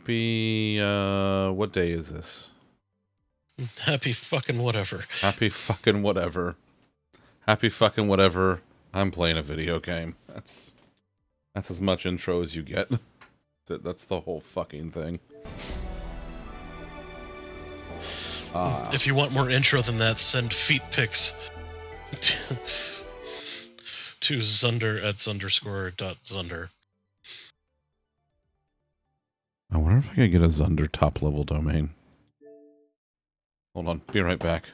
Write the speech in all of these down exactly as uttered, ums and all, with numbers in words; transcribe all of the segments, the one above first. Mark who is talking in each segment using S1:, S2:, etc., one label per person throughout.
S1: Happy, uh, what day is this?
S2: Happy fucking whatever.
S1: Happy fucking whatever. Happy fucking whatever. I'm playing a video game. That's, that's as much intro as you get. That's the whole fucking thing. Uh,
S2: if you want more intro than that, send feet pics to, to Zunder at zunderscore dot zunder.
S1: I wonder if I could get a Zunder top level domain. Hold on, be right back.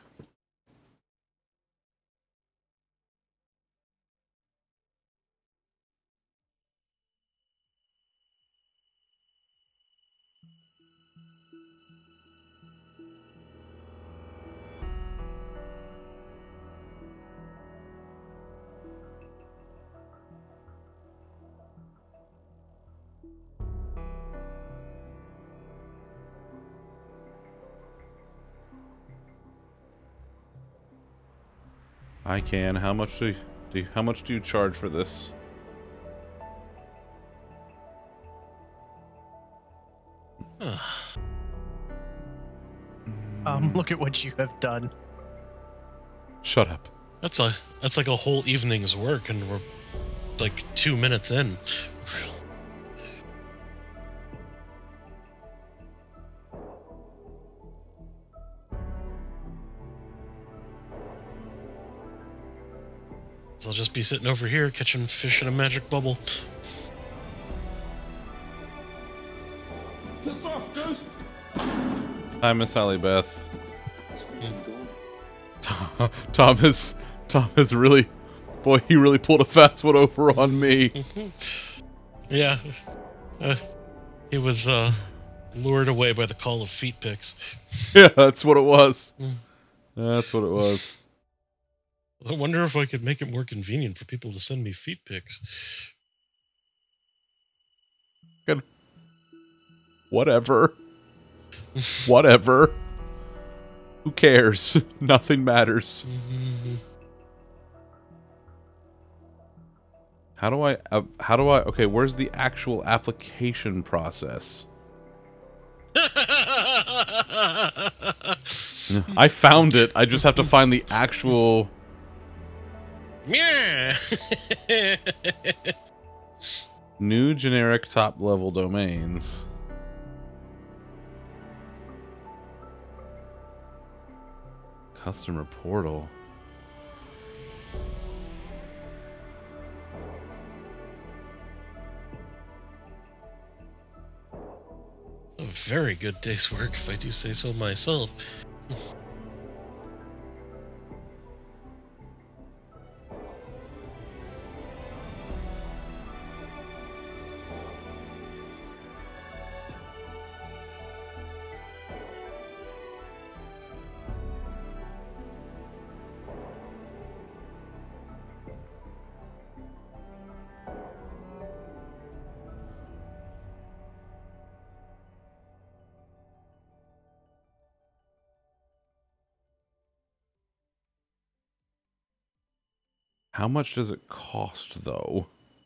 S1: I can. How much do you, do you, how much do you charge for this?
S3: um, look at what you have done.
S1: Shut up.
S2: That's a that's like a whole evening's work, and we're like two minutes in. So I'll just be sitting over here catching fish in a magic bubble.
S4: Piss off, Ghost!
S1: Hi, Miss Sally Beth. Thomas, Thomas really, boy, he really pulled a fast one over on me.
S2: Yeah, uh, he was uh, lured away by the call of feet pics.
S1: Yeah, that's what it was. That's what it was.
S2: I wonder if I could make it more convenient for people to send me feet pics.
S1: Good. Whatever. Whatever. Who cares? Nothing matters.
S2: Mm-hmm.
S1: How do I, uh, how do I, okay, where's the actual application process? I found it. I just have to find the actual...
S2: Yeah.
S1: New generic top level domains. Customer portal.
S2: A very good day's work, if I do say so myself.
S1: How much does it cost, though?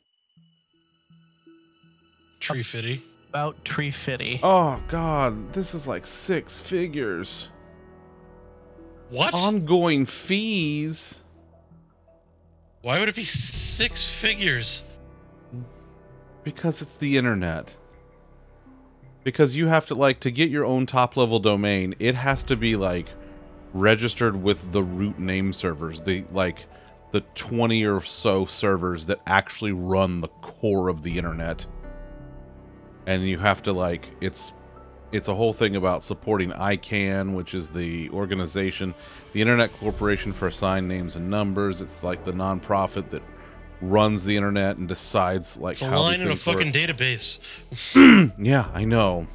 S2: Tree fitty.
S3: About tree fitty.
S1: Oh, God. This is like six figures.
S2: What?
S1: Ongoing fees.
S2: Why would it be six figures?
S1: Because it's the internet. Because you have to, like, to get your own top-level domain, it has to be, like, registered with the root name servers. The, like... the twenty or so servers that actually run the core of the internet. And you have to, like, it's it's a whole thing about supporting I CANN, which is the organization, the Internet Corporation for Assigned Names and Numbers. It's like the nonprofit that runs the internet and decides, like,
S2: it's a
S1: how
S2: line
S1: these
S2: in a
S1: things
S2: fucking
S1: work.
S2: database.
S1: Yeah, I know.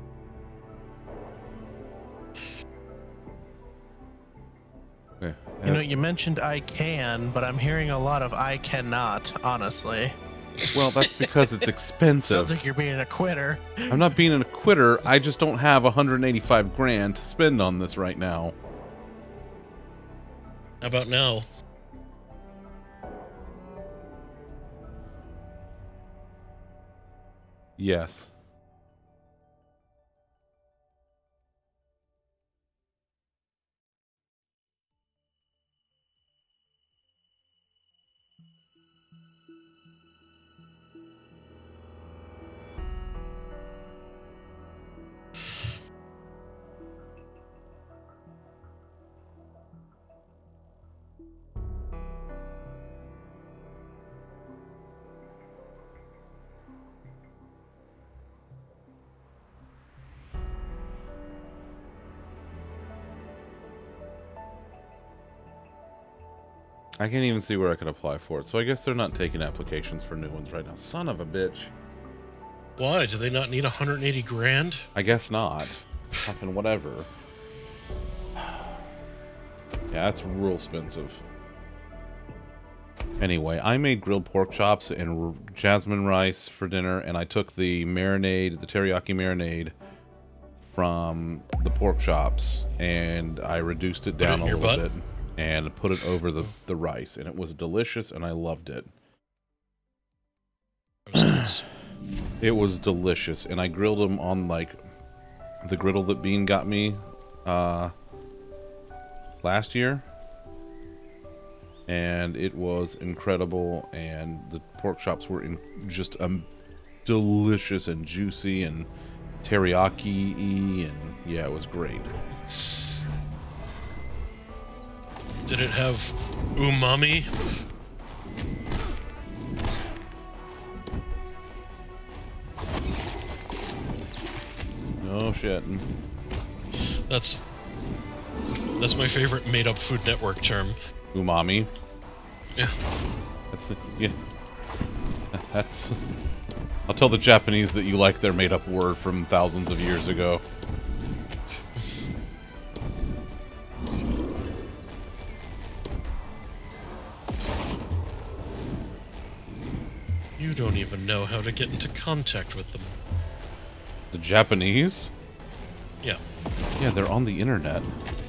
S1: Okay.
S3: You know, you mentioned I can, but I'm hearing a lot of I cannot, honestly.
S1: Well, that's because it's expensive.
S3: Sounds like you're being a quitter.
S1: I'm not being a quitter. I just don't have one hundred eighty-five grand to spend on this right now.
S2: How about now?
S1: Yes. I can't even see where I could apply for it. So I guess they're not taking applications for new ones right now. Son of a bitch.
S2: Why? Do they not need one hundred eighty grand?
S1: I guess not. Fucking whatever. Yeah, that's real expensive. Anyway, I made grilled pork chops and r jasmine rice for dinner, and I took the marinade, the teriyaki marinade from the pork chops, and I reduced it down
S2: it
S1: a
S2: in your
S1: little
S2: butt?
S1: bit and put it over the, the rice, and it was delicious, and I loved it. It was delicious, and I grilled them on, like, the griddle that Bean got me uh, last year. And it was incredible, and the pork chops were in just um, delicious and juicy and teriyaki-y, and yeah, it was great.
S2: Did it have umami?
S1: Oh shit.
S2: That's that's my favorite made-up Food Network term.
S1: Umami.
S2: Yeah.
S1: That's the, yeah. That's. I'll tell the Japanese that you like their made-up word from thousands of years ago.
S2: You don't even know how to get into contact with them.
S1: The Japanese?
S2: Yeah.
S1: Yeah, they're on the internet.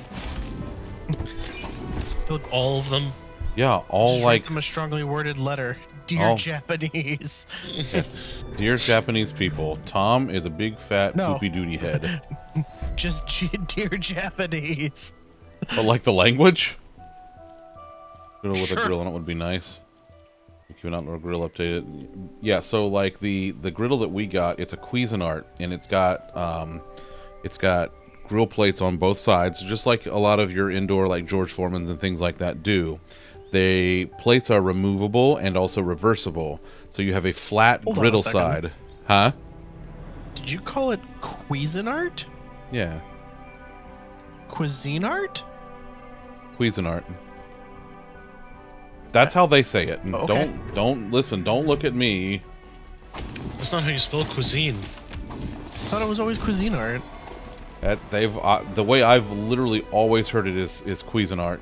S2: All of them?
S1: Yeah, all
S3: Just
S1: like
S3: write them a strongly worded letter. Dear
S1: all-
S3: Japanese.
S1: Yes. Dear Japanese people, Tom is a big fat
S3: No.
S1: poopy duty head.
S3: Just G- dear Japanese.
S1: But like the language? Griddle with
S3: Sure.
S1: a grill on it would be nice. Keep an outdoor grill updated. Yeah, so like the the griddle that we got, it's a Cuisinart, and it's got um, it's got grill plates on both sides, just like a lot of your indoor like George Foreman's and things like that do. They plates are removable and also reversible, so you have a flat
S3: Hold on a
S1: griddle
S3: second.
S1: side. Huh?
S3: Did you call it Cuisinart?
S1: Yeah,
S3: Cuisinart?
S1: Cuisinart. That's how they say it. And
S3: Okay.
S1: Don't don't listen. Don't look at me.
S2: That's not how you spell cuisine.
S3: I thought it was always Cuisinart.
S1: That they've uh, the way I've literally always heard it is is Cuisinart.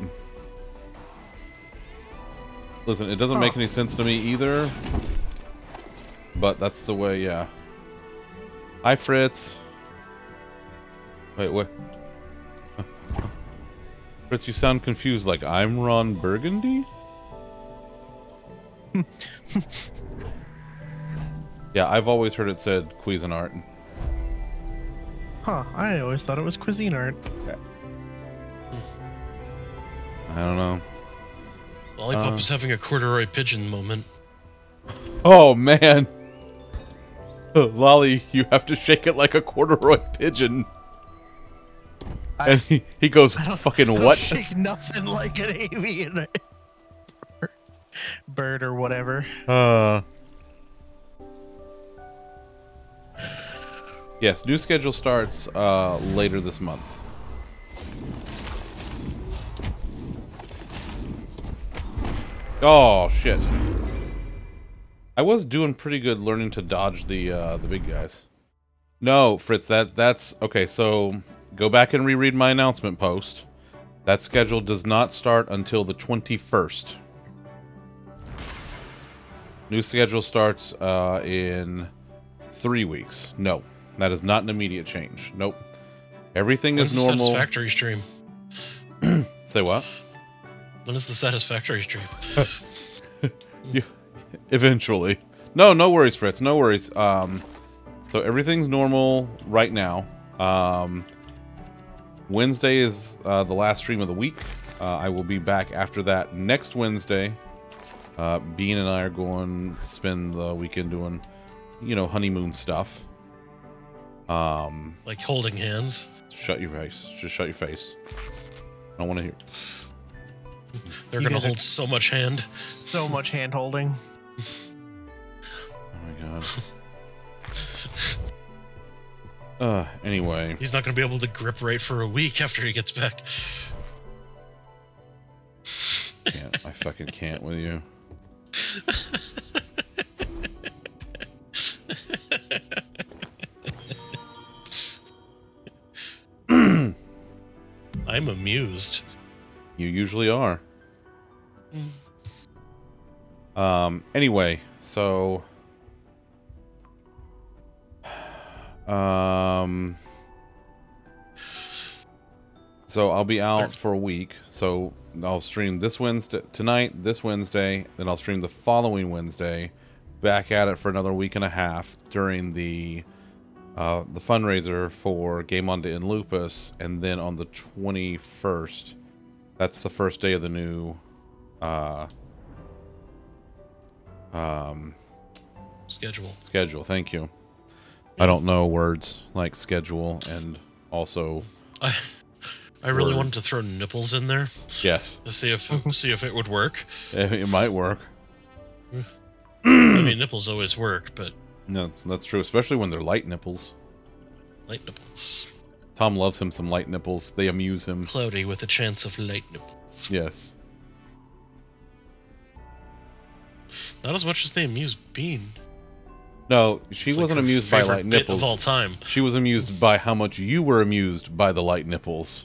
S1: Listen, it doesn't
S3: Huh.
S1: make any sense to me either. But that's the way. Yeah. Hi, Fritz. Wait, what? Fritz, you sound confused. Like I'm Ron Burgundy. Yeah, I've always heard it said Cuisinart.
S3: Huh, I always thought it was Cuisinart.
S1: I don't know.
S2: Lollipop
S1: Uh.
S2: is having a corduroy pigeon moment.
S1: Oh man, Lolly, you have to shake it like a corduroy pigeon.
S3: I-
S1: And he, he goes,
S3: I don't-
S1: fucking
S3: I don't
S1: what?
S3: shake nothing like an avian bird or whatever.
S1: Uh. Yes, new schedule starts uh, later this month. Oh shit! I was doing pretty good learning to dodge the uh, the big guys. No, Fritz, that that's okay. So go back and reread my announcement post. That schedule does not start until the twenty-first. New schedule starts uh, in three weeks. No, that is not an immediate change. Nope. Everything
S2: When's
S1: is
S2: the
S1: normal.
S2: Satisfactory stream?
S1: Say what?
S2: When is the Satisfactory stream?
S1: You, eventually. No, no worries, Fritz. No worries. Um, so everything's normal right now. Um, Wednesday is uh, the last stream of the week. Uh, I will be back after that next Wednesday. Uh, Bean and I are going to spend the weekend doing, you know, honeymoon stuff. Um,
S2: Like holding hands?
S1: shut your face. Just shut your face. I don't want to hear.
S2: They're
S3: You
S2: gonna
S3: guys are-
S2: hold so much hand.
S3: So much hand holding.
S1: Oh my god. Uh, anyway.
S2: He's not gonna be able to grip right for a week after he gets back.
S1: Can't. My fucking can't with you.
S2: I'm amused.
S1: You usually are. Um, anyway, so... Um... So I'll be out for a week, so I'll stream this Wednesday, tonight, this Wednesday, then I'll stream the following Wednesday, back at it for another week and a half during the uh, the fundraiser for Game On to In Lupus, and then on the twenty-first, that's the first day of the new uh, um,
S2: schedule.
S1: Schedule, thank you. I don't know words like schedule and also...
S2: I I really
S1: word.
S2: wanted to throw nipples in there.
S1: Yes.
S2: To see if see if it would work.
S1: It, it might work.
S2: I mean, nipples always work, but...
S1: No, that's true, especially when they're light nipples.
S2: Light nipples.
S1: Tom loves him some light nipples. They amuse him.
S2: Cloudy with a chance of light nipples.
S1: Yes.
S2: Not as much as they amuse Bean.
S1: No, she
S2: It's
S1: wasn't
S2: like her
S1: amused by
S2: favorite
S1: light
S2: bit
S1: nipples.
S2: of all time.
S1: She was amused by how much you were amused by the light nipples.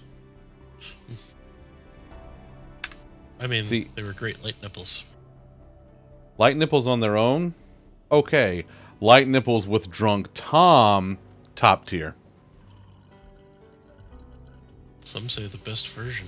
S2: I mean,
S1: See,
S2: they were great light nipples.
S1: Light nipples on their own? Okay. Light nipples with drunk Tom, top tier.
S2: Some say the best version.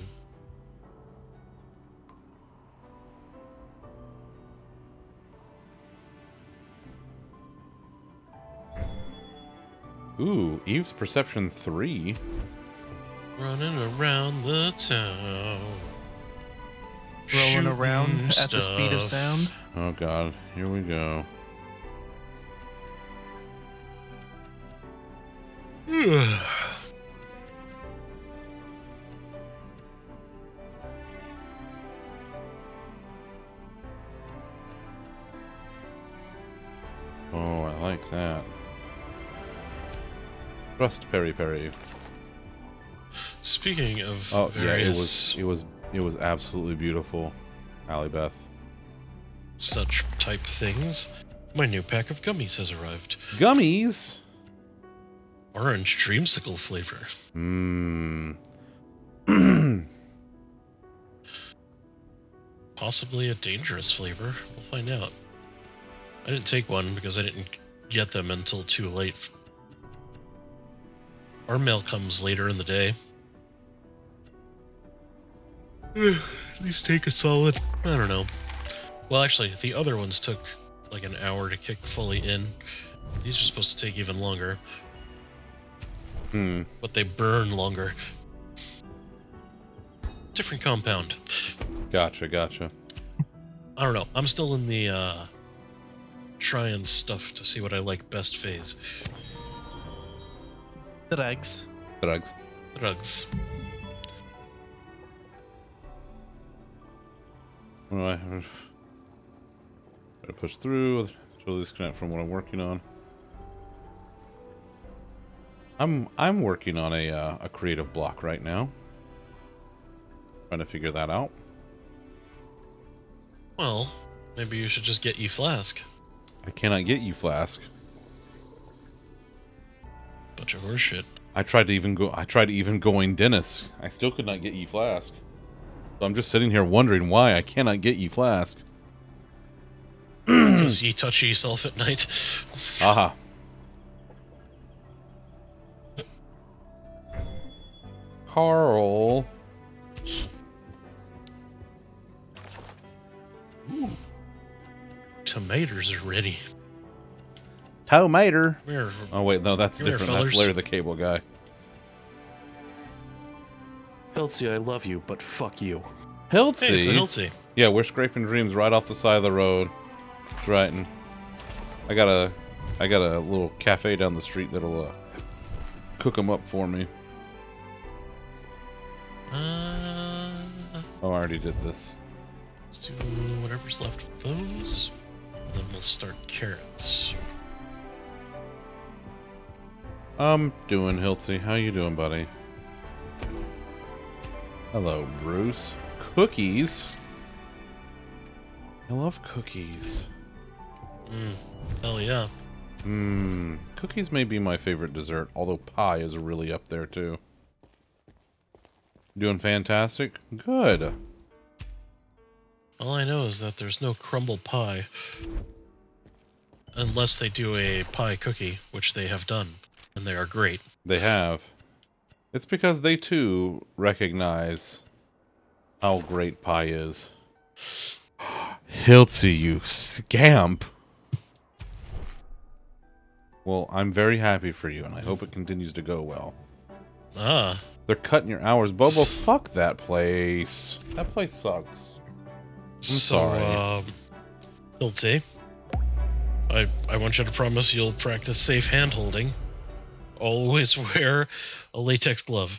S1: Ooh, Eve's Perception three.
S2: Running around the town.
S3: Rolling
S2: shooting
S3: around at the speed of
S2: stuff.
S3: sound.
S1: Oh god, here we go. Oh, I like that. Trust Perry Perry.
S2: Speaking of
S1: Oh
S2: various
S1: yeah, it was it was it was absolutely beautiful, Allie Beth.
S2: such type things, my new pack of gummies has arrived.
S1: Gummies.
S2: Orange dreamsicle flavor.
S1: Mmm.
S2: Possibly a dangerous flavor. We'll find out. I didn't take one because I didn't get them until too late. Our mail comes later in the day. These take a solid, I don't know. Well, actually, the other ones took like an hour to kick fully in. These are supposed to take even longer.
S1: Hmm.
S2: But they burn longer. Different compound.
S1: Gotcha, gotcha.
S2: I don't know. I'm still in the uh, trying stuff to see what I like best phase.
S3: Drugs.
S1: Drugs.
S2: Drugs.
S1: What do I have? Gotta push through. Totally disconnect from what I'm working on. I'm I'm working on a uh, a creative block right now. Trying to figure that out.
S2: Well, maybe you should just get you Flask.
S1: I cannot get you Flask.
S2: Bunch of horseshit.
S1: I tried to even go. I tried to even going Dennis. I still could not get you Flask. So I'm just sitting here wondering why I cannot get you Flask.
S2: Because ye touch yourself at night.
S1: Aha. Carl.
S2: Ooh. Tomatoes are ready.
S1: Tomater.
S2: Come here.
S1: Oh wait, no, that's
S2: Come here,
S1: different. That's
S2: fellers.
S1: Larry the Cable Guy.
S4: Hiltsy, I love you, but fuck you.
S1: Hiltsy.
S2: Hey, it's a Hiltsy.
S1: Yeah, we're scraping dreams right off the side of the road. That's right, and I got a, I got a little cafe down the street that'll uh, cook them up for me.
S2: Uh,
S1: Oh, I already did this.
S2: let's do whatever's left of those. And then we'll start carrots.
S1: I'm doing, Hiltsy. How you doing, buddy? Hello, Bruce. Cookies. I love cookies.
S2: Mm, hell yeah.
S1: Mmm. Cookies may be my favorite dessert, although pie is really up there too. Doing fantastic? Good.
S2: All I know is that there's no crumble pie. Unless they do a pie cookie, which they have done. And they are great.
S1: They have. It's because they too recognize how great pie is. Hiltsy, you scamp! Well, I'm very happy for you, and I hope it continues to go well.
S2: Ah.
S1: They're cutting your hours. Bobo, fuck that place. That place sucks. I'm
S2: so,
S1: sorry.
S2: Um, Hiltsy, I, I want you to promise you'll practice safe hand-holding. Always wear a latex glove.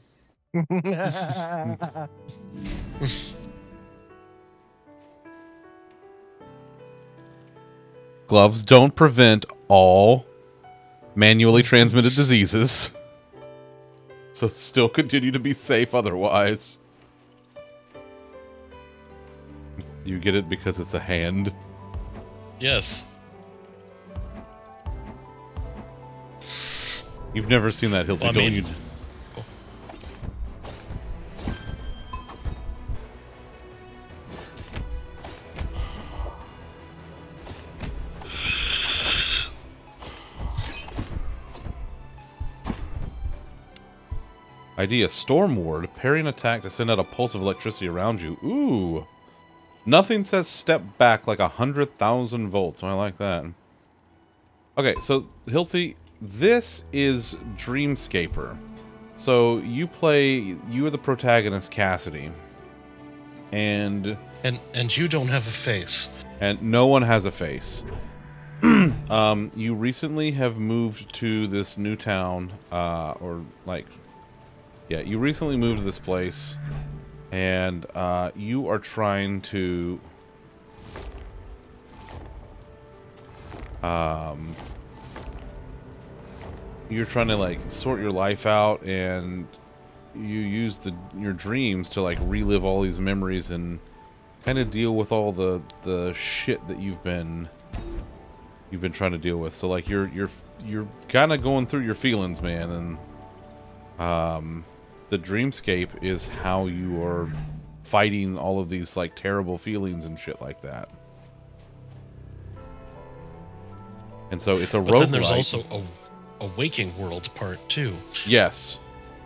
S1: Gloves don't prevent all manually transmitted diseases. So still continue to be safe otherwise. You get it because it's a hand?
S2: Yes.
S1: You've never seen that, Hiltsy,
S2: Well, I
S1: don't
S2: mean-
S1: you? Idea, Storm Ward. Parry an attack to send out a pulse of electricity around you. Ooh. Nothing says step back like a hundred thousand volts. I like that. Okay, so, Hiltsy, this is Dreamscaper. So, you play... You are the protagonist, Cassidy. And...
S2: And and you don't have a face.
S1: And no one has a face. um, you recently have moved to this new town, uh, or, like... Yeah, you recently moved to this place, and uh, you are trying to um, you're trying to like sort your life out, and you use the your dreams to like relive all these memories and kind of deal with all the the shit that you've been you've been trying to deal with. So like you're you're you're kind of going through your feelings, man, and um. The dreamscape is how you are fighting all of these like terrible feelings and shit like that. And so it's a roguelike.
S2: But then there's also a, a waking world part too.
S1: Yes.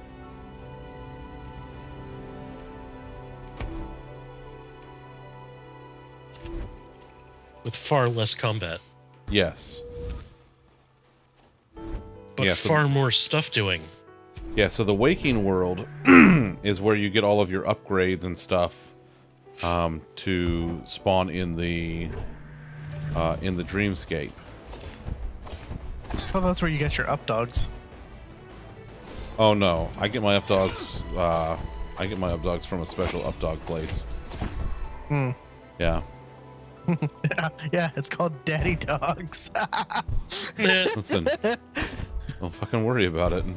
S2: With far less combat.
S1: Yes.
S2: But
S1: Yeah, so-
S2: far more stuff doing.
S1: Yeah, so the waking world is where you get all of your upgrades and stuff um, to spawn in the uh, in the dreamscape.
S3: Oh, that's where you get your up dogs.
S1: Oh no, I get my updogs. Uh, I get my updogs from a special updog place.
S3: Hmm.
S1: Yeah.
S3: Yeah, it's called Daddy Dogs.
S2: Eh,
S1: Listen, don't fucking worry about it.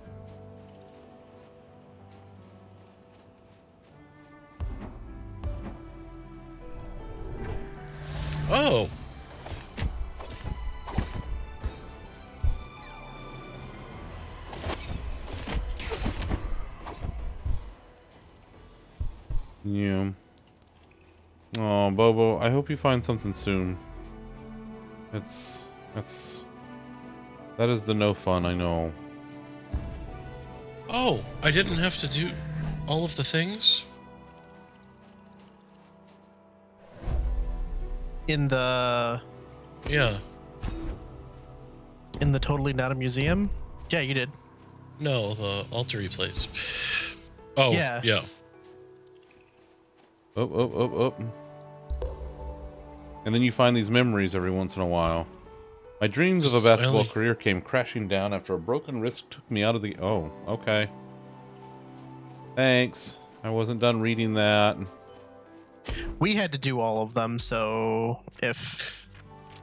S2: oh.
S1: Yeah. Oh, Bobo, I hope you find something soon. It's... That's... That is the no fun, I know.
S2: Oh, I didn't have to do all of the things?
S3: in the
S2: Yeah.
S3: in the Totally Not a Museum? Yeah, you did.
S2: No, the altar place. Oh,
S3: Yeah.
S2: yeah.
S1: Up, up, up, up. And then you find these memories every once in a while. My dreams of a basketball
S2: Really?
S1: career came crashing down after a broken wrist took me out of the... Oh, okay. Thanks. I wasn't done reading that.
S3: We had to do all of them, so if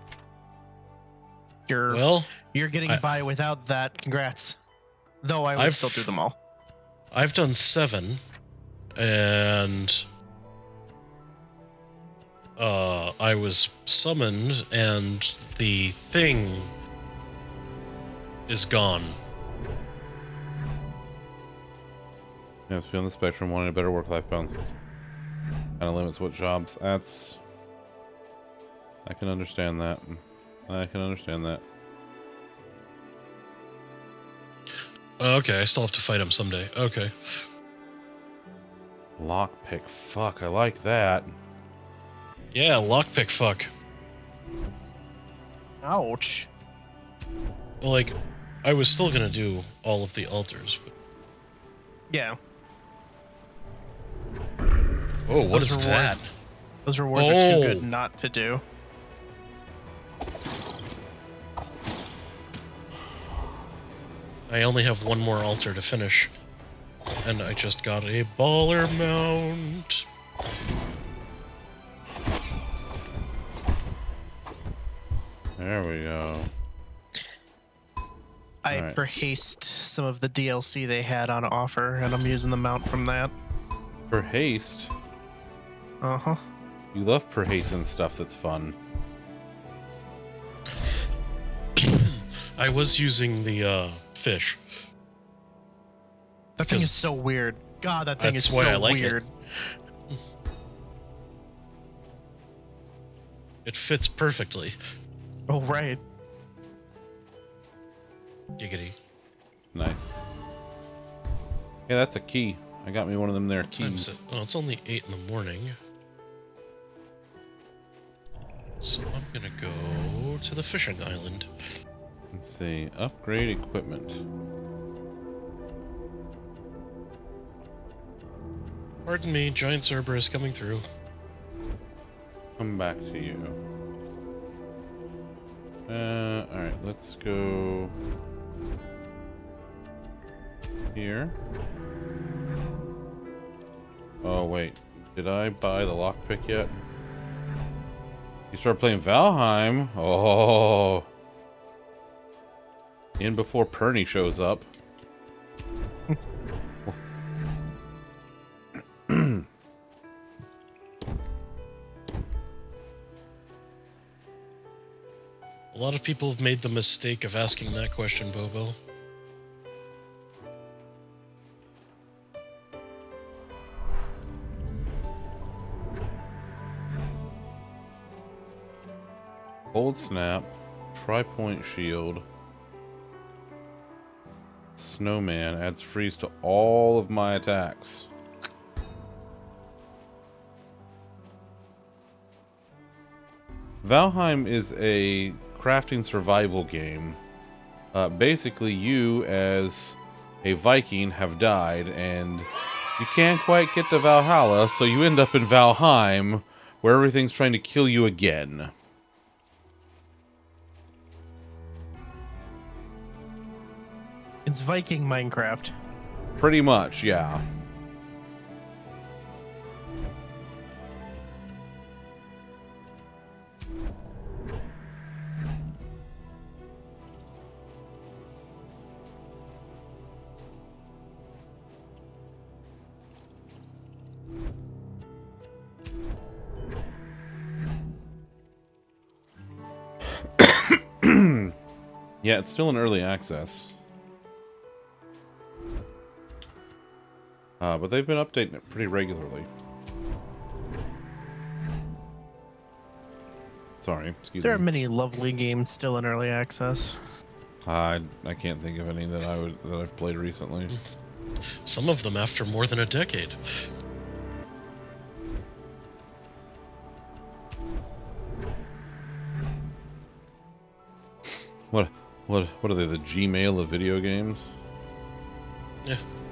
S3: you're
S2: Well,
S3: you're getting
S2: I-
S3: by without that, congrats. Though I would
S2: I've-
S3: still do them all.
S2: I've done seven, and uh, I was summoned and the thing is gone.
S1: Yeah, it's beyond the spectrum, wanting a better work-life balance. Kind of limits what jobs. That's... I can understand that. I can understand that.
S2: Okay, I still have to fight him someday. Okay.
S1: Lockpick. Fuck, I like that.
S2: Yeah, lockpick fuck.
S3: Ouch.
S2: Well, like, I was still gonna do all of the altars. But...
S3: Yeah.
S2: Oh, what
S3: Those
S2: is
S3: rewards-
S2: that?
S3: Those rewards are
S2: Oh.
S3: too good not to do.
S2: I only have one more altar to finish. And I just got a baller mount.
S1: There we go.
S3: I
S1: Alright.
S3: perhased some of the D L C they had on offer, and I'm using the mount from that.
S1: For haste.
S3: Uh-huh.
S1: You love per haste and stuff that's fun.
S2: I was using the uh, fish.
S3: That thing is
S2: Because
S3: so weird. God, that thing
S2: that's
S3: is
S2: why
S3: so
S2: I like it.
S3: weird.
S2: It fits perfectly.
S3: Oh, right.
S2: Giggity.
S1: Nice. Yeah, that's a key. I got me one of them there
S2: What time is
S1: keys.
S2: it? Oh, it's only eight in the morning. So I'm gonna go to the fishing island.
S1: Let's see. Upgrade equipment.
S2: Pardon me, giant Cerberus coming through.
S1: Come back to you. Uh, alright, let's go here. Oh, wait. Did I buy the lockpick yet? You start playing Valheim? Oh. In before Perny shows up.
S2: A lot of people have made the mistake of asking that question, Bobo.
S1: Cold snap, tri-point shield, snowman adds freeze to all of my attacks. Valheim is a crafting survival game. Uh, basically, you as a Viking have died, and you can't quite get to Valhalla, so you end up in Valheim, where everything's trying to kill you again.
S3: It's Viking Minecraft.
S1: Pretty much, yeah. Yeah, it's still in early access. Uh, but they've been updating it pretty regularly. Sorry, excuse
S3: There are
S1: me.
S3: many lovely games still in early access.
S1: I I can't think of any that I would that I've played recently.
S2: Some of them after more than a decade.
S1: What what what are they? The Gmail of video games?
S2: Yeah.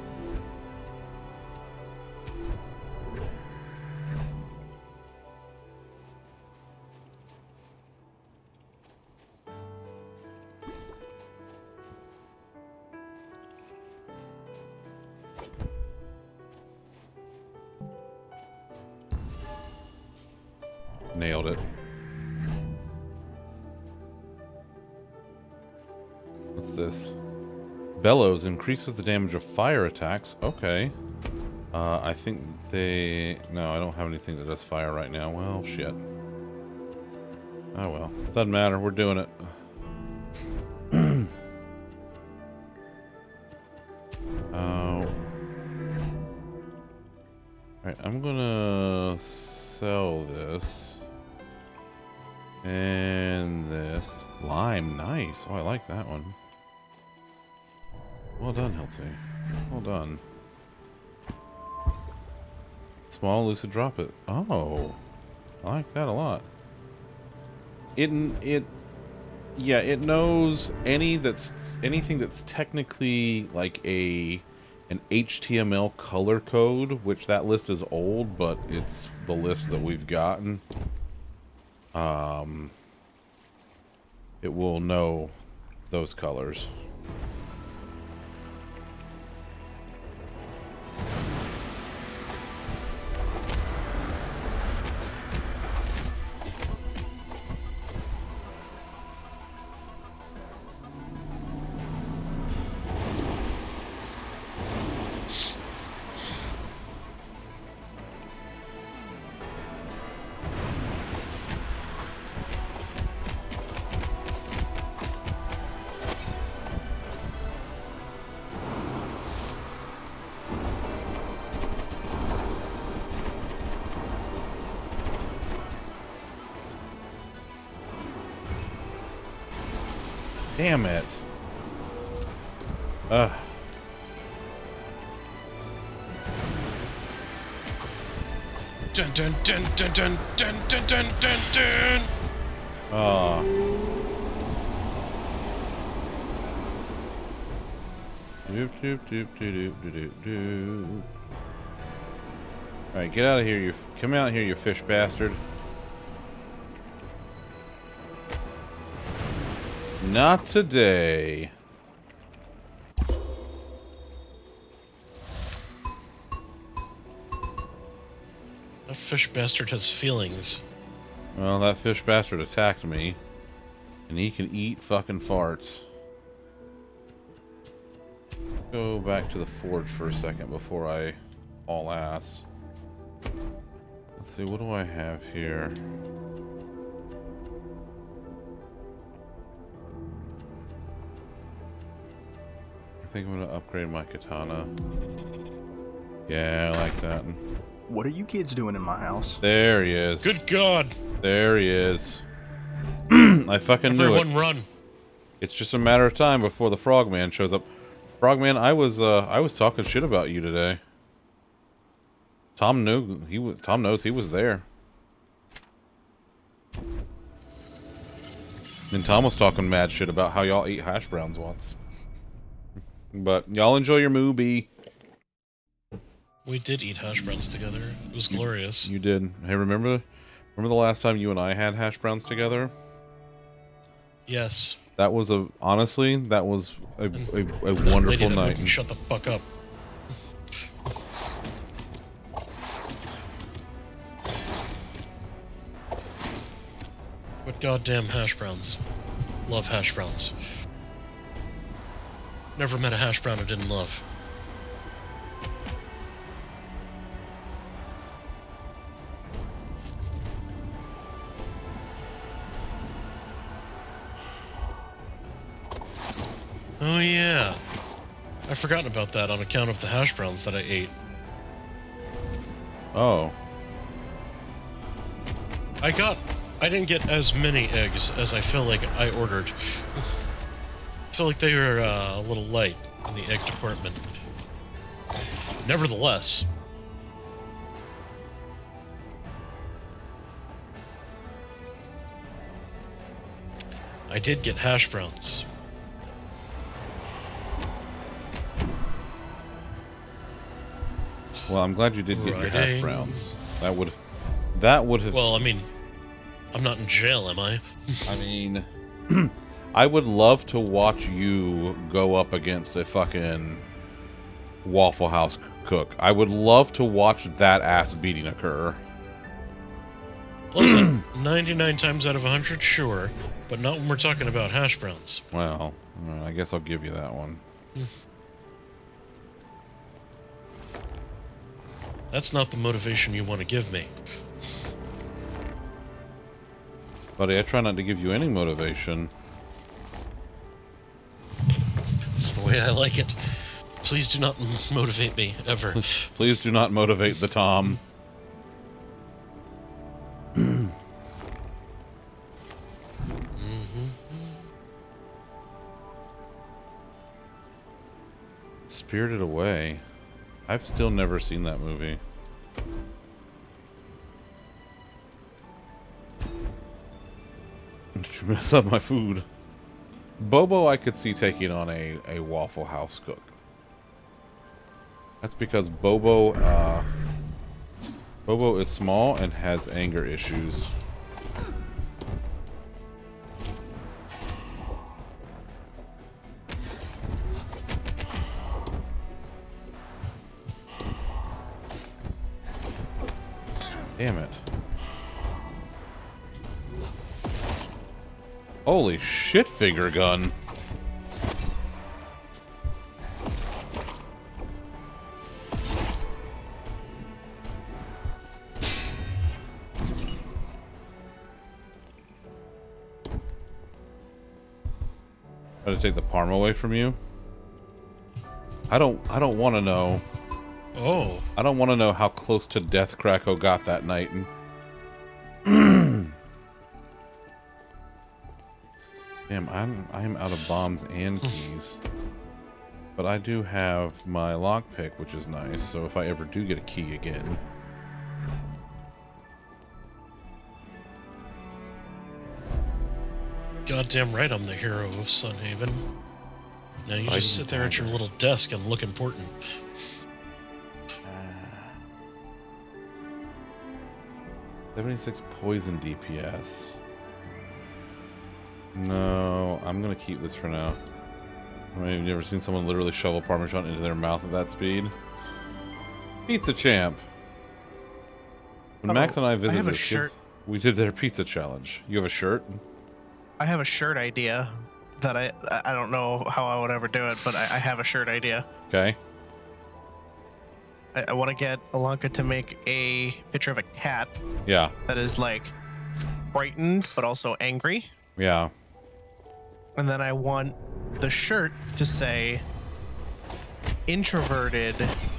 S1: Nailed it. What's this? Bellows increases the damage of fire attacks. Okay. Uh, I think they... No, I don't have anything that does fire right now. Well, shit. Oh well. Doesn't matter. We're doing it. Oh. Alright, I'm gonna sell this. And this. Lime, nice. Oh, I like that one. Well done, Hiltsy. Well done. Small, lucid, drop it. Oh. I like that a lot. It, it, yeah, it knows any that's, anything that's technically like a, an H T M L color code, which that list is old, but it's the list that we've gotten. Um, it will know those colors. Damn it. Ugh.
S2: Dun dun dun dun dun dun dun dun dun dun.
S1: Aw. Doop doop doop doop doop doop doop. Alright, get out of here, you come out here, you fish bastard. Not today.
S2: That fish bastard has feelings.
S1: Well, that fish bastard attacked me. And he can eat fucking farts. Go back to the forge for a second before I haul ass. Let's see, what do I have here? I think I'm gonna upgrade my katana. Yeah, I like that.
S5: What are you kids doing in my house?
S1: There he is.
S2: Good God!
S1: There he is. I fucking knew it.
S2: Everyone run!
S1: It's just a matter of time before the Frogman shows up. Frogman, I was uh, I was talking shit about you today. Tom knew he was. Tom knows he was there. And Tom was talking mad shit about how y'all ate hash browns once. But y'all enjoy your movie.
S2: We did eat hash browns together. It was glorious.
S1: You did. Hey, remember, remember the last time you and I had hash browns together?
S2: Yes.
S1: That was a honestly, that was a a, a
S2: And that
S1: wonderful
S2: lady that
S1: night.
S2: wouldn't shut the fuck up. But goddamn hash browns. Love hash browns. Never met a hash brown I didn't love. Oh yeah. I've forgotten about that on account of the hash browns that I ate.
S1: Oh.
S2: I got... I didn't get as many eggs as I feel like I ordered. I feel like they were uh, a little light in the egg department. Nevertheless... I did get hash browns.
S1: Well, I'm glad you did get your hash
S2: Friday.
S1: browns. That would, that would have.
S2: Well, I mean, I'm not in jail, am I?
S1: I mean, I would love to watch you go up against a fucking Waffle House cook. I would love to watch that ass beating occur.
S2: Listen, ninety-nine times out of one hundred, sure, but not when we're talking about hash browns.
S1: Well, all right, I guess I'll give you that one.
S2: That's not the motivation you want to give me.
S1: Buddy, I try not to give you any motivation.
S2: It's the way I like it. Please do not motivate me, ever.
S1: Please do not motivate the Tom. Spirited Away. I've still never seen that movie. Did you mess up my food? Bobo I could see taking on a, a Waffle House cook. That's because Bobo, uh... Bobo is small and has anger issues. Damn it. Holy shit, finger gun. Try to take the parm away from you? I don't I don't want to know.
S2: Oh.
S1: I don't want to know how close to death Krakow got that night. And damn, I'm I'm out of bombs and keys. But I do have my lockpick, which is nice, so if I ever do get a key again.
S2: Goddamn right I'm the hero of Sunhaven. Now you just sit there at your little desk and look important.
S1: seventy-six poison D P S. No, I'm gonna keep this for now. I mean, have you ever seen someone literally shovel Parmesan into their mouth at that speed? Pizza Champ! When
S3: Oh,
S1: Max and I
S3: I
S1: visited
S3: have a
S1: this
S3: shirt.
S1: kids, we did their pizza challenge. You have a shirt?
S3: I have a shirt idea that I I don't know how I would ever do it, but I, I have a shirt idea.
S1: Okay.
S3: I, I want to get Alanka to make a picture of a cat
S1: Yeah.
S3: that is like frightened but also angry,
S1: Yeah.
S3: and then I want the shirt to say introverted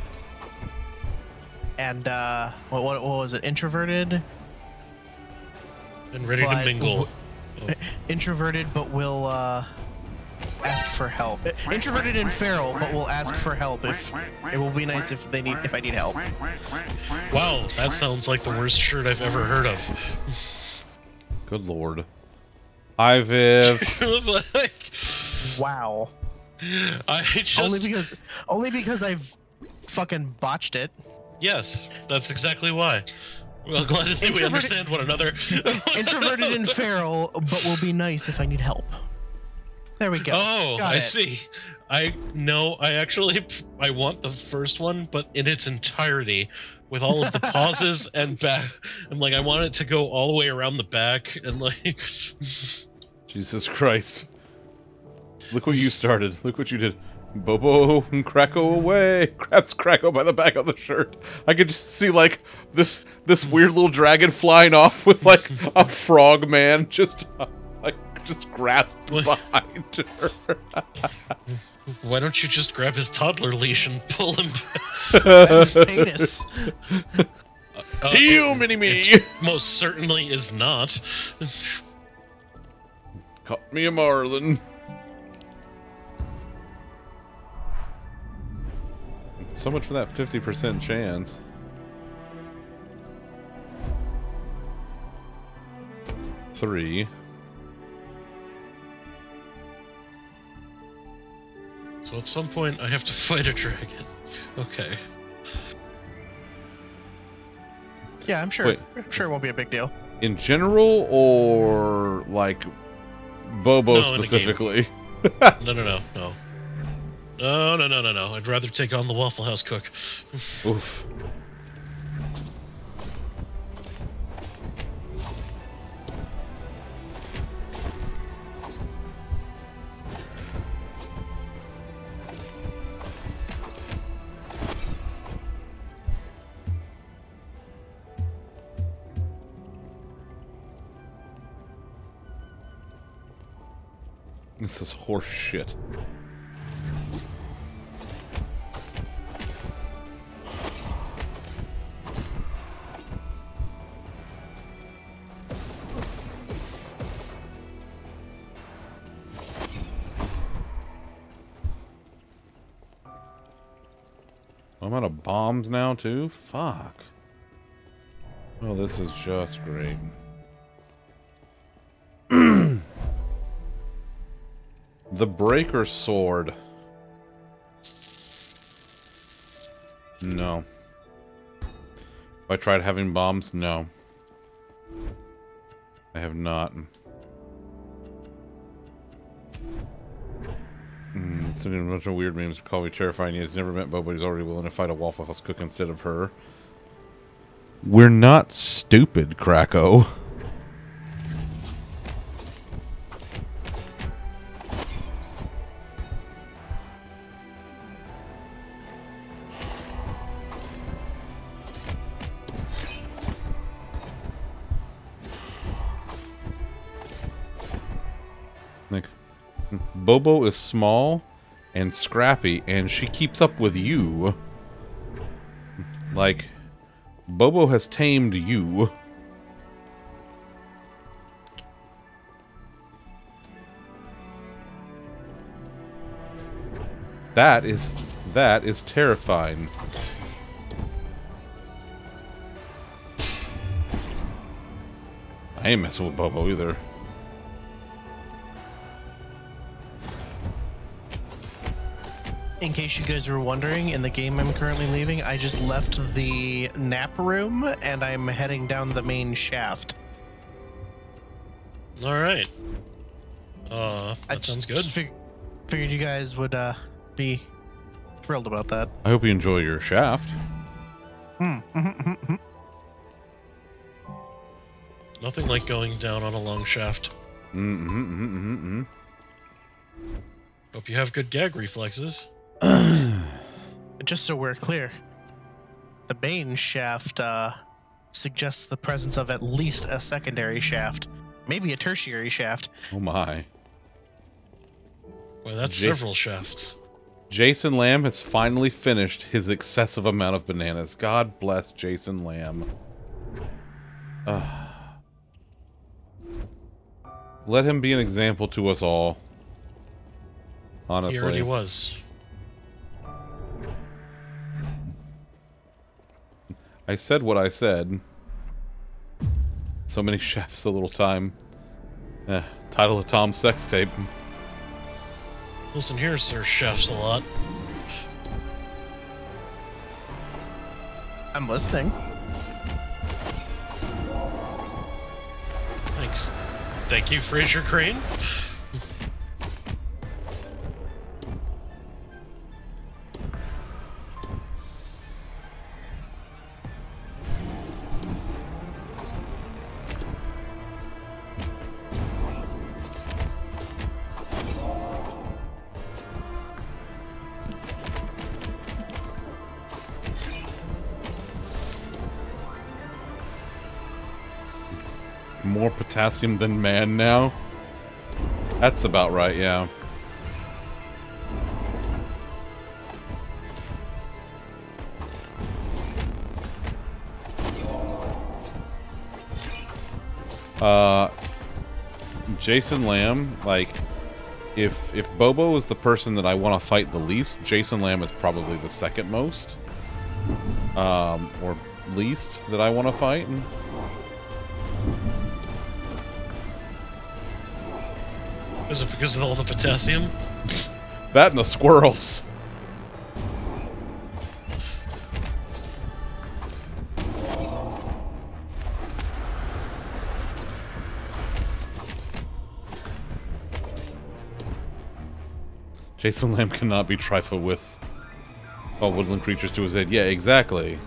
S3: and uh what what, what was it? Introverted.
S2: And ready
S3: But-
S2: to mingle. Oh.
S3: Introverted, but will uh, ask for help. Introverted and feral, but will ask for help. If it will be nice if they need if I need help.
S2: Wow, that sounds like the worst shirt I've ever heard of.
S1: Good lord. Hi, Viv.
S2: It was like,
S3: Wow.
S2: I just
S3: Only because only because I've fucking botched it.
S2: yes, that's exactly why. Well, glad to see we
S3: Introverted-
S2: understand one another.
S3: Introverted and feral, but will be nice if I need help. There we go.
S2: Oh,
S3: Got
S2: I
S3: it.
S2: see. I no, I actually I want the first one, but in its entirety, with all of the pauses and back. I'm like, I want it to go all the way around the back and like.
S1: Jesus Christ. Look what you started. Look what you did. Bobo and Krakow away. Grabs Krakow by the back of the shirt. I could just see like this this weird little dragon flying off with like a frog man just uh, like just grasped
S2: What?
S1: behind her.
S2: Why don't you just grab his toddler leash and pull him
S3: That's his penis.
S2: back? Uh,
S1: Heal,
S2: it-
S1: mini me.
S2: it most certainly is not.
S1: Caught me a marlin. So much for that fifty percent chance. Three.
S2: So at some point, I have to fight a dragon. Okay.
S3: Yeah, I'm sure.
S1: Wait.
S3: I'm sure it won't be a big deal.
S1: In general, or like Bobo
S2: No, in the game.
S1: specifically?
S2: No, no, no, no. No, no, no, no, no. I'd rather take on the Waffle House cook.
S1: Oof. This is horse shit. I'm out of bombs now, too? Fuck. Oh, this is just great. The Breaker Sword. No. Have I tried having bombs? No. I have not. Mm, it's a bunch of weird memes call me terrifying. He's never met Bo, but he's already willing to fight a Waffle House cook instead of her. We're not stupid, Krakow. Like, Bobo is small and scrappy, and she keeps up with you. Like, Bobo has tamed you. That is, that is terrifying. I ain't messing with Bobo either.
S3: In case you guys were wondering, in the game I'm currently leaving, I just left the nap room and I'm heading down the main shaft.
S2: All right. Uh, that
S3: I just,
S2: sounds good.
S3: Just fig figured you guys would uh, be thrilled about that.
S1: I hope you enjoy your shaft.
S3: Hmm.
S2: Nothing like going down on a long shaft.
S1: Mm-hmm, mm-hmm, mm-hmm.
S2: Hope you have good gag reflexes.
S3: Just so we're clear, the main shaft uh, suggests the presence of at least a secondary shaft, maybe a tertiary shaft.
S1: Oh my.
S2: Well, that's
S1: J
S2: several shafts.
S1: Jason Lamb has finally finished his excessive amount of bananas. God bless Jason Lamb. Uh, let him be an example to us all. Honestly.
S2: He already was.
S1: I said what I said. So many chefs, so little time. Eh, title of Tom's sex tape.
S2: Listen here, sir, chefs a lot.
S3: I'm listening.
S2: Thanks. Thank you, Fraser Crane.
S1: More potassium than man now? That's about right, yeah. Uh, Jason Lamb, like, if if Bobo is the person that I want to fight the least, Jason Lamb is probably the second most. Um, or least that I want to fight.
S2: Is it because of all the potassium?
S1: That and the squirrels. Jason Lamb cannot be trifled with. All woodland creatures to his head. Yeah, exactly.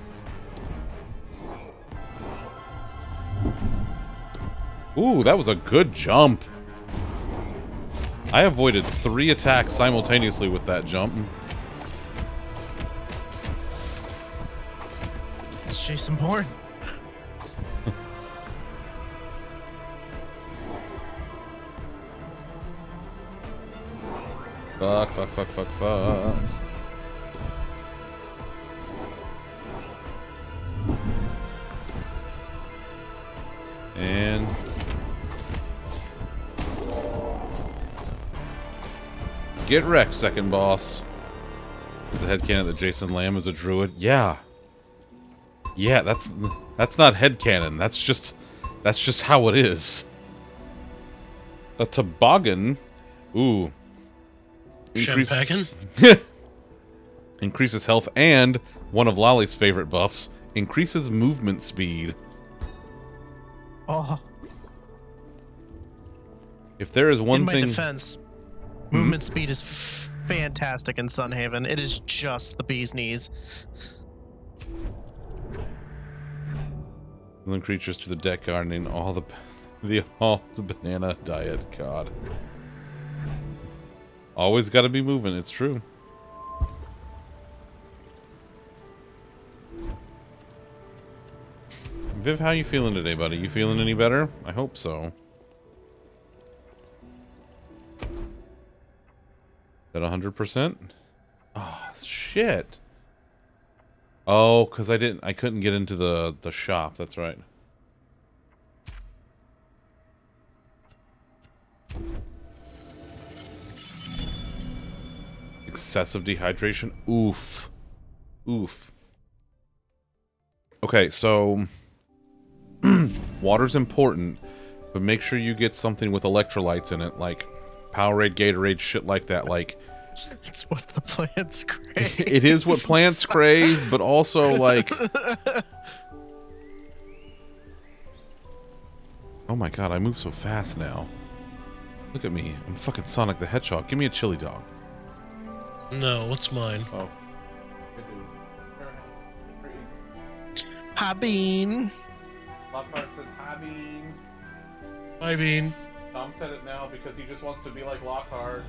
S1: Ooh, that was a good jump. I avoided three attacks simultaneously with that jump.
S3: It's Jason Bourne.
S1: Fuck, fuck, fuck, fuck, fuck. And... get wrecked, second boss. The headcanon that Jason Lamb is a druid. Yeah. Yeah, that's that's not headcanon. That's just that's just how it is. A toboggan. Ooh. Increase,
S2: Champagne?
S1: increases health and one of Lolly's favorite buffs, increases movement speed.
S3: Oh,
S1: If there is one
S3: in my
S1: thing
S3: defense, movement speed is f- fantastic in Sunhaven. It is just the bee's knees.
S1: link creatures to the deck gardening all the the all the banana diet. God. Always got to be moving. It's true. Viv, how you feeling today, buddy? You feeling any better? I hope so. At one hundred percent? Oh, shit. Oh, because I didn't, I couldn't get into the, the shop. That's right. Excessive dehydration? Oof. Oof. Okay, so... water's important, but make sure you get something with electrolytes in it, like Powerade, Gatorade, shit like that. Like,
S3: It's what the plants crave.
S1: it is what plants crave, but also like... Oh my god, I move so fast now. Look at me. I'm fucking Sonic the Hedgehog. Give me a chili dog.
S2: No, what's mine?
S1: Oh.
S3: Hi, Bean.
S1: Lockhart says hi, Bean.
S2: I mean,
S1: Tom said it now because he just wants to be like Lockhart.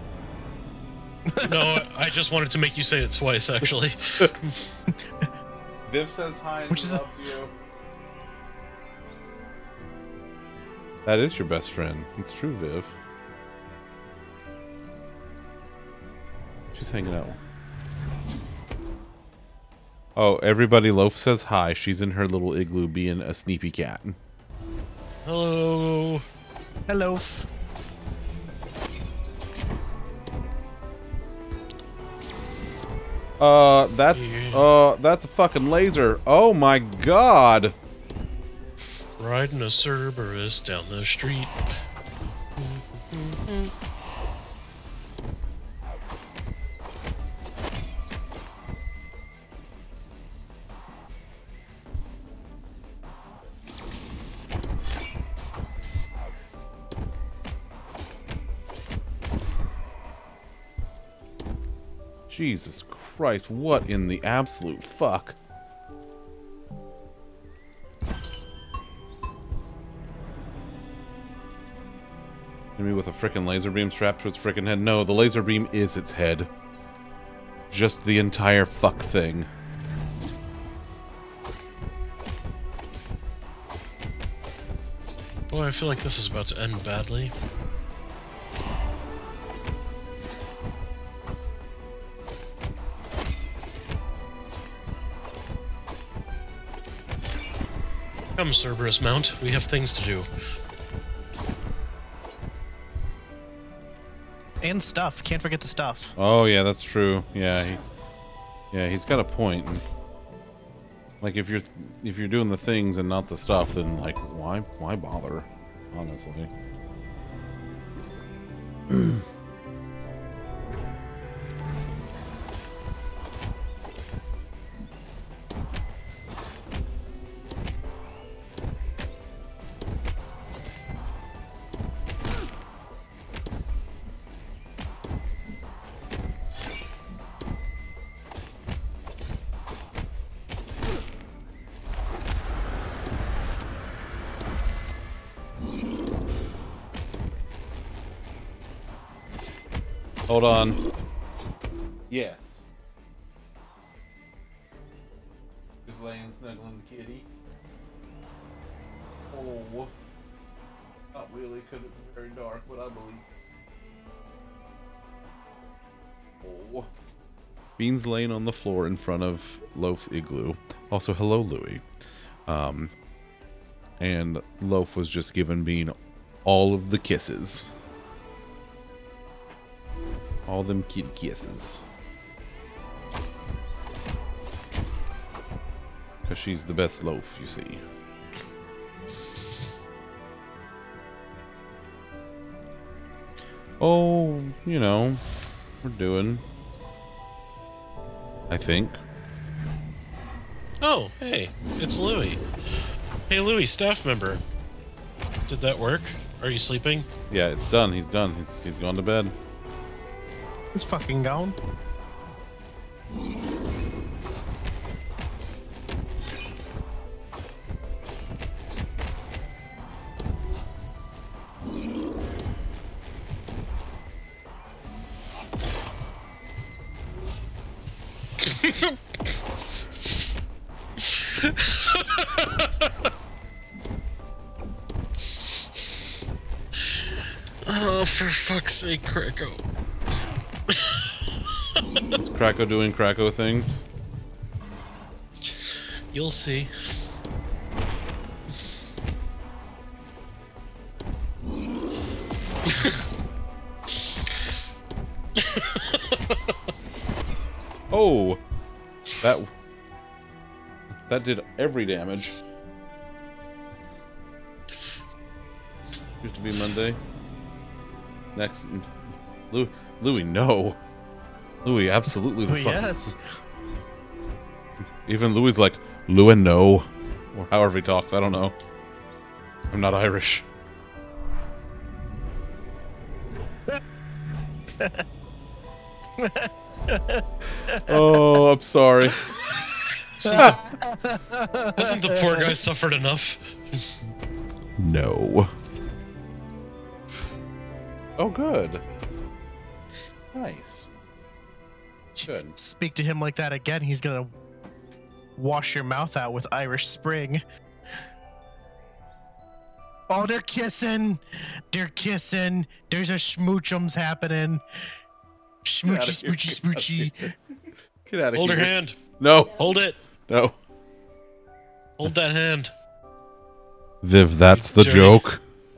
S2: no, I just wanted to make you say it twice, actually.
S1: Viv says hi and
S3: Which
S1: he
S3: is a-
S1: loves you. That is your best friend. It's true, Viv. She's hanging out. Oh, everybody Loaf says hi. She's in her little igloo being a sneaky cat.
S2: Hello.
S3: Hello. F-
S1: Uh, that's, uh, that's a fucking laser. Oh my god.
S2: Riding a Cerberus down the street.
S1: Jesus Christ, what in the absolute fuck? Enemy with a frickin' laser beam strapped to its frickin' head. No, the laser beam is its head. Just the entire fuck thing.
S2: Boy, I feel like this is about to end badly. Come, Cerberus Mount. We have things to do.
S3: and stuff. Can't forget the stuff.
S1: Oh yeah, that's true. Yeah, he, yeah, he's got a point. Like if you're if you're doing the things and not the stuff, then like why why bother? Honestly. Hold on. Yes. Just laying snuggling the kitty. Oh. Not really, because it's very dark, but I believe. Oh. Beans laying on the floor in front of Loaf's igloo. Also, hello, Louie. Um, and Loaf was just giving Bean all of the kisses. All them kitty kisses. Because she's the best Loaf, you see. Oh, you know, we're doing... I think.
S2: Oh, hey, it's Louie. Hey, Louie, staff member. Did that work? Are you sleeping?
S1: Yeah, it's done. He's done. He's, he's gone to bed.
S3: It's fucking gone.
S2: Oh, for fuck's sake, Krako.
S1: Is Krako doing Krako things?
S2: You'll see.
S1: Oh! That... That did every damage. Used to be Monday. Next... Louis, Louis, no! Louis, absolutely the
S3: Well,
S1: fuck.
S3: yes.
S1: Even Louis like, Louis, no. Or however he talks, I don't know. I'm not Irish. Oh, I'm sorry.
S2: Hasn't the poor guy suffered enough?
S1: No. Oh, good. Nice. Good.
S3: Speak to him like that again, he's gonna wash your mouth out with Irish Spring. Oh, they're kissing. They're kissing. There's a smoochums happening. Smoochy,
S1: outta here.
S3: smoochy, smoochy.
S1: Get out of
S2: Hold
S1: here.
S2: her hand.
S1: No.
S2: Hold it.
S1: No.
S2: Hold that hand.
S1: Viv, that's the
S2: Dirty.
S1: joke.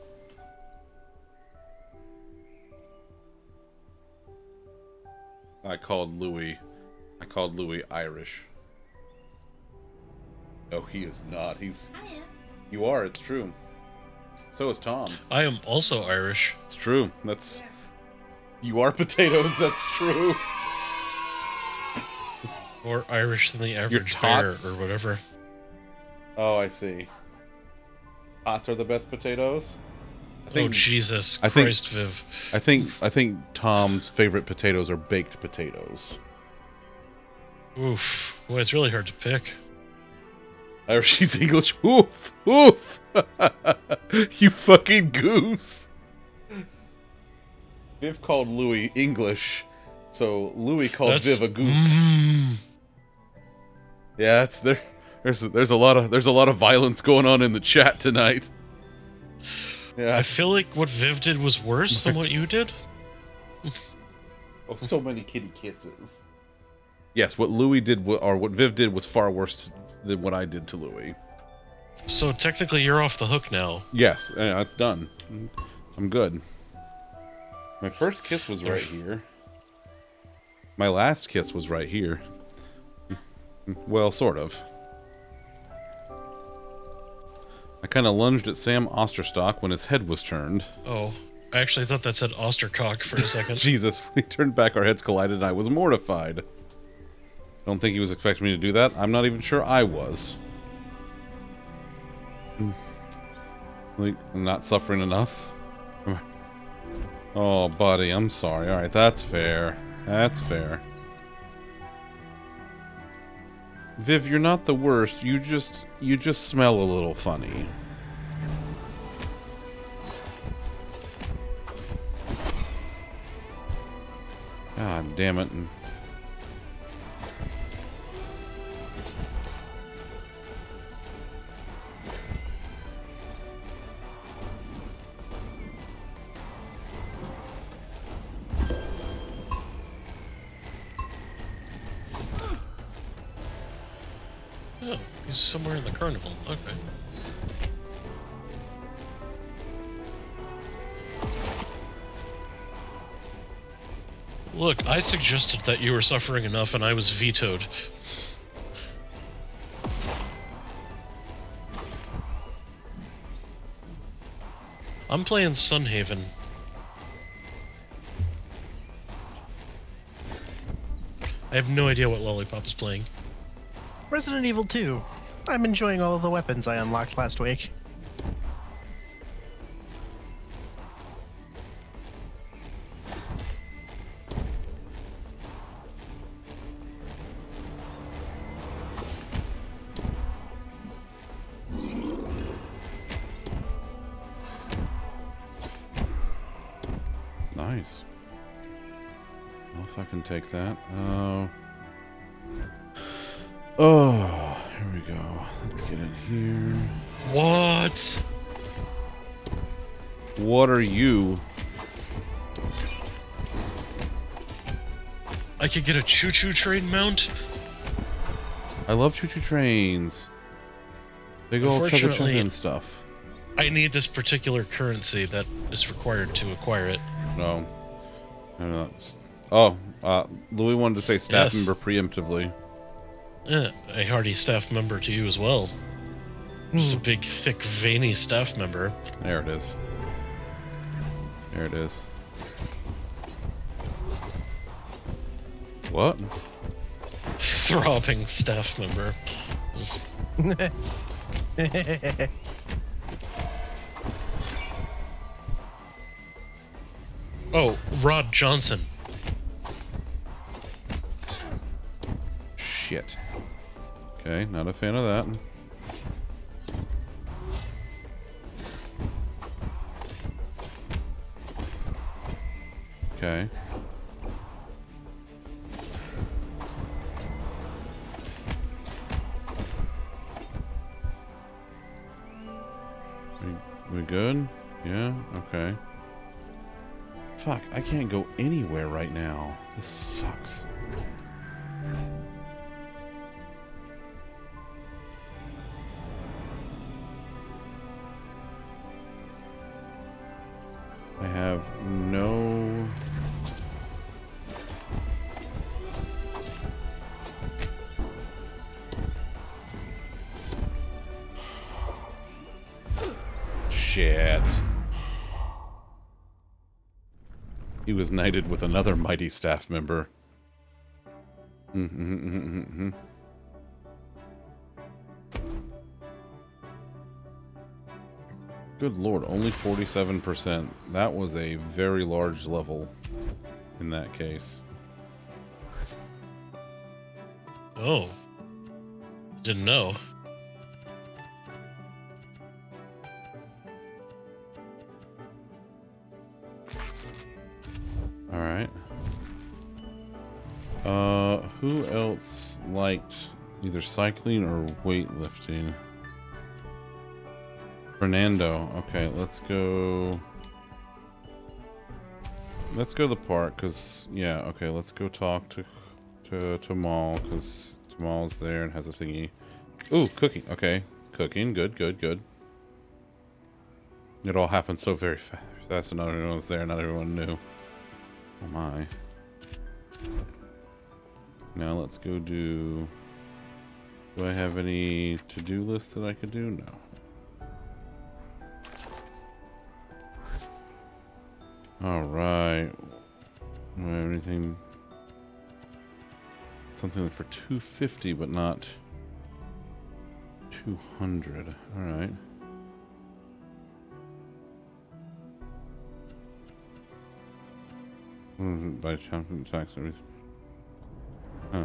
S1: I called Louis. I called Louis Irish. No, he is not. He's. You are. It's true. So is Tom.
S2: I am also Irish.
S1: It's true. That's. You are potatoes. That's true.
S2: More Irish than the average bear,
S1: tots.
S2: or whatever.
S1: Oh, I see. Tots are the best potatoes. I
S2: Oh Jesus
S1: I think-
S2: Christ, Viv.
S1: I think. I think Tom's favorite potatoes are baked potatoes.
S2: Oof. Boy, it's really hard to pick.
S1: Irish, he's English. Oof, oof. You fucking goose. Viv called Louis English, so Louis called
S2: That's-
S1: Viv a goose.
S2: Mm.
S1: Yeah, it's there. There's there's a lot of there's a lot of violence going on in the chat tonight. Yeah.
S2: I feel like what Viv did was worse than what you did.
S1: Oh, so many kitty kisses. Yes, what Louis did, wa- or what Viv did, was far worse than what I did to Louis.
S2: So technically, you're off the hook now.
S1: Yes, yeah, it's done. I'm good. My first kiss was right here. My last kiss was right here. Well, sort of. I kind of lunged at Sam Osterstock when his head was turned.
S2: Oh, I actually thought that said Ostercock for a second.
S1: Jesus, when he turned back, our heads collided, and I was mortified. Don't think he was expecting me to do that. I'm not even sure I was. Like, I'm not suffering enough. Oh, buddy, I'm sorry. All right, that's fair. That's fair. Viv, you're not the worst. You just, you just smell a little funny. God damn it.
S2: Oh, he's somewhere in the carnival. Okay. Look, I suggested that you were suffering enough and I was vetoed. I'm playing Sunhaven. I have no idea what Lollipop is playing.
S3: Resident Evil two. I'm enjoying all of the weapons I unlocked last week.
S1: Nice. Well, if I can take that. Oh. Oh, here we go. Let's get in here.
S2: What?
S1: What are you?
S2: I could get a choo-choo train mount?
S1: I love choo-choo trains. Big old chugga chugga
S2: Unfortunately-
S1: and stuff.
S2: I need this particular currency that is required to acquire it.
S1: No. I'm not. Oh, uh, Louis wanted to say staff
S2: Yes.
S1: member preemptively.
S2: Eh, a hearty staff member to you as well. Just a big, thick, veiny staff member.
S1: There it is. There it is. What?
S2: Throbbing staff member. Just, oh, Rod Johnson.
S1: Shit. Okay, not a fan of that. Okay. We, we good? Yeah? Okay. Fuck, I can't go anywhere right now. This sucks. I have no... Shit. He was knighted with another mighty staff member. Mm-hmm-hmm-hmm-hmm. Good lord, only forty-seven percent. That was a very large level in that case.
S2: Oh. Didn't know.
S1: Alright. Uh, who else liked either cycling or weightlifting? Fernando. Okay, let's go... Let's go to the park, because... Yeah, okay, let's go talk to to Tamal, because Tamal's there and has a thingy. Ooh, cooking. Okay, cooking. Good, good, good. It all happened so very fast, and not everyone was there, not everyone knew. Oh my. Now let's go do... Do I have any to-do lists that I could do? No. Alright. Do I have anything... Something for two fifty, but not two hundred. Alright. By counting tax everything. Huh.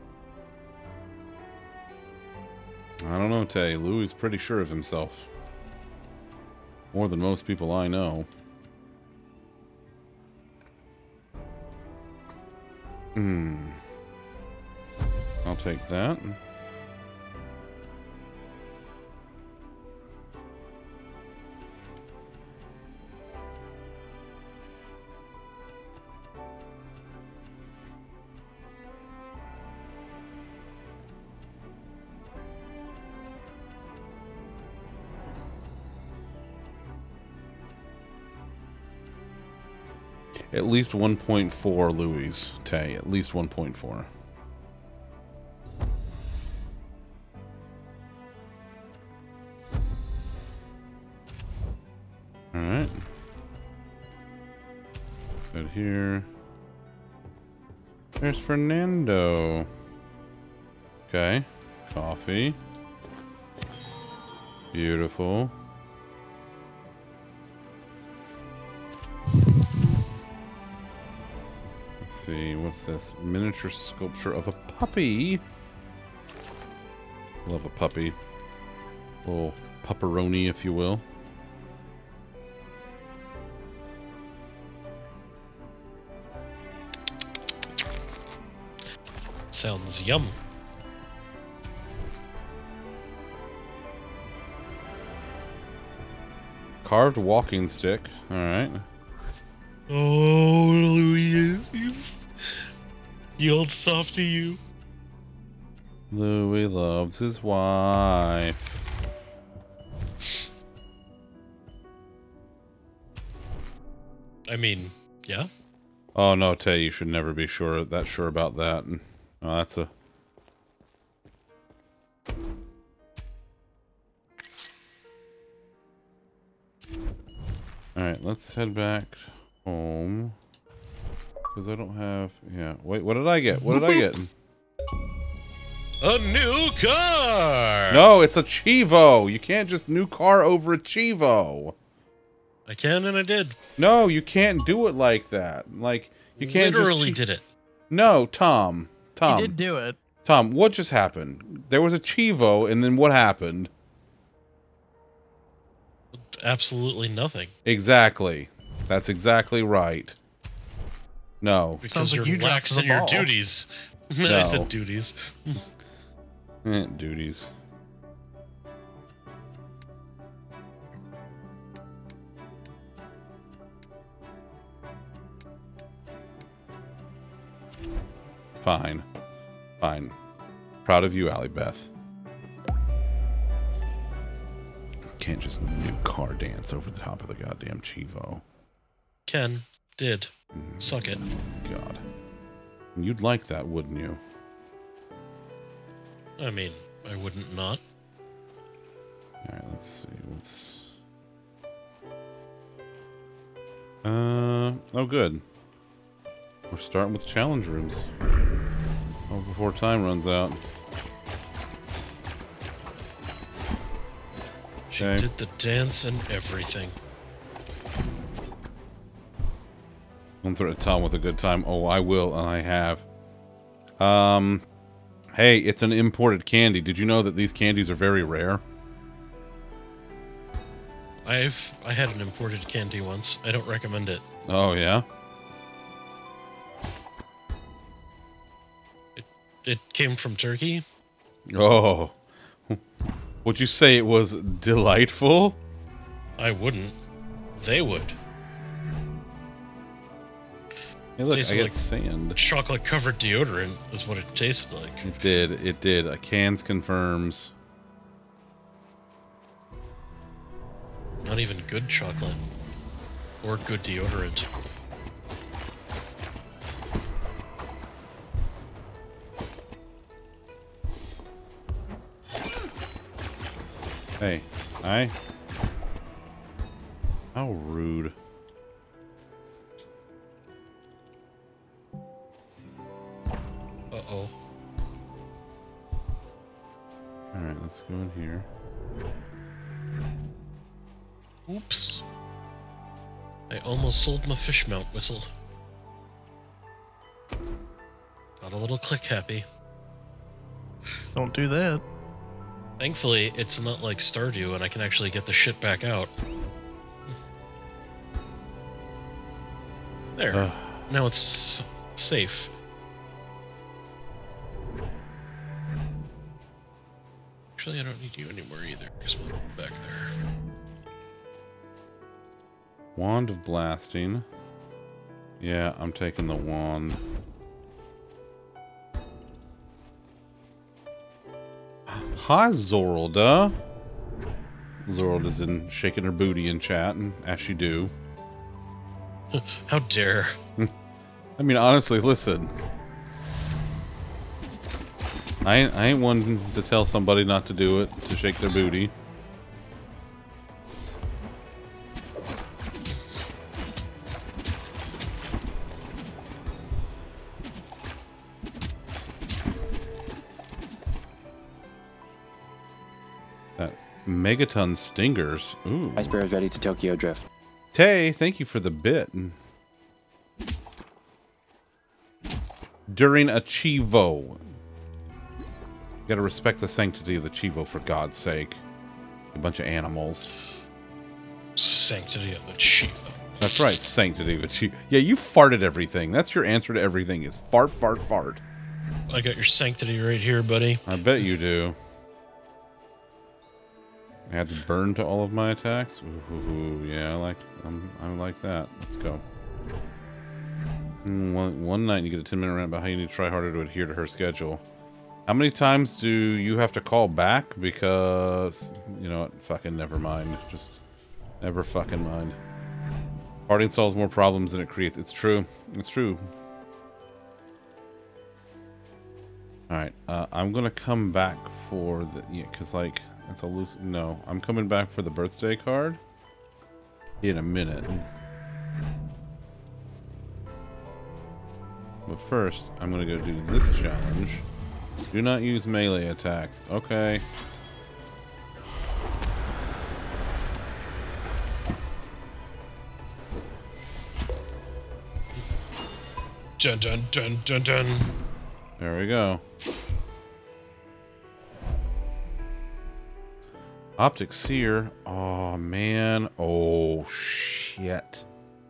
S1: I don't know, Tay. Louis is pretty sure of himself. More than most people I know. Hmm. I'll take that. At least one point four Louis, Tay. At least one point four. Alright. Good here. There's Fernando. Okay. Coffee. Beautiful. Let's see, what's this? Miniature sculpture of a puppy. Love a puppy. Little pupperoni, if you will.
S2: Sounds yum.
S1: Carved walking stick. Alright.
S2: Oh, Louis, you, you old softy, you.
S1: Louis loves his wife.
S2: I mean, yeah.
S1: Oh no, Tay, you should never be sure that sure about that. Oh, that's a... Alright, let's head back home. Because I don't have... Yeah, wait, what did I get? What did I get?
S2: A new car!
S1: No, it's a Chivo! You can't just new car over a Chivo!
S2: I can and I did.
S1: No, you can't do it like that. Like, you can't
S2: Literally
S1: just...
S2: did it.
S1: No, Tom. Tom.
S3: He did do it.
S1: Tom, what just happened? There was a Chivo, and then what happened?
S2: Absolutely nothing.
S1: Exactly. That's exactly right. No.
S2: Because
S3: Sounds like
S2: you're
S3: you dropped
S2: lax
S3: the
S2: in your
S3: ball.
S2: duties. I
S1: No.
S2: said duties.
S1: Eh, duties. Fine. Fine. Proud of you, Allie Beth. Can't just new car dance over the top of the goddamn Chivo.
S2: Ken did. Suck it.
S1: God. You'd like that, wouldn't you?
S2: I mean, I wouldn't not.
S1: Alright, let's see. What's... Uh, oh good. We're starting with challenge rooms. Oh, before time runs out.
S2: She
S1: Okay.
S2: did the dance and everything.
S1: Don't threaten Tom with a good time. Oh, I will, and I have. Um, hey, it's an imported candy. Did you know that these candies are very rare?
S2: I've I had an imported candy once. I don't recommend it.
S1: Oh, yeah?
S2: It it came from Turkey.
S1: Oh. Would you say it was delightful?
S2: I wouldn't. They would.
S1: Hey, look, I
S2: Tasted
S1: get
S2: like
S1: sand.
S2: chocolate covered deodorant is what it tasted like.
S1: It did. It did. A cans confirms.
S2: Not even good chocolate. Or good deodorant.
S1: Hey, I. How rude.
S2: Uh-oh.
S1: Alright, let's go in here.
S2: Oops. I almost sold my fish mount whistle. Got a little click happy.
S3: Don't do that.
S2: Thankfully, it's not like Stardew and I can actually get the shit back out. There.
S1: Ugh.
S2: Now it's safe. Actually, I don't need you anymore either, because we'll go back there.
S1: Wand of blasting. Yeah, I'm taking the wand. Hi, Zorlda. Zorlda's in shaking her booty in chat, and as she do.
S2: How dare.
S1: I mean, honestly, listen. I ain't, I ain't one to tell somebody not to do it, to shake their booty. That megaton stingers. Ooh.
S6: Ice Bear is ready to Tokyo Drift.
S1: Tay, thank you for the bit. During a Chivo. You gotta respect the sanctity of the Chivo, for God's sake. A bunch of animals.
S2: Sanctity of the Chivo.
S1: That's right, sanctity of the Chivo. Yeah, you farted everything. That's your answer to everything, is fart, fart, fart.
S2: I got your sanctity right here, buddy.
S1: I bet you do. Adds burn to all of my attacks. Ooh, ooh, ooh, yeah, I like. I'm. I like that. Let's go. Mm, One one night you get a ten minute rant about how you need to try harder to adhere to her schedule. How many times do you have to call back? Because you know what? Fucking never mind. Just never fucking mind. Farting solves more problems than it creates. It's true. It's true. All right. Uh, I'm gonna come back for the yeah, cause like. That's a loose... No, I'm coming back for the birthday card in a minute. But first, I'm going to go do this challenge. Do not use melee attacks. Okay.
S2: Dun dun dun dun dun.
S1: There we go. Optic Seer. Oh, man. Oh, shit.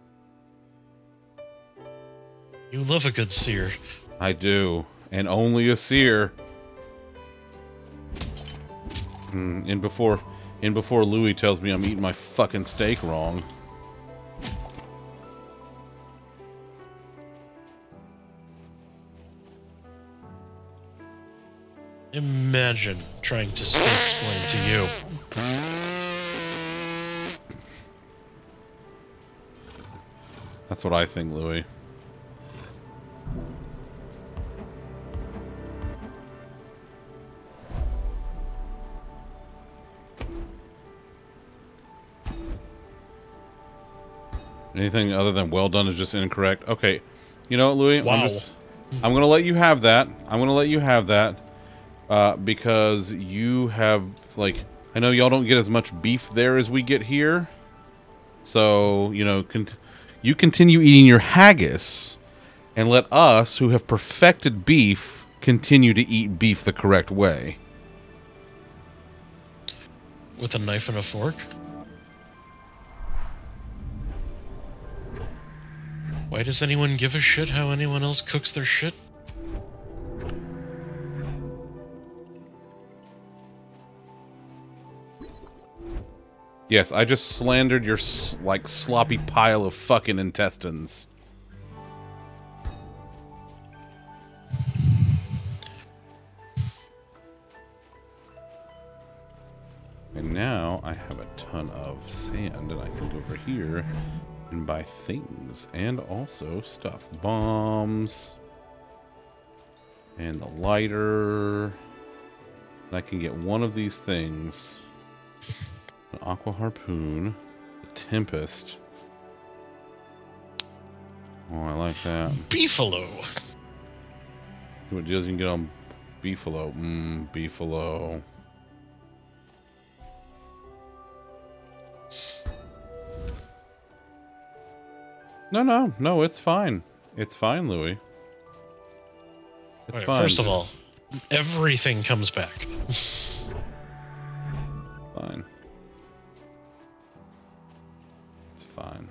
S2: You love a good seer.
S1: I do. And only a seer. Mm, and before and before Louis tells me I'm eating my fucking steak wrong.
S2: Imagine trying to explain to you.
S1: That's what I think, Louis. Anything other than well done is just incorrect. Okay, you know what, Louis?
S2: Wow.
S1: I'm just, I'm gonna let you have that. I'm gonna let you have that. Uh, because you have, like, I know y'all don't get as much beef there as we get here. So, you know, cont you continue eating your haggis and let us, who have perfected beef, continue to eat beef the correct way.
S2: With a knife and a fork? Why does anyone give a shit how anyone else cooks their shit?
S1: Yes, I just slandered your, s like, sloppy pile of fucking intestines. And now I have a ton of sand, and I can go over here and buy things, and also stuff. Bombs. And the lighter. And I can get one of these things. An aqua harpoon, a tempest. Oh, I like that.
S2: Beefalo.
S1: See what deals you can get on Beefalo. Mmm, Beefalo. No, no, no, it's fine. It's fine, Louis. It's
S2: Right,
S1: fine.
S2: first of
S1: Just
S2: all, everything comes back.
S1: fine. It's fine.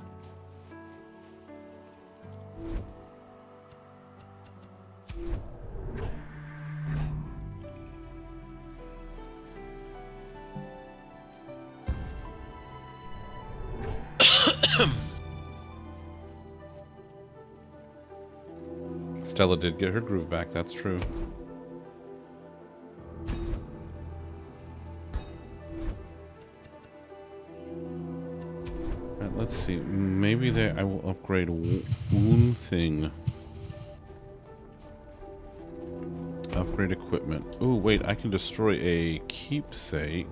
S1: Stella did get her groove back, that's true. let's see. Maybe they, I will upgrade one thing. Upgrade equipment. Oh, wait, I can destroy a keepsake.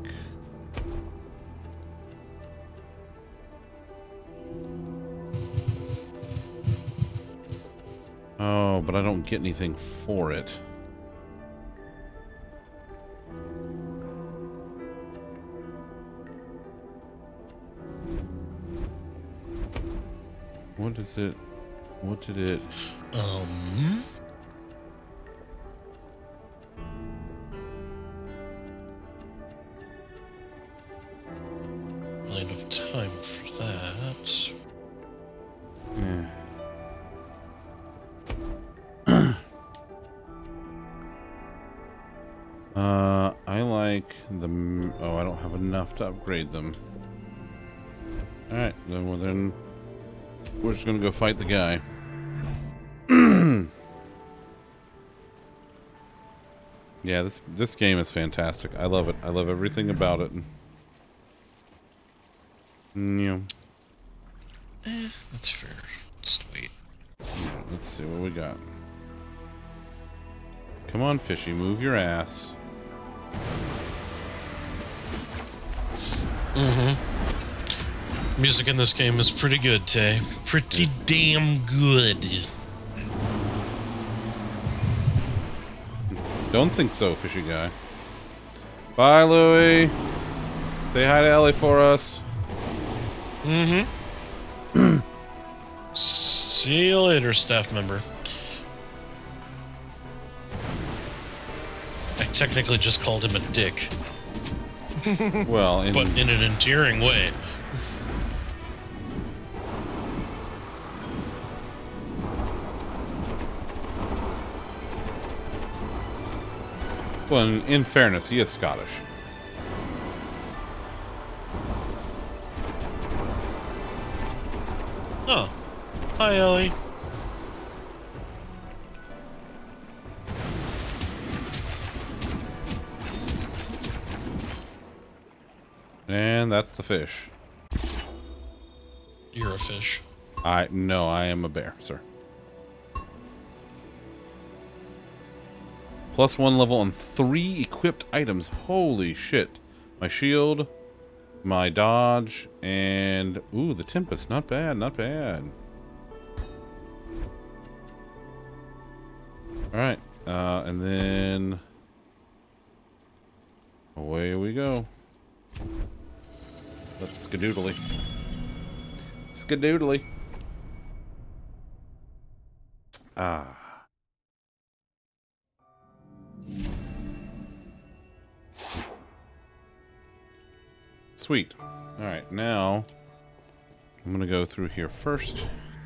S1: Oh, but I don't get anything for it. What is it? What did it?
S2: Um. Really enough time for that.
S1: Yeah. uh, I like the. Oh, I don't have enough to upgrade them. All right, then. Well, then we're just gonna go fight the guy. Yeah, this this game is fantastic. I love it. I love everything about it. Yeah.
S2: Eh, that's fair. Just wait.
S1: Let's see what we got. Come on, fishy, move your ass.
S2: Mm-hmm. Music in this game is pretty good, Tay. Pretty damn good.
S1: Don't think so, fishy guy. Bye, Louie. Say hi to Ellie for us.
S2: Mm-hmm. See you later, staff member. I technically just called him a dick,
S1: Well, in,
S2: but in an endearing way.
S1: well, in, in fairness, he is Scottish.
S2: Oh. Hi, Ellie.
S1: And that's the fish.
S2: You're a fish.
S1: I no, I am a bear, sir. Plus one level on three equipped items. Holy shit. My shield, my dodge, and ooh, the Tempest. Not bad, not bad. Alright, uh, and then away we go. Let's skadoodly. Skadoodly. Ah. Sweet. Alright, now I'm gonna go through here first.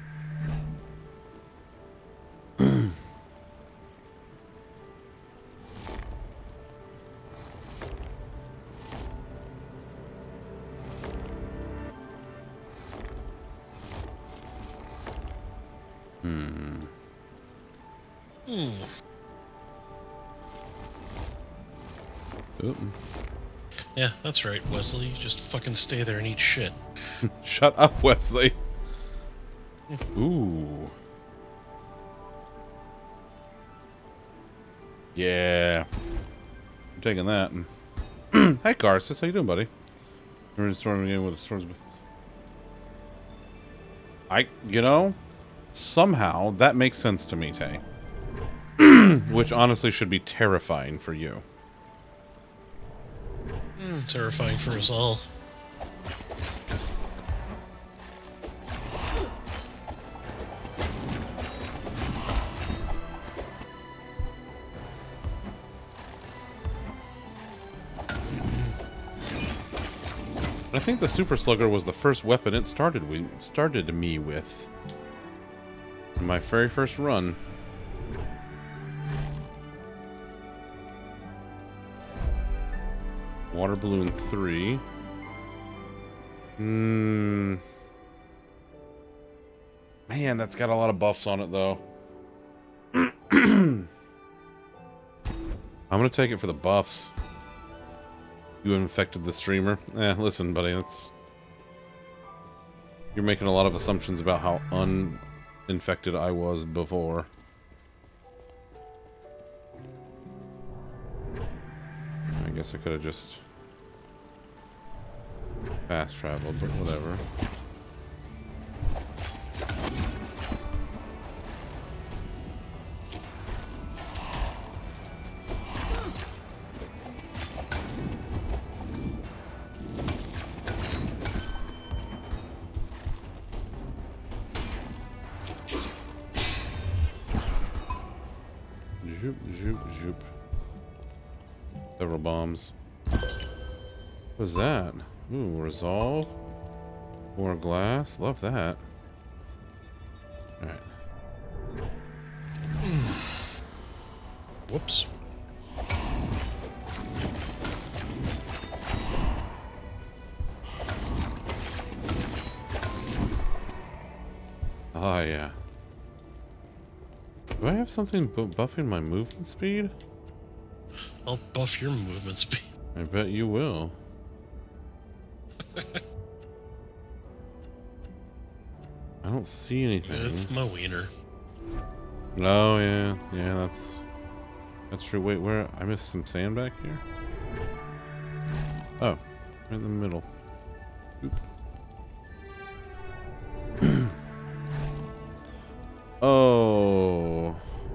S1: Hmm.
S2: Hmm.
S1: Oop.
S2: Yeah, that's right, Wesley. Just fucking stay there and eat shit.
S1: Shut up, Wesley. Ooh. Yeah. I'm taking that. Hey, Garces. How you doing, buddy? We're in storm again with the storms. I, you know, somehow that makes sense to me, Tay. Which honestly should be terrifying for you.
S2: Mm, terrifying for us all.
S1: I think the Super Slugger was the first weapon it started we started me with. In my very first run. Water balloon three. Hmm. Man, that's got a lot of buffs on it, though. I'm gonna take it for the buffs. You infected the streamer. Eh, listen, buddy, that's... You're making a lot of assumptions about how uninfected I was before. I guess I could have just fast traveled, but whatever. Zoop, zoop, zoop. Several bombs. What was that? Ooh, resolve. More glass. Love that. Alright.
S2: Whoops.
S1: Oh, yeah. Do I have something bu buffing my movement speed?
S2: I'll buff your movement speed.
S1: I bet you will. I don't see anything.
S2: It's my wiener.
S1: Oh, yeah. Yeah, that's... That's true. Wait, where... I missed some sand back here? Oh. Right in the middle. Oop. Oh.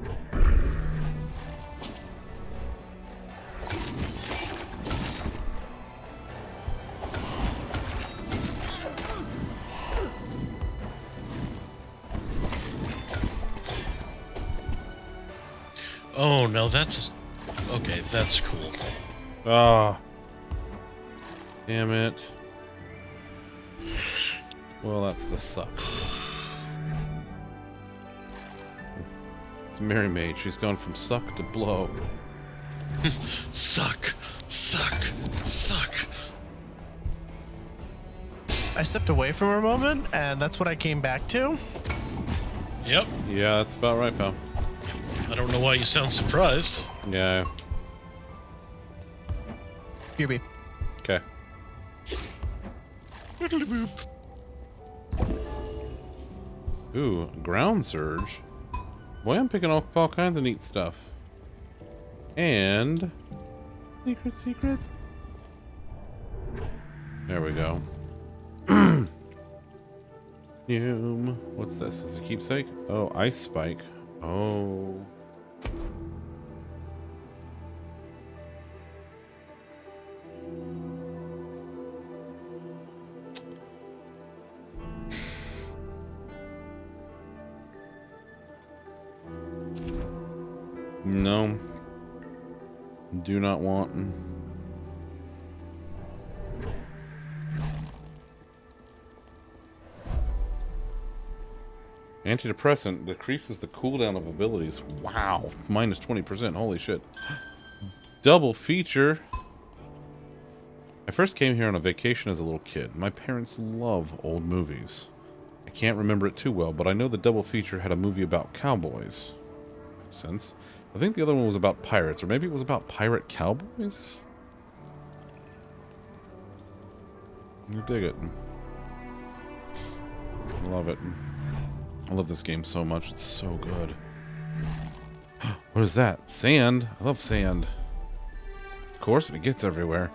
S2: Oh, no, that's... Okay, that's cool.
S1: Ah. Damn it. Well, that's the suck. It's Mary Maid. She's gone from suck to blow.
S2: Suck. Suck. Suck.
S3: I stepped away from her a moment, and that's what I came back to.
S2: Yep.
S1: Yeah, that's about right, pal.
S2: I don't know why you sound surprised.
S1: Yeah.
S3: Q B.
S1: Okay.
S2: Boop.
S1: Ooh, ground surge. Boy, I'm picking up all kinds of neat stuff. And... Secret, secret. There we go. Fume. What's this? Is it a keepsake? Oh, ice spike. Oh. No. Do not want. Antidepressant decreases the cooldown of abilities. Wow. Minus twenty percent. Holy shit. Double feature. I first came here on a vacation as a little kid. My parents love old movies. I can't remember it too well, but I know the double feature had a movie about cowboys. Makes sense. I think the other one was about pirates, or maybe it was about pirate cowboys? You dig it. Love it. I love this game so much. It's so good. What is that? Sand? I love sand. Of course, it gets everywhere.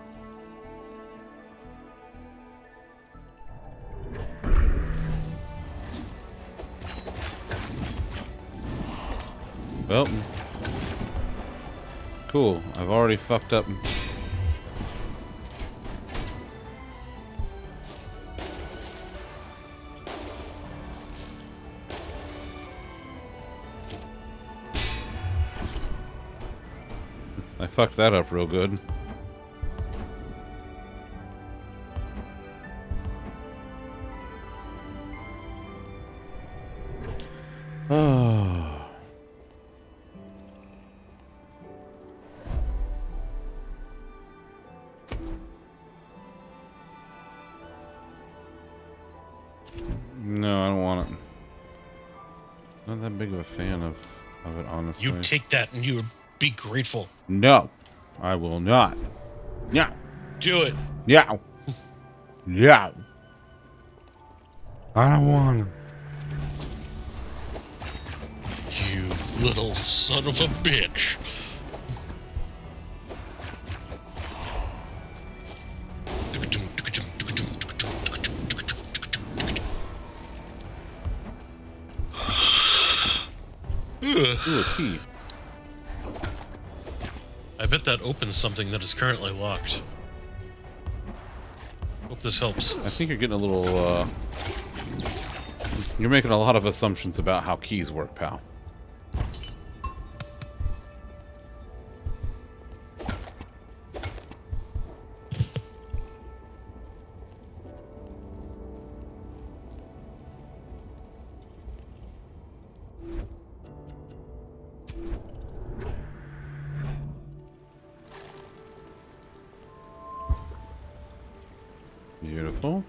S1: Well, cool. I've already fucked up. I fucked that up real good. Oh. No, I don't want it. Not that big of a fan of, of it, honestly.
S2: You take that and you would be grateful.
S1: No, I will not. Yeah.
S2: Do it.
S1: Yeah. Yeah. I want
S2: You little son of a bitch.
S1: Ooh, a key.
S2: I bet that opens something that is currently locked. Hope this helps.
S1: I think you're getting a little, uh... You're making a lot of assumptions about how keys work, pal. Beautiful.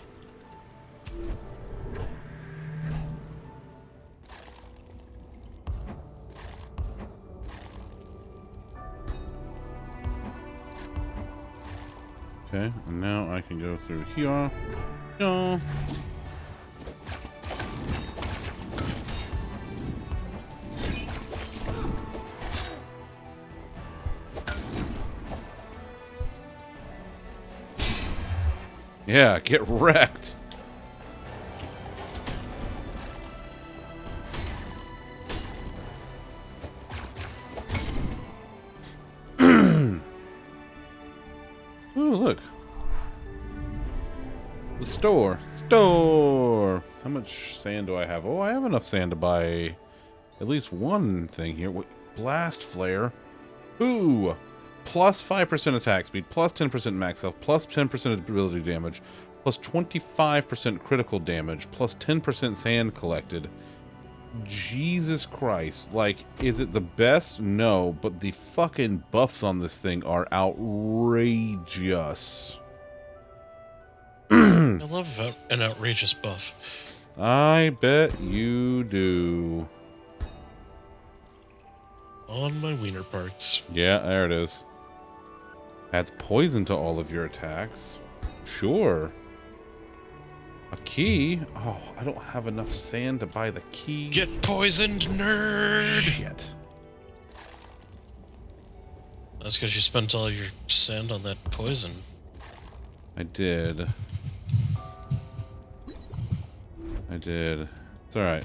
S1: Okay, and now I can go through here. No. Yeah, get wrecked. Ooh, look. The store. Store. How much sand do I have? Oh, I have enough sand to buy at least one thing here. Wait, blast flare. Ooh. Plus five percent attack speed, plus ten percent max health, plus ten percent ability damage, plus twenty-five percent critical damage, plus ten percent sand collected. Jesus Christ. Like, is it the best? No, but the fucking buffs on this thing are outrageous.
S2: I love out an outrageous buff.
S1: I bet you do.
S2: On my wiener parts.
S1: Yeah, there it is. Adds poison to all of your attacks. Sure. A key? Oh, I don't have enough sand to buy the key.
S2: Get poisoned, nerd!
S1: Shit.
S2: That's because you spent all your sand on that poison.
S1: I did. I did. It's alright.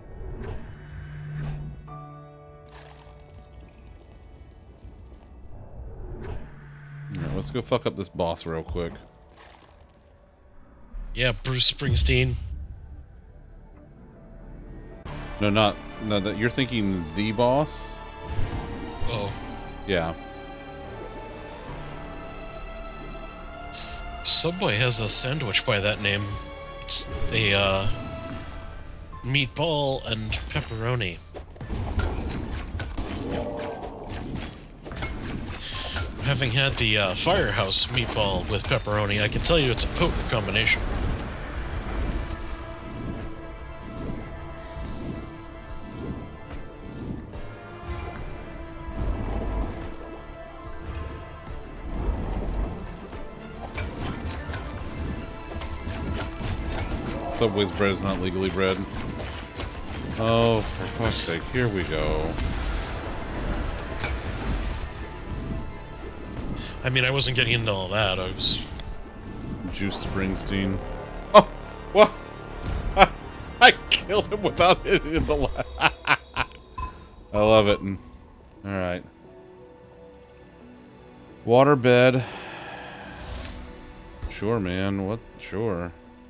S1: Alright, let's go fuck up this boss real quick.
S2: Yeah, Bruce Springsteen.
S1: No, not... No, that you're thinking the boss?
S2: Oh.
S1: Yeah.
S2: Subway has a sandwich by that name. It's a, uh... meatball and pepperoni. Having had the uh, Firehouse meatball with pepperoni, I can tell you it's a potent combination.
S1: Subway's bread is not legally bread. Oh, for fuck's sake, here we go.
S2: I mean, I wasn't getting into all that, I was...
S1: Juice Springsteen. Oh, well, I, I killed him without hitting the last. I love it. Alright. Waterbed. Sure, man. What? Sure.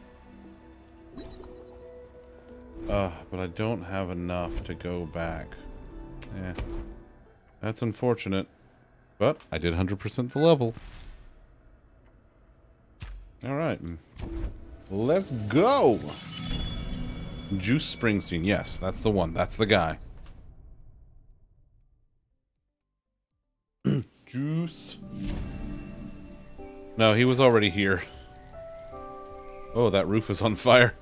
S1: Uh, but I don't have enough to go back. Eh. That's unfortunate. But I did one hundred percent the level. Alright. Let's go! Juice Springsteen. Yes, that's the one. That's the guy. Juice. No, he was already here. Oh, that roof is on fire.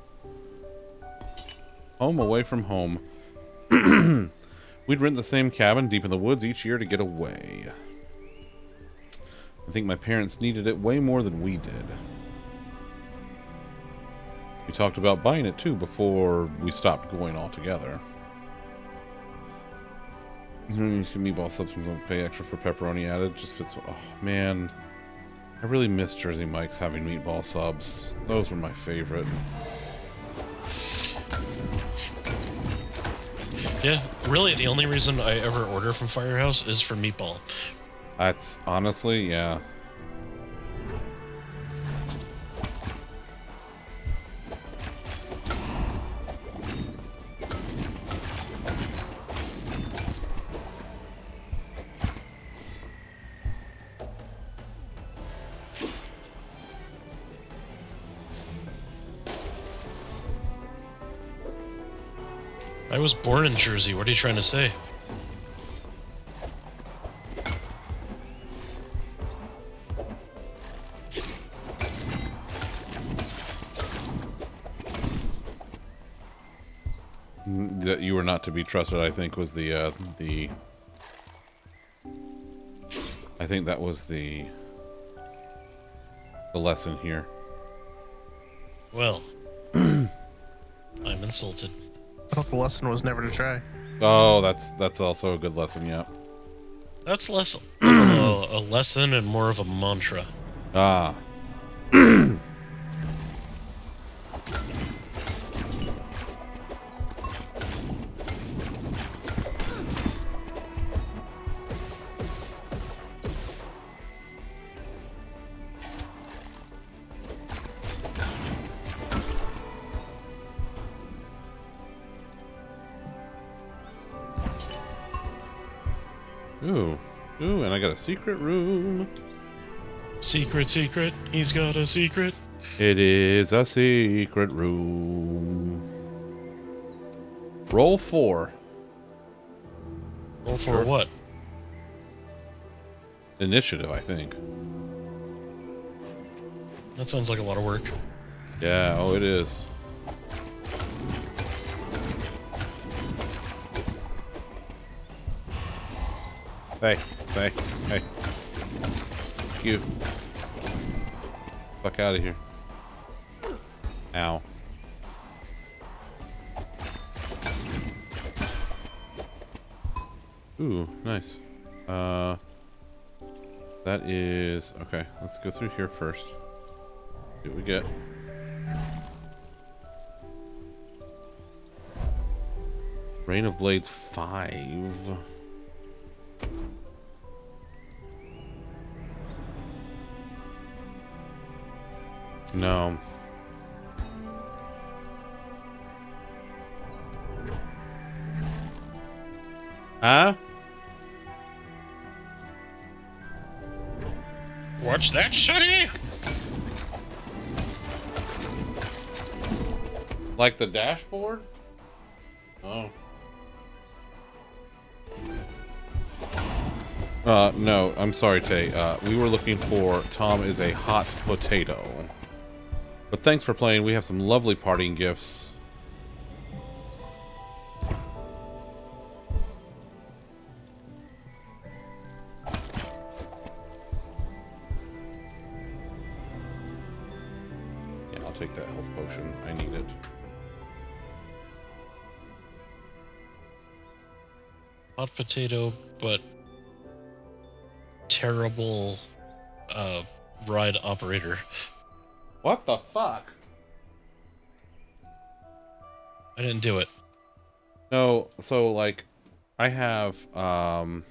S1: Home away from home. We'd rent the same cabin deep in the woods each year to get away. I think my parents needed it way more than we did. We talked about buying it too before we stopped going altogether. Meatball subs don't pay extra for pepperoni added. Just fits. Oh man, I really miss Jersey Mike's having meatball subs. Those were my favorite.
S2: Yeah, really, the only reason I ever order from Firehouse is for meatball.
S1: That's honestly, yeah.
S2: I was born in Jersey. What are you trying to say?
S1: That you were not to be trusted, I think, was the uh, the. I think that was the. The lesson here.
S2: Well, I'm insulted.
S3: I thought the lesson was never to try.
S1: Oh, that's that's also a good lesson. Yeah.
S2: That's less uh, a lesson and more of a mantra.
S1: Ah. Ooh. Ooh, and I got a secret room.
S2: Secret, secret, he's got a secret.
S1: It is a secret room. Roll four.
S2: Roll for what?
S1: Initiative, I think.
S2: That sounds like a lot of work.
S1: Yeah, oh, it is. Hey, hey, hey. You. Fuck out of here. Ow. Ooh, nice. Uh, that is... Okay, let's go through here first. See what we get. Rain of Blades five. No. Huh?
S2: Watch that, Shuddy!
S1: Like the dashboard? Oh. Uh, no, I'm sorry, Tay. Uh, we were looking for Tom is a hot potato. But thanks for playing. We have some lovely parting gifts. Yeah, I'll take that health potion. I need it.
S2: Hot potato, but terrible uh, ride operator.
S1: What the fuck?
S2: I didn't do it.
S1: No, so like, I have, um,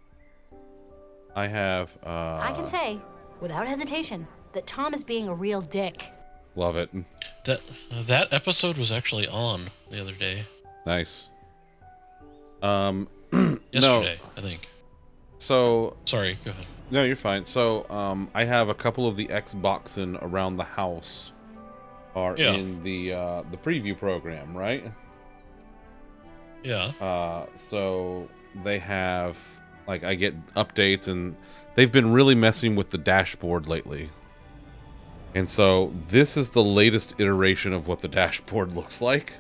S1: I have, uh...
S6: I can say, without hesitation, that Tom is being a real dick.
S1: Love it.
S2: That that episode was actually on the other day.
S1: Nice. Um,
S2: Yesterday,
S1: no.
S2: I think.
S1: So...
S2: Sorry, go ahead.
S1: No, you're fine. So, um, I have a couple of the Xboxen around the house are
S2: Yeah.
S1: in the, uh, the preview program, right?
S2: Yeah.
S1: Uh, so they have, like, I get updates, and they've been really messing with the dashboard lately. And so this is the latest iteration of what the dashboard looks like.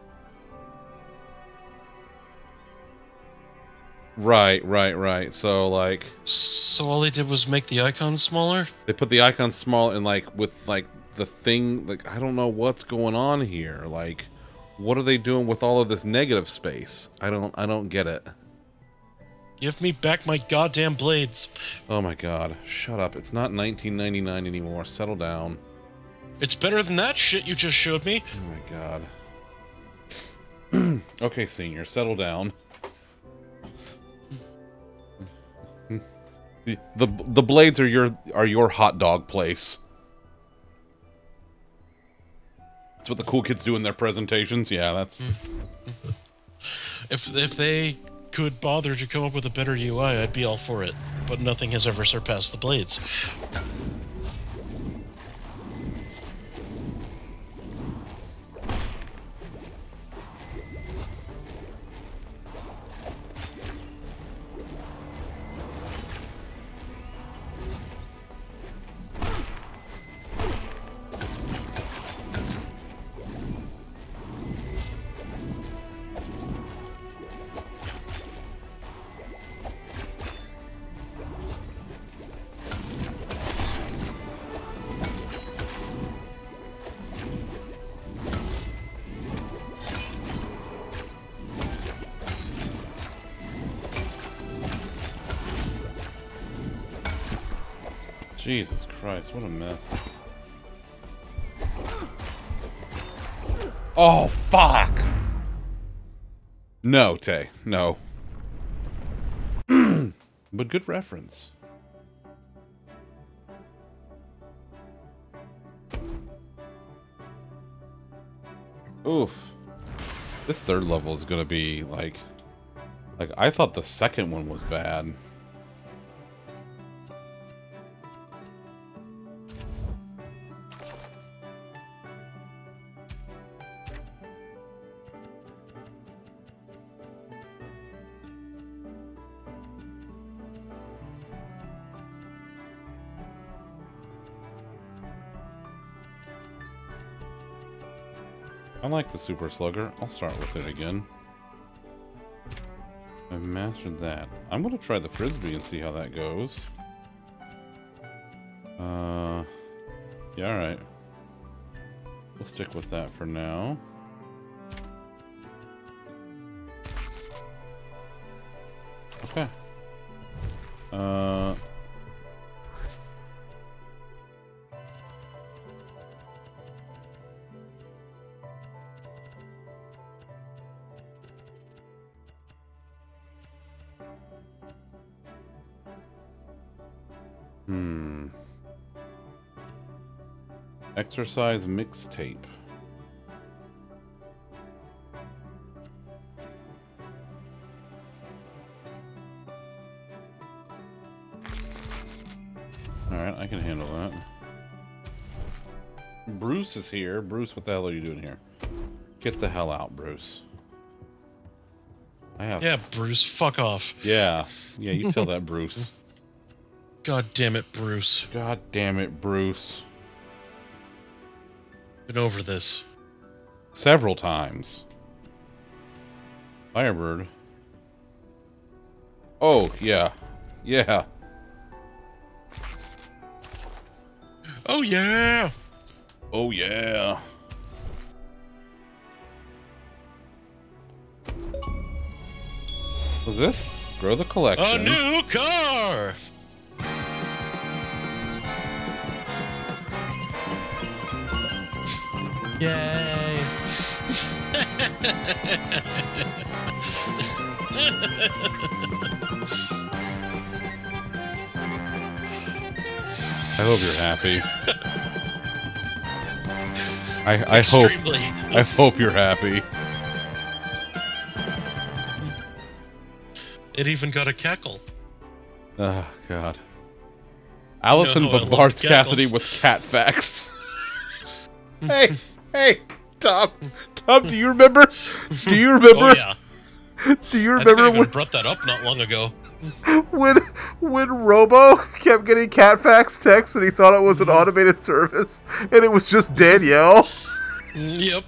S1: Right, right, right. So, like...
S2: So all they did was make the icons smaller?
S1: They put the icons small and, like, with, like, the thing. Like, I don't know what's going on here. Like, what are they doing with all of this negative space? I don't I don't get it.
S2: Give me back my goddamn blades.
S1: Oh my god. Shut up. It's not nineteen ninety-nine anymore. Settle down.
S2: It's better than that shit you just showed me.
S1: Oh my god. Okay, senior, settle down. The, the the blades are your are your hot dog place. That's what the cool kids do in their presentations. Yeah, that's.
S2: If if they could bother to come up with a better U I, I'd be all for it. But nothing has ever surpassed the blades.
S1: Jesus Christ, what a mess. Oh, fuck! No, Tay, no. But good reference. Oof. This third level is gonna be, like... Like, I thought the second one was bad. I like the Super Slugger. I'll start with it again. I've mastered that. I'm going to try the Frisbee and see how that goes. Uh, yeah, alright. We'll stick with that for now. Okay. Uh... Hmm. Exercise mixtape. Alright, I can handle that. Bruce is here. Bruce, what the hell are you doing here? Get the hell out, Bruce. I have...
S2: Yeah, Bruce, fuck off.
S1: Yeah. Yeah, you tell that, Bruce.
S2: God damn it, Bruce.
S1: God damn it, Bruce.
S2: Been over this.
S1: Several times. Firebird. Oh, yeah. Yeah.
S2: Oh, yeah!
S1: Oh, yeah. What's this? Grow the collection.
S2: A new car!
S3: Yay!
S1: I hope you're happy. I I hope
S2: Extremely.
S1: I hope you're happy.
S2: It even got a cackle.
S1: Oh God. Allison
S2: You know how I love
S1: bombards
S2: cackles.
S1: Cassidy with cat facts. Hey, hey, Tom. Tom, do you remember? Do you remember?
S2: Oh yeah.
S1: Do you
S2: I think I
S1: remember
S2: even
S1: when,
S2: brought that up not long ago.
S1: when when Robo kept getting cat facts texts and he thought it was an automated service and it was just Danielle?
S2: Yep.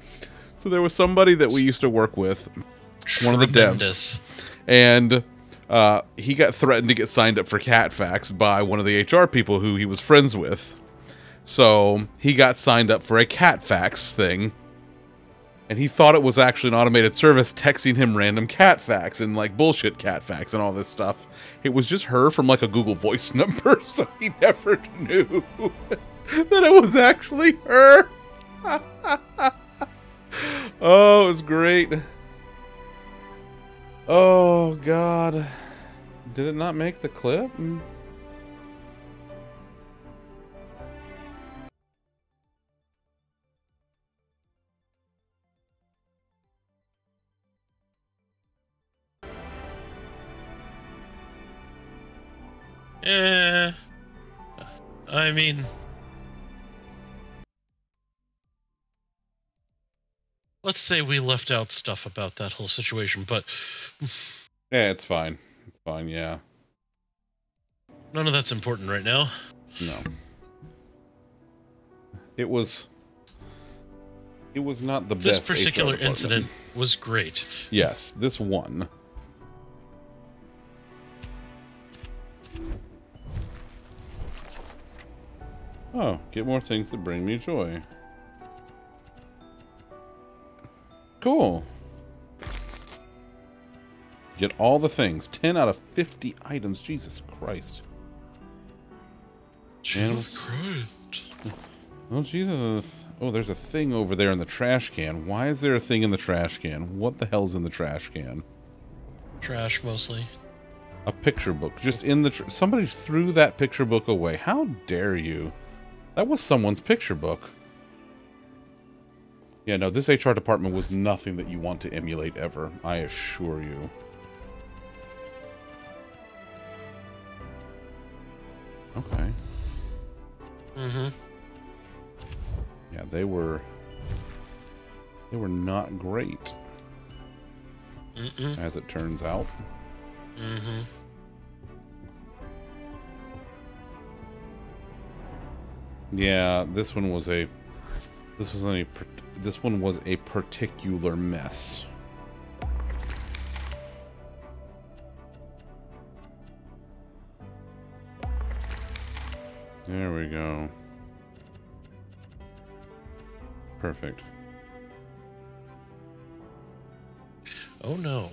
S1: So there was somebody that we used to work with, one of the devs,
S2: Tremendous.
S1: and Uh, he got threatened to get signed up for Catfax by one of the H R people who he was friends with. So he got signed up for a Catfax thing. And he thought it was actually an automated service texting him random cat facts and like bullshit cat facts and all this stuff. It was just her from like a Google Voice number, so he never knew that it was actually her. Oh, it was great. Oh, God. Did it not make the clip?
S2: Eh, I mean, let's say we left out stuff about that whole situation, but
S1: Yeah, it's fine. It's fine, yeah.
S2: none of that's important right now.
S1: No. It was... It was not the
S2: This
S1: best
S2: particular
S1: H R department.
S2: incident was great.
S1: Yes, this one. Oh, get more things that bring me joy. Cool. Get all the things. ten out of fifty items. Jesus Christ.
S2: Jesus Christ.
S1: Oh, Jesus. Oh, there's a thing over there in the trash can. Why is there a thing in the trash can? What the hell's in the trash can?
S2: Trash, mostly.
S1: A picture book. Just in the... Tr Somebody threw that picture book away. How dare you? That was someone's picture book. Yeah, no, this H R department was nothing that you want to emulate ever. I assure you. Okay.
S2: Mm-hmm.
S1: Yeah, they were... They were not great.
S2: Mm-mm.
S1: As it turns out.
S2: Mm-hmm.
S1: Yeah, this one was a... This was a... This one was a particular mess. There we go. Perfect.
S2: Oh no.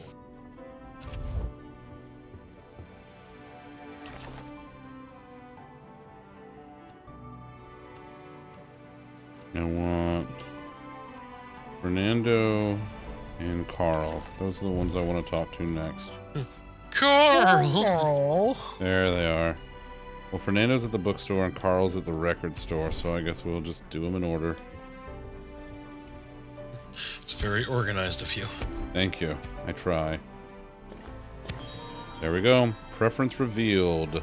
S1: I want Fernando and Carl. Those are the ones I want to talk to next.
S2: Carl!
S1: There they are. Well, Fernando's at the bookstore and Carl's at the record store, so I guess we'll just do them in order.
S2: It's very organized of you.
S1: Thank you. I try. There we go. Preference revealed.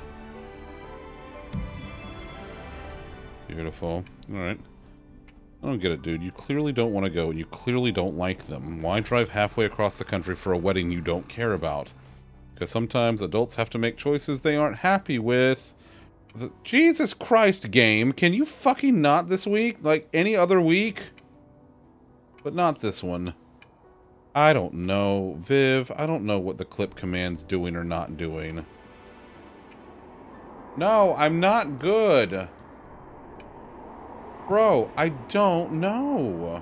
S1: Beautiful. Alright. I don't get it, dude. You clearly don't want to go, and you clearly don't like them. Why drive halfway across the country for a wedding you don't care about? Because sometimes adults have to make choices they aren't happy with. The Jesus Christ, game. Can you fucking not this week? Like any other week? But not this one. I don't know. Viv, I don't know what the clip command's doing or not doing. No, I'm not good. Bro, I don't know.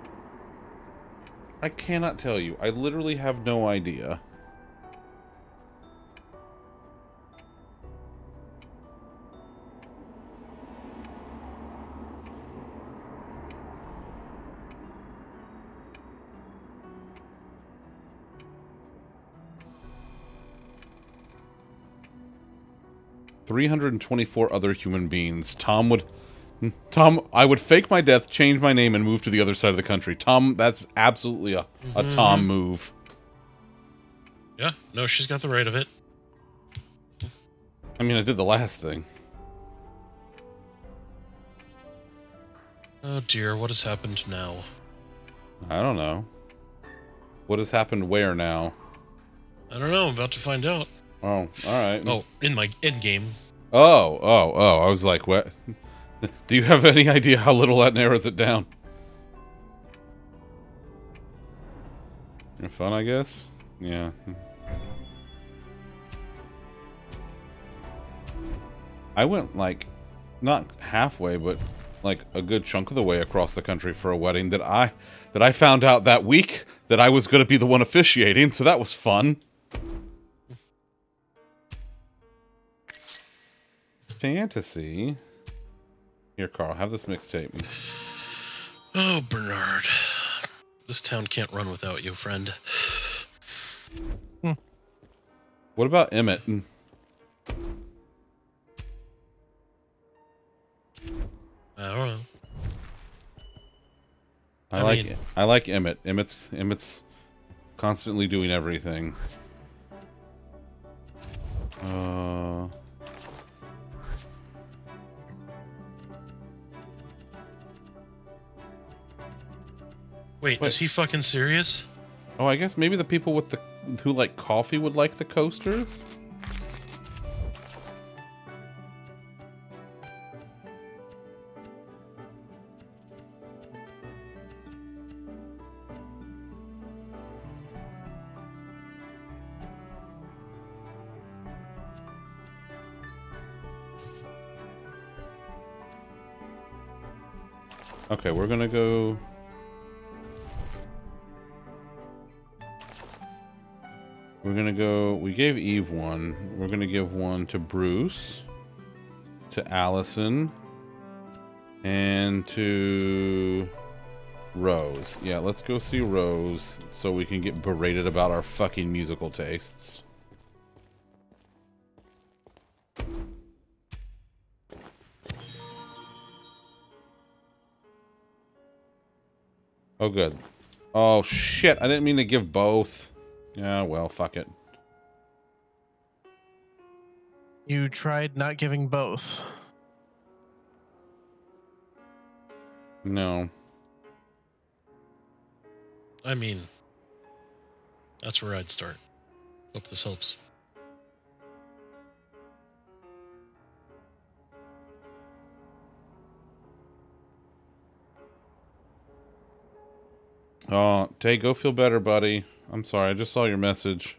S1: I cannot tell you. I literally have no idea. three hundred twenty-four other human beings. Tom would... Tom, I would fake my death, change my name, and move to the other side of the country. Tom, that's absolutely a, a
S2: Mm-hmm.
S1: Tom move.
S2: Yeah, no, she's got the right of it.
S1: I mean, I did the last thing.
S2: Oh dear, what has happened now?
S1: I don't know. What has happened where now?
S2: I don't know, I'm about to find out.
S1: Oh, alright.
S2: Oh, in my end game.
S1: Oh, oh, oh. I was like, what? Do you have any idea how little that narrows it down? You're fun, I guess? Yeah. I went like not halfway, but like a good chunk of the way across the country for a wedding that I that I found out that week that I was going to be the one officiating, so that was fun. Fantasy. Here, Carl, have this mixtape.
S2: Oh, Bernard. This town can't run without you, friend.
S1: Hmm. What about Emmett?
S2: I don't know.
S1: I,
S2: I
S1: like
S2: mean,
S1: I like Emmett. Emmett's Emmett's constantly doing everything. Uh
S2: Wait,
S1: Wait.
S2: is he fucking serious?
S1: Oh, I guess maybe the people with the who like coffee would like the coaster. Okay, we're gonna go. We're gonna go. We gave Eve one. We're gonna give one to Bruce, to Allison, and to Rose. Yeah, let's go see Rose so we can get berated about our fucking musical tastes. Oh, good. Oh, shit. I didn't mean to give both. Yeah, well, fuck it.
S3: You tried not giving both.
S1: No.
S2: I mean, that's where I'd start. Hope this helps.
S1: Oh, Tay, go feel better, buddy. I'm sorry, I just saw your message.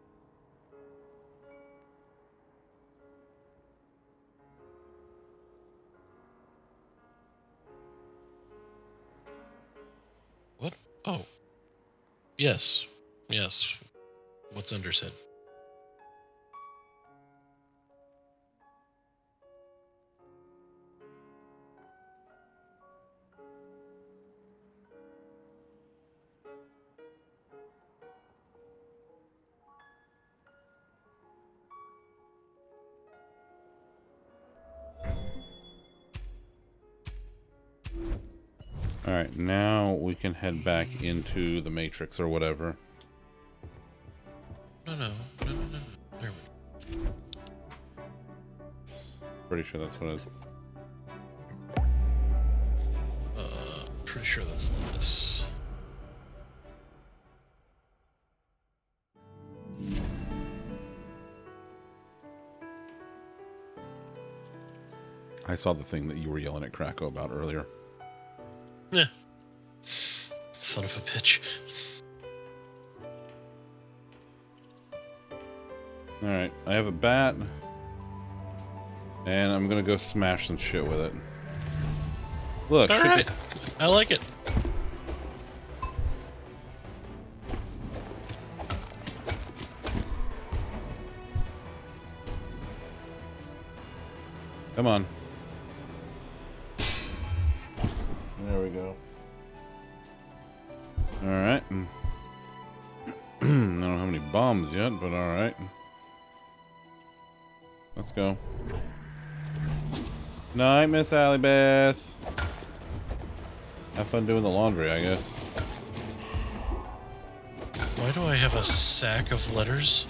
S2: What? Oh. Yes. Yes. What's under said?
S1: Alright, now we can head back into the Matrix or whatever.
S2: No, no, no, no, no. There we go.
S1: Pretty sure that's what it is.
S2: Uh, pretty sure that's this.
S1: I saw the thing that you were yelling at Krakow about earlier.
S2: Yeah. Son of a bitch.
S1: Alright, I have a bat. And I'm gonna go smash some shit with it. Look, shit
S2: Alright.
S1: just-
S2: I like it.
S1: Come on. There we go. Alright. I don't know how many bombs yet, but alright. Let's go. Night, Miss Allie Beth. Have fun doing the laundry, I guess.
S2: Why do I have a sack of letters?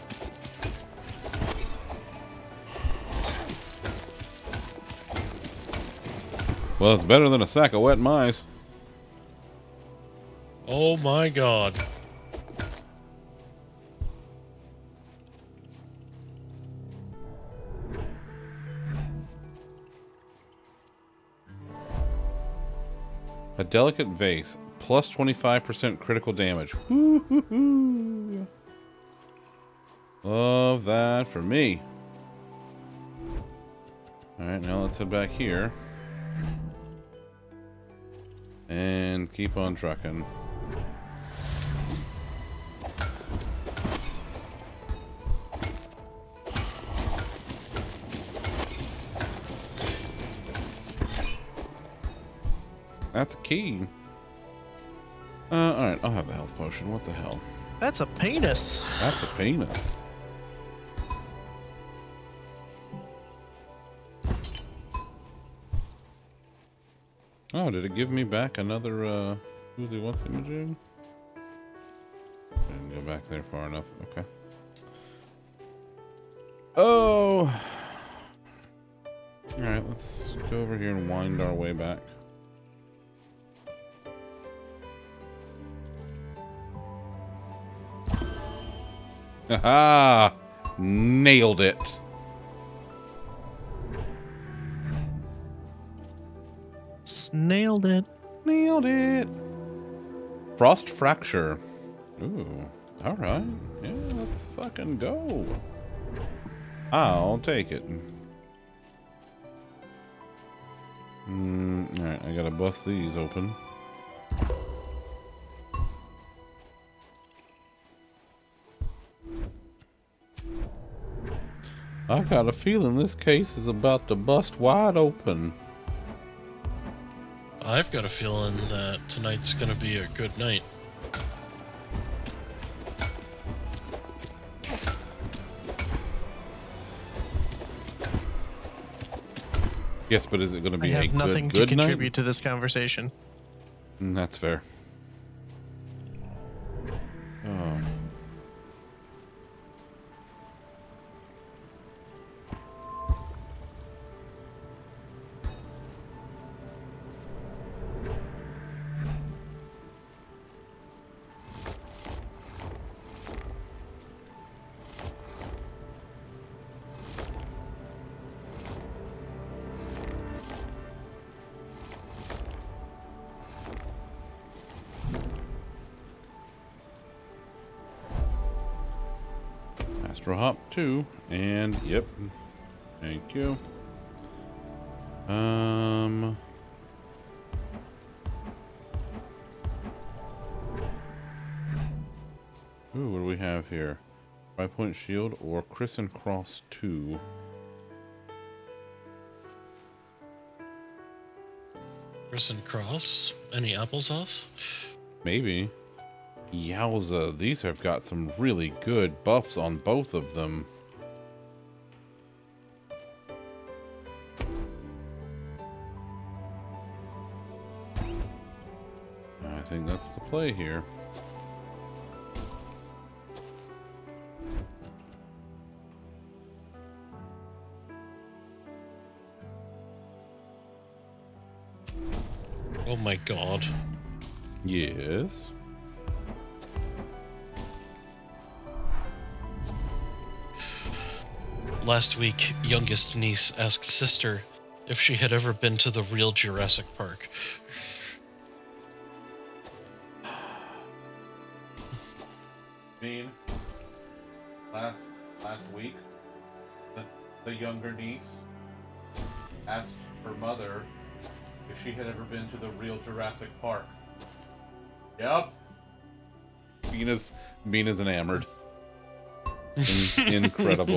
S1: Well, it's better than a sack of wet mice.
S2: Oh my god.
S1: A delicate vase. Plus twenty-five percent critical damage. Woo-hoo-hoo. Love that for me. Alright, now let's head back here. And keep on trucking. That's a key. Uh, alright, I'll have the health potion. What the hell?
S3: That's a penis.
S1: That's a penis. Oh, did it give me back another, uh, who's he wants imaging? Didn't go back there far enough. Okay. Oh! Alright, let's go over here and wind our way back. Haha! Nailed it!
S3: Nailed it.
S1: Nailed it! Frost fracture. Ooh. Alright. Yeah, let's fucking go. I'll take it. Mm, alright, I gotta bust these open. I got a feeling this case is about to bust wide open.
S2: I've got a feeling that tonight's gonna be a good night.
S1: Yes, but is it going to be
S3: I
S1: a
S3: have
S1: good,
S3: nothing
S1: good
S3: to contribute
S1: night?
S3: to this conversation.
S1: Mm, that's fair. Oh. Astro Hop two, and yep, thank you. Um, ooh, what do we have here? Five point shield or Criss and Cross two?
S2: Criss and Cross? Any applesauce?
S1: Maybe. Yowza, these have got some really good buffs on both of them. I think that's the play here.
S2: Oh my god.
S1: Yes.
S2: Last week, youngest niece asked sister if she had ever been to the real Jurassic Park.
S1: Bean, last last week, the, the younger niece asked her mother if she had ever been to the real Jurassic Park. Yep. Bean is Bean is enamored. In, incredible.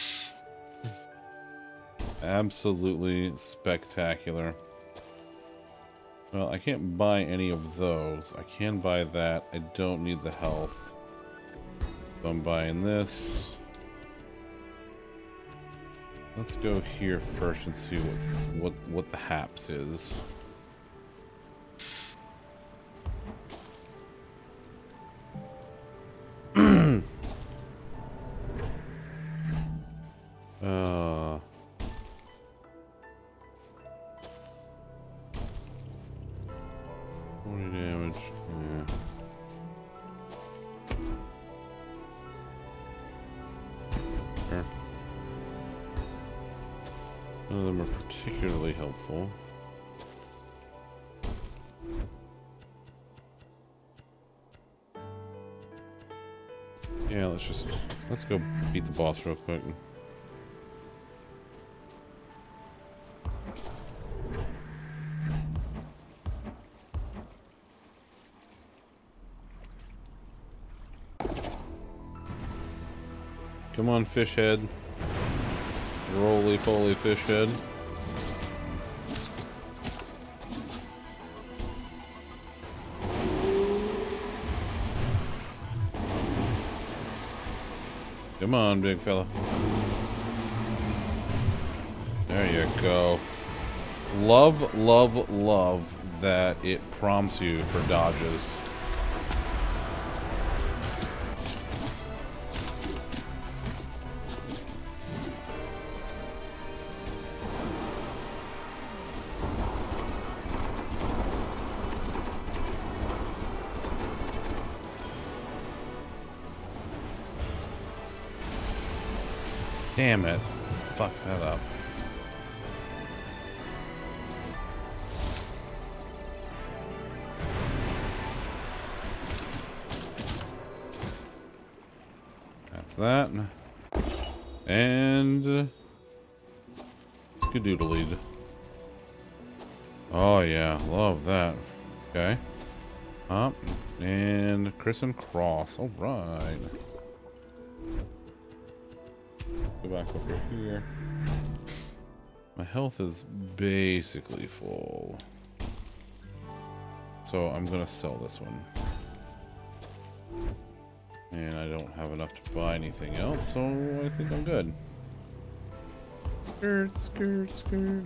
S1: Absolutely spectacular. Well, I can't buy any of those. I can buy that. I don't need the health. So I'm buying this. Let's go here first and see what's, what what the haps is. uh forty damage. Yeah. Sure. None of them are particularly helpful. Yeah, let's just let's go beat the boss real quick. Come on, fish head. Roly-poly fish head. Come on, big fella. There you go. Love, love, love that it prompts you for dodges. Damn it. Fucked that up. That's that. And... Uh, Skadoodleed. Oh yeah, love that. Okay. Up. And Criss and Cross. Alright. Go back over here. My health is basically full. So I'm gonna sell this one. And I don't have enough to buy anything else, so I think I'm good. Skirt, skirt, skirt.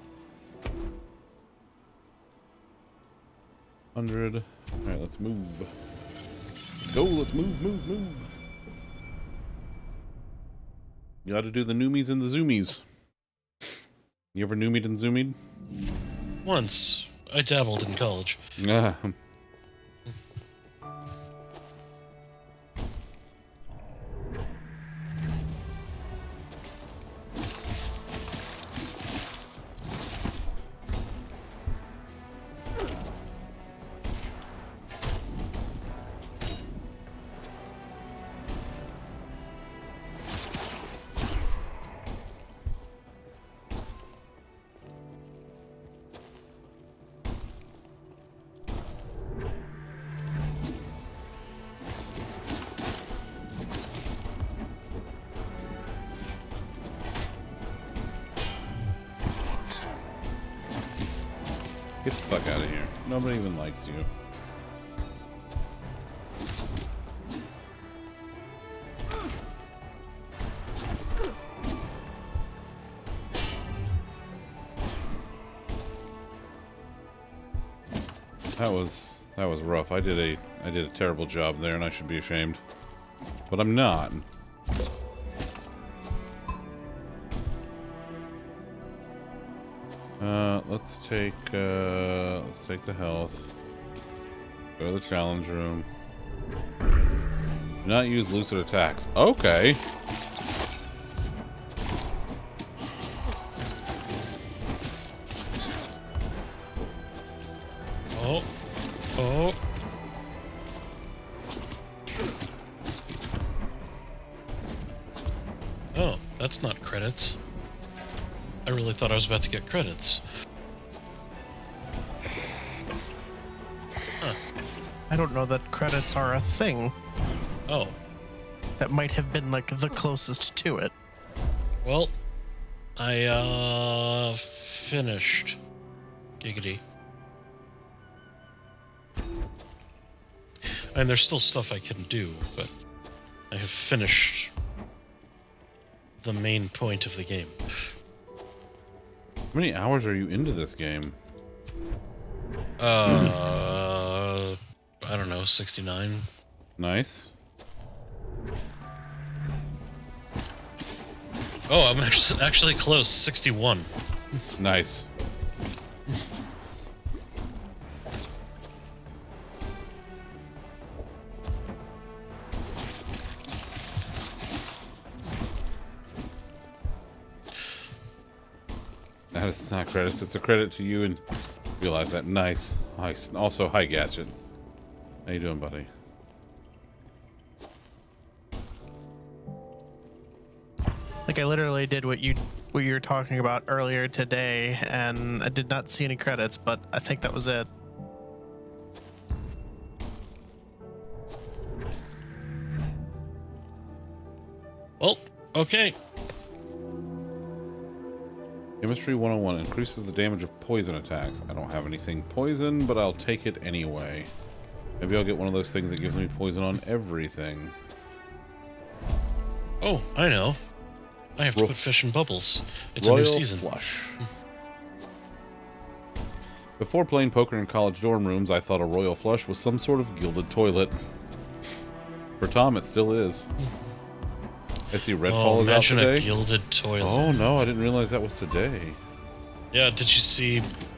S1: Hundred. Alright, let's move. Let's go, let's move, move, move. You gotta do the noomies and the zoomies. You ever noomied and zoomied?
S2: Once. I dabbled in college.
S1: Yeah. Get the fuck out of here. Nobody even likes you. That was that was rough. I did a I did a terrible job there, and I should be ashamed. But I'm not. Uh, let's take, uh, let's take the health. Go to the challenge room. Do not use lucid attacks. Okay.
S2: Oh. Oh. Oh, that's not credits. I really thought I was about to get credits. Huh.
S3: I don't know that credits are a thing.
S2: Oh.
S3: That might have been like the closest to it.
S2: Well, I uh finished. Giggity. And there's still stuff I can do, but I have finished the main point of the game.
S1: How many hours are you into this game?
S2: Uh, I don't know, sixty-nine.
S1: Nice.
S2: Oh, I'm actually actually close, sixty-one.
S1: Nice. That is not credits, it's a credit to you and realize that. Nice. Nice. Also, hi Gadget. How you doing, buddy?
S3: Like I literally did what you what you were talking about earlier today, and I did not see any credits, but I think that was it.
S2: Well, Okay.
S1: Chemistry one oh one increases the damage of poison attacks. I don't have anything poison, but I'll take it anyway. Maybe I'll get one of those things that gives me poison on everything.
S2: Oh, I know. I have to
S1: Ro
S2: put fish in bubbles. It's
S1: Royal
S2: a new season.
S1: Flush. Before playing poker in college dorm rooms, I thought a Royal Flush was some sort of gilded toilet. For Tom, it still is. I see Redfall
S2: oh,
S1: is out
S2: imagine
S1: today.
S2: a gilded toilet.
S1: Oh no, I didn't realize that was today.
S2: Yeah, did you see...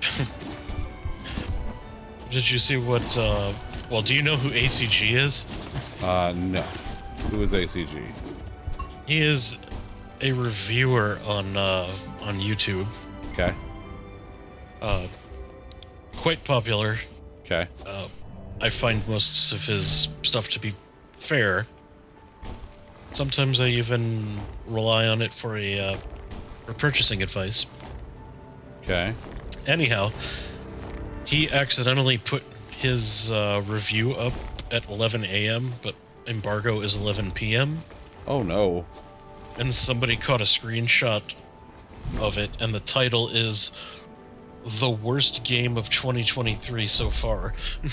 S2: did you see what, uh... well, do you know who A C G is?
S1: Uh, no. Who is A C G?
S2: He is a reviewer on, uh, on YouTube.
S1: Okay.
S2: Uh, quite popular.
S1: Okay.
S2: Uh, I find most of his stuff to be fair. Sometimes I even rely on it for a, uh, for purchasing advice.
S1: Okay.
S2: Anyhow, he accidentally put his uh, review up at eleven A M, but embargo is eleven P M
S1: Oh no.
S2: And somebody caught a screenshot of it, and the title is "The Worst Game of twenty twenty-three So Far."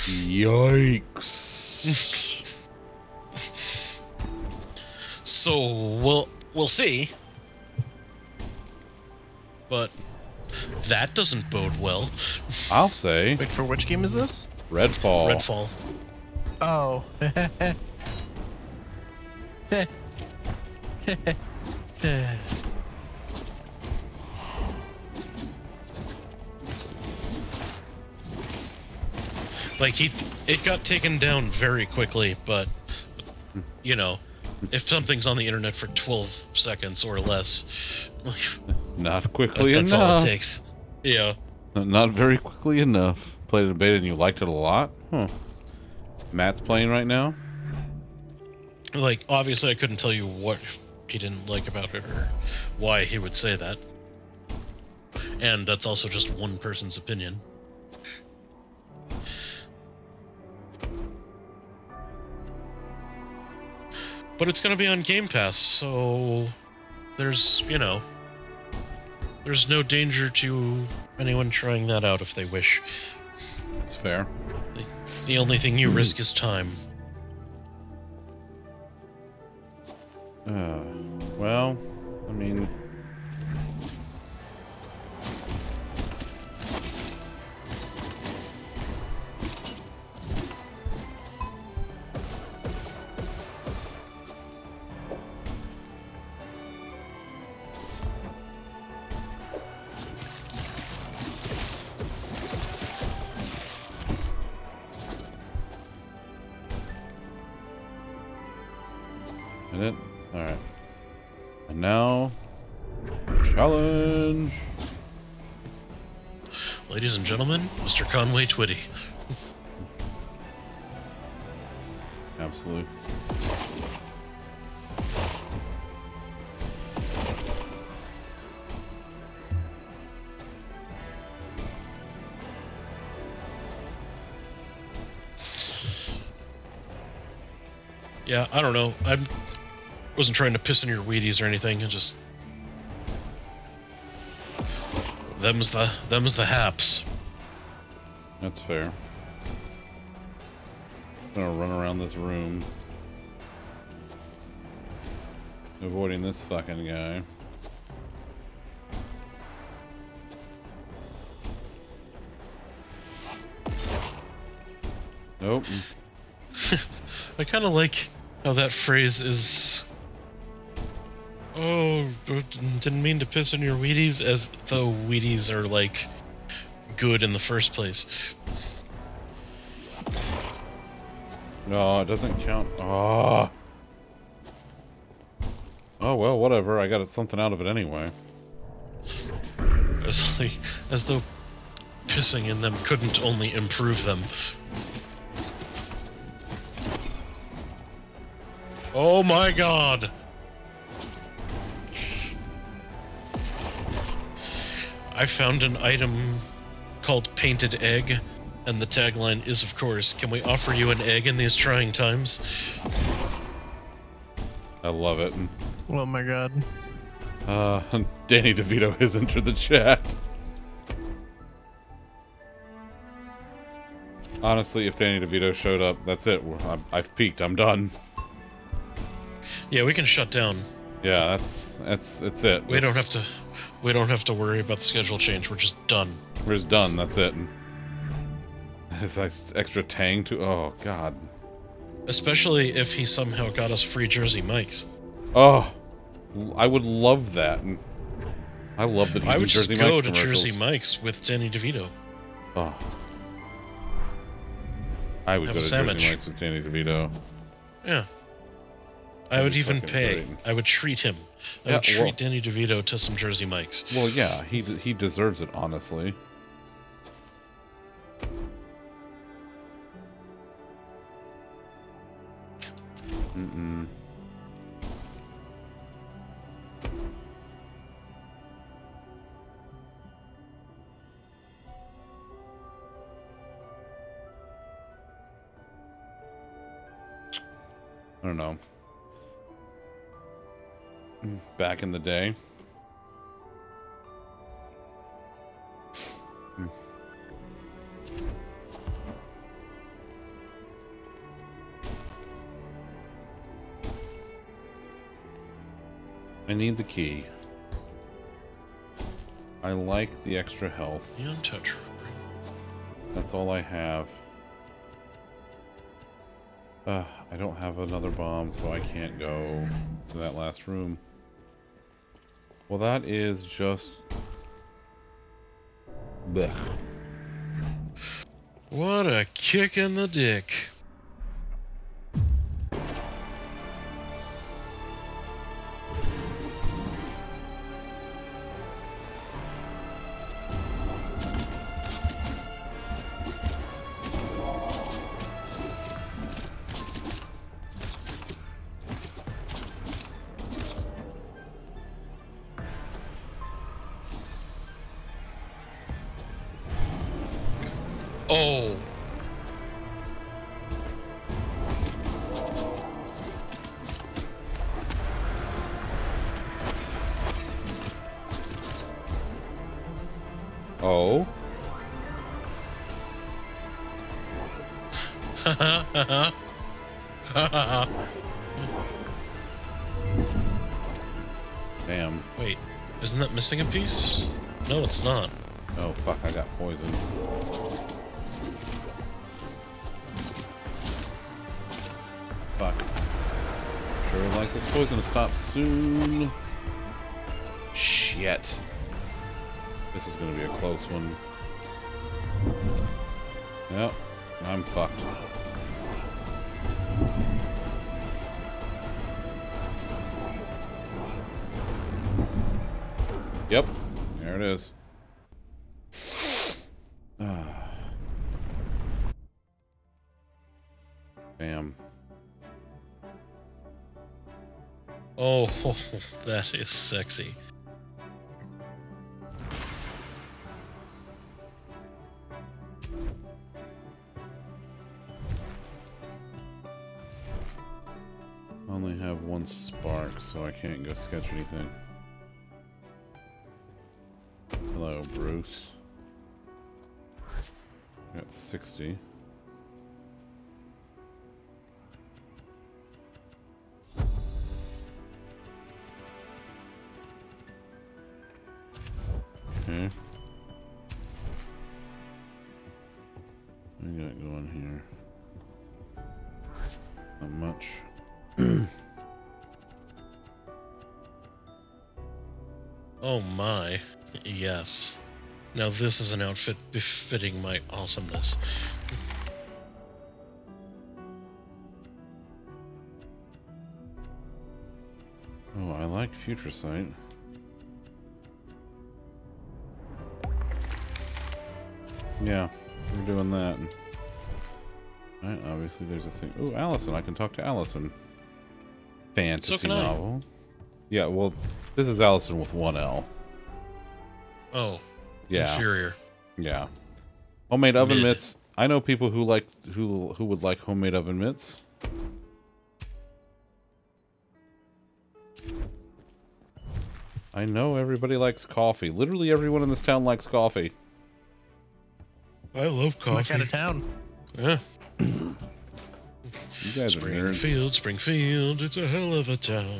S1: Yikes.
S2: So we'll we'll see, but that doesn't bode well.
S1: I'll say
S3: Wait, for which game is this?
S1: Redfall.
S2: Redfall.
S3: Oh.
S2: Like he, it got taken down very quickly, but you know, if something's on the internet for twelve seconds or less,
S1: Not quickly
S2: that's
S1: enough.
S2: all it takes. Yeah.
S1: Not very quickly enough. Played it a beta and you liked it a lot? Huh. Matt's playing right now?
S2: Like, obviously I couldn't tell you what he didn't like about it or why he would say that. And that's also just one person's opinion. But it's going to be on Game Pass, so there's, you know, there's no danger to anyone trying that out if they wish.
S1: It's fair.
S2: The, the only thing you risk is time.
S1: Uh, well, I mean... It? Alright. And now, challenge!
S2: Ladies and gentlemen, Mister Conway Twitty.
S1: Absolutely.
S2: Yeah, I don't know. I wasn't trying to piss in your Wheaties or anything. I just them's the them's the haps.
S1: That's fair. I'm gonna run around this room, avoiding this fucking guy. Nope.
S2: I kind of like how that phrase is. Oh, didn't mean to piss in your Wheaties, as though Wheaties are like good in the first place.
S1: No, it doesn't count. Oh. Oh well, whatever. I got something out of it anyway.
S2: As like, as though pissing in them couldn't only improve them. Oh my god! I found an item called Painted Egg, and the tagline is, of course, "Can we offer you an egg in these trying times?"
S1: I love it.
S3: Oh my god.
S1: Uh, Danny DeVito has entered the chat. Honestly, if Danny DeVito showed up, that's it. I'm, I've peaked. I'm done.
S2: Yeah, we can shut down.
S1: Yeah, that's that's that's it.
S2: We don't
S1: That's-
S2: have to. We don't have to worry about the schedule change. We're just done.
S1: We're just done. That's it. It's like extra tang to. Oh God.
S2: Especially if he somehow got us free Jersey mics.
S1: Oh, I would love that. I love that he's
S2: I
S1: in
S2: would just
S1: Jersey
S2: go
S1: Mike's
S2: to
S1: commercials.
S2: Jersey Mike's with Danny DeVito.
S1: Oh. I would
S2: Have
S1: go
S2: a
S1: to
S2: sandwich.
S1: Jersey Mike's with Danny DeVito.
S2: Yeah. I
S1: That'd
S2: would
S1: be
S2: even
S1: fucking
S2: pay.
S1: great.
S2: I would treat him. I
S1: Yeah,
S2: would treat
S1: well-
S2: Danny DeVito to some Jersey Mike's.
S1: Well, yeah, he he deserves it, honestly. Mm-mm. I don't know. Back in the day. I need the key. I like the extra health.
S2: The untouchable.
S1: That's all I have. Uh, I don't have another bomb, so I can't go to that last room. Well, that is just... Blech.
S2: What a kick in the dick. Oh.
S1: Oh? Damn.
S2: Wait, isn't that missing a piece? No, it's not.
S1: Oh, fuck, I got poisoned. Fuck. Sure like this poison to stop soon. Shit. This is gonna be a close one. Yep, I'm fucked. Yep, there it is. Bam.
S2: Oh, that is sexy.
S1: I only have one spark, so I can't go sketch anything. Hello, Bruce. Got sixty. Okay. We got going here. Not much.
S2: Oh my. Yes. Now this is an outfit befitting my awesomeness.
S1: Oh, I like Future Sight. Yeah, we're doing that. Alright, obviously there's a thing. Oh, Allison, I can talk to Allison. Fantasy
S2: So can I.
S1: novel. Yeah, well, this is Allison with one L.
S2: Oh.
S1: Yeah.
S2: Inferior.
S1: Yeah. Homemade oven
S2: Mid.
S1: mitts. I know people who like who who would like homemade oven mitts. I know everybody likes coffee. Literally everyone in this town likes coffee.
S2: I love
S3: My
S2: coffee.
S3: kind of town.
S2: Yeah.
S1: You guys are nerds.
S2: Springfield, Springfield, it's a hell of a town.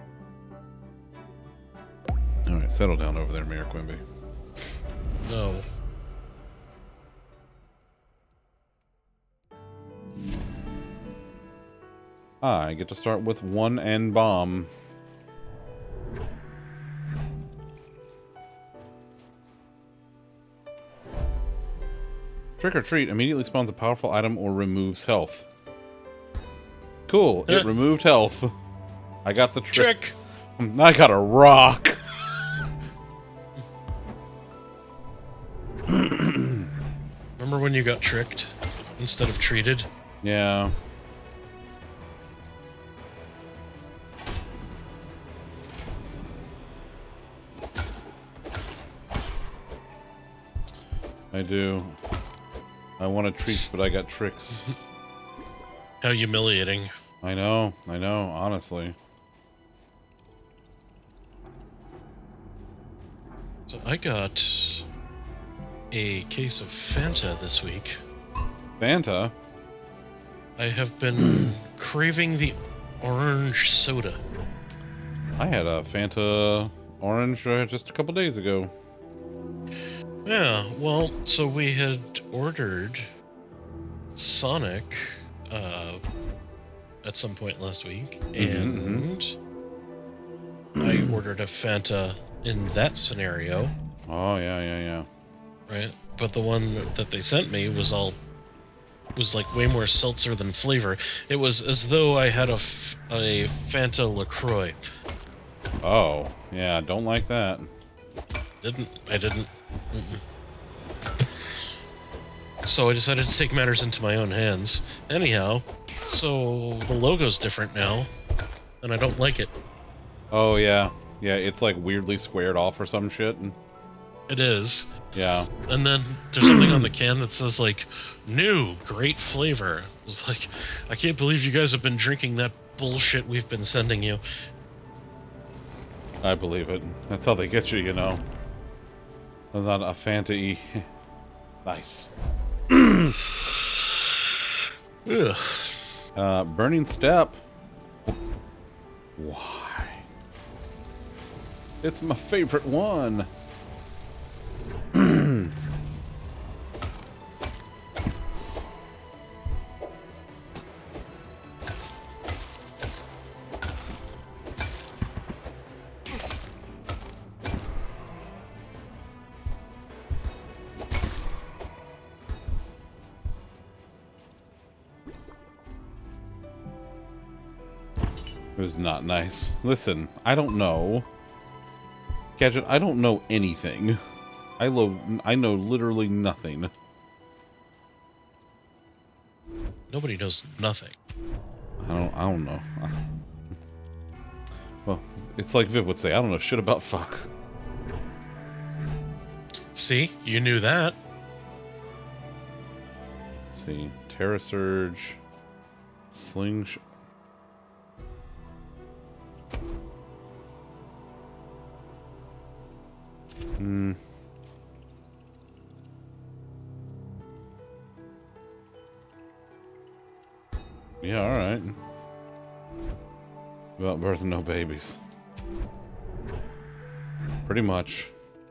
S1: Alright, settle down over there, Mayor Quimby.
S2: No.
S1: I get to start with one N bomb. Trick or Treat immediately spawns a powerful item or removes health. Cool, it
S2: Huh.
S1: removed health. I got the trick.
S2: Trick!
S1: I got a rock.
S2: Remember when you got tricked instead of treated?
S1: Yeah. I do. I wanted treats, but I got tricks.
S2: How humiliating.
S1: I know, I know, honestly.
S2: So I got a case of Fanta this week.
S1: Fanta?
S2: I have been craving the orange soda.
S1: I had a Fanta orange uh, just a couple days ago.
S2: Yeah, well, so we had ordered Sonic uh, at some point last week, and I ordered a Fanta in that scenario,
S1: Oh, yeah, yeah, yeah.
S2: right? But the one that they sent me was all was like way more seltzer than flavor. It was as though I had a, f- a Fanta LaCroix.
S1: Oh, yeah, don't like that.
S2: Didn't I didn't. Mm-mm. So I decided to take matters into my own hands. Anyhow, so the logo's different now, and I don't like it.
S1: Oh, yeah. Yeah, it's like weirdly squared off or some shit.
S2: It is.
S1: Yeah.
S2: And then there's something on the can that says like new, great flavor. It's like, I can't believe you guys have been drinking that bullshit we've been sending you.
S1: I believe it. That's how they get you, you know. That's not a Fanta-y. Nice.
S2: Ugh.
S1: Uh, Burning Step. Why? It's my favorite one. It was not nice. Listen, I don't know. Gadget, I don't know anything. I lo I know literally nothing.
S2: Nobody knows nothing.
S1: I don't I don't know. Well, it's like Viv would say, I don't know shit about fuck.
S2: See? You knew that.
S1: Let's see. Terra Surge. Slingshot. Hmm. Yeah, alright. About birth and no babies. Pretty much.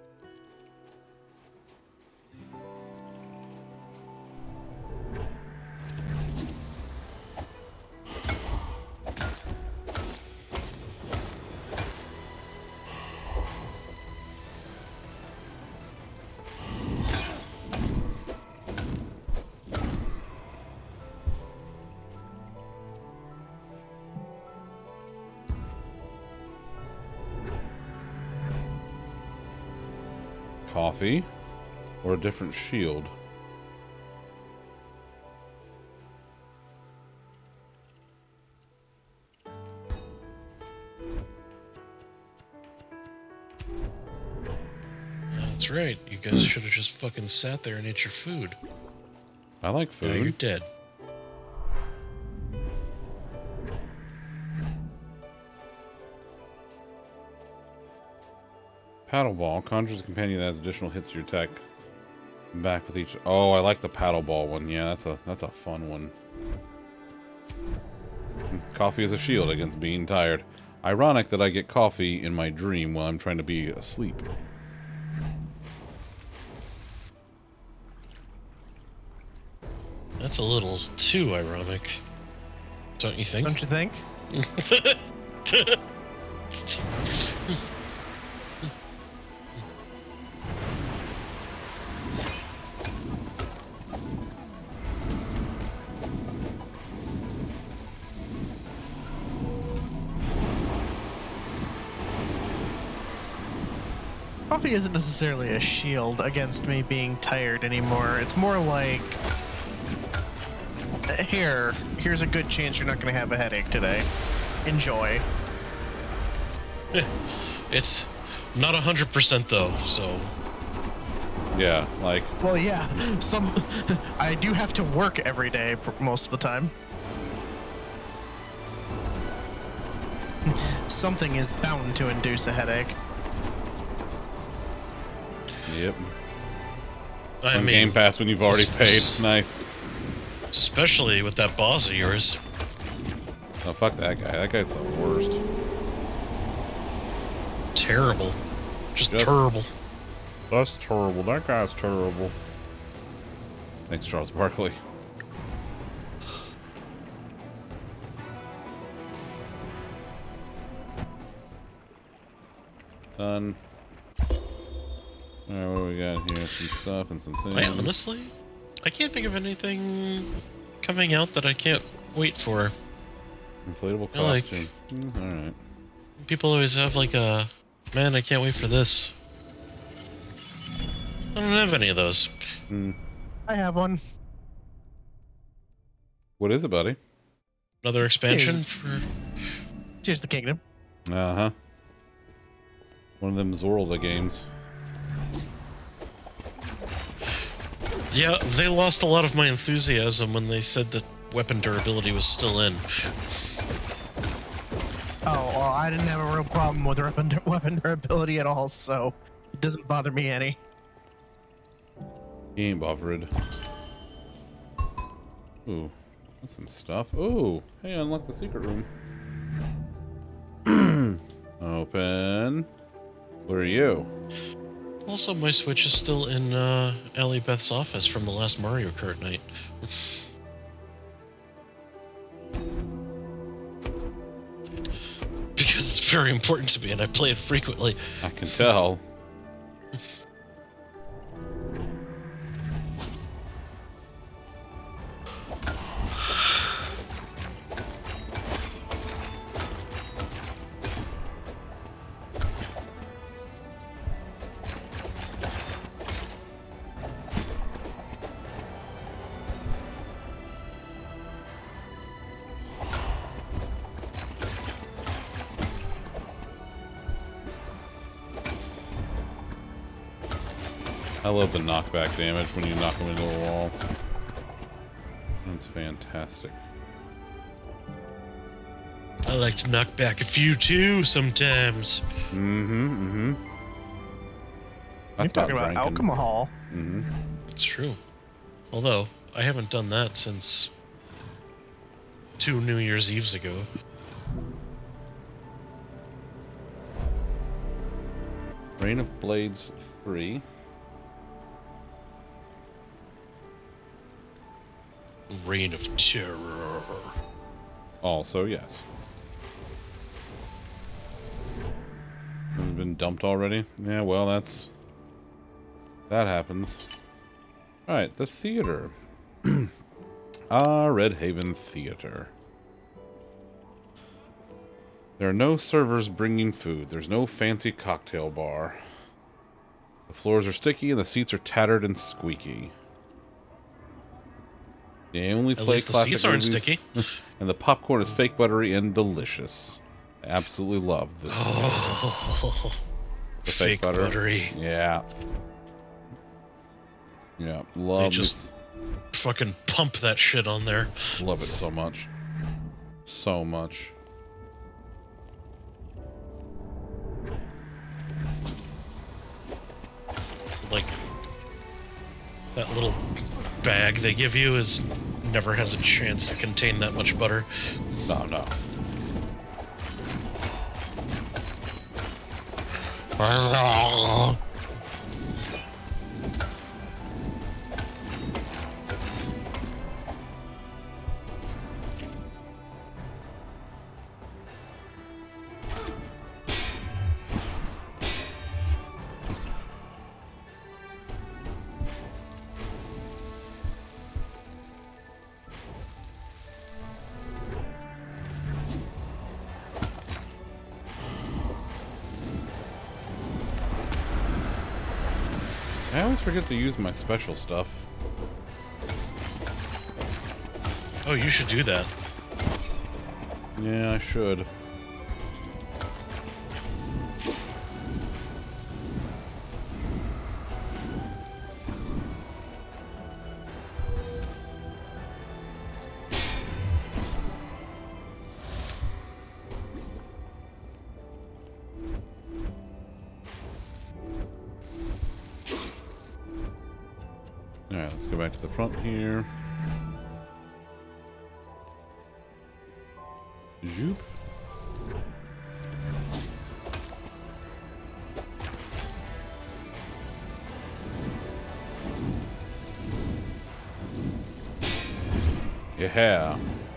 S1: Coffee or a different shield.
S2: That's right. You guys should have just fucking sat there and ate your food.
S1: I like
S2: Now you're
S1: food.
S2: dead.
S1: Paddle ball conjures a companion that has additional hits to your attack. Back with each. Oh, I like the paddle ball one. Yeah, that's a that's a fun one. Coffee is a shield against being tired. Ironic that I get coffee in my dream while I'm trying to be asleep.
S2: That's a little too ironic, don't you think?
S3: Don't you think? Coffee isn't necessarily a shield against me being tired anymore. It's more like, here, here's a good chance you're not going to have a headache today. Enjoy.
S2: It's not one hundred percent though, so...
S1: Yeah, like...
S3: Well, yeah, some... I do have to work every day most of the time. Something is bound to induce a headache.
S1: Yep.
S2: I
S1: On
S2: mean,
S1: Game Pass when you've already paid. Nice.
S2: especially with that boss of yours.
S1: Oh, fuck that guy. That guy's the worst.
S2: Terrible. Just,
S1: Just-
S2: terrible.
S1: That's terrible. That guy's terrible. Thanks, Charles Barkley. Done. Alright, what do we got here? Some stuff and some things.
S2: I honestly, I can't think of anything coming out that I can't wait for.
S1: Inflatable
S2: I like-
S1: costume. Mm, Alright.
S2: People always have like a, man, I can't wait for this. I don't have any of those.
S1: Mm.
S3: I have one.
S1: What is it, buddy?
S2: Another expansion
S3: Here's-
S2: for...
S3: Tears of the Kingdom.
S1: Uh-huh. One of them Zorlda games.
S2: Yeah, they lost a lot of my enthusiasm when they said that weapon durability was still in.
S3: Oh, well, I didn't have a real problem with weapon, weapon durability at all, so it doesn't bother me any.
S1: He ain't bothered. Ooh, that's some stuff. Ooh, hey, unlock the secret room. Open. What are you?
S2: Also, my Switch is still in uh, Ellie Beth's office from the last Mario Kart night. Because it's very important to me and I play it frequently.
S1: I can tell. I love the knockback damage when you knock them into a wall. That's fantastic.
S2: I like to knock back a few too sometimes.
S1: Mm-hmm, mm-hmm.
S3: You're
S1: That's
S3: talking about
S1: drinking.
S3: alcohol.
S1: Mm-hmm.
S2: It's true. Although, I haven't done that since two New Year's Eves ago.
S1: Reign of Blades three.
S2: Reign of Terror.
S1: Also, yes. Has it been dumped already? Yeah, well, that's... That happens. Alright, the theater. Ah, Red Haven Theater. There are no servers bringing food. There's no fancy cocktail bar. The floors are sticky and the seats are tattered and squeaky. They only
S2: At
S1: play
S2: least the
S1: classic
S2: seats aren't
S1: movies,
S2: sticky.
S1: and the popcorn is fake buttery and delicious. I absolutely love this.
S2: Oh,
S1: The
S2: fake,
S1: butter.
S2: buttery.
S1: Yeah. Yeah, love
S2: They just fucking pump that shit on there.
S1: it. Love it so much. So much.
S2: like that little bag they give you is never has a chance to contain that much butter.
S1: No, no. I always forget to use my special stuff.
S2: Oh, you should do that.
S1: Yeah, I should. Alright, let's go back to the front here. Zoop. Yeah.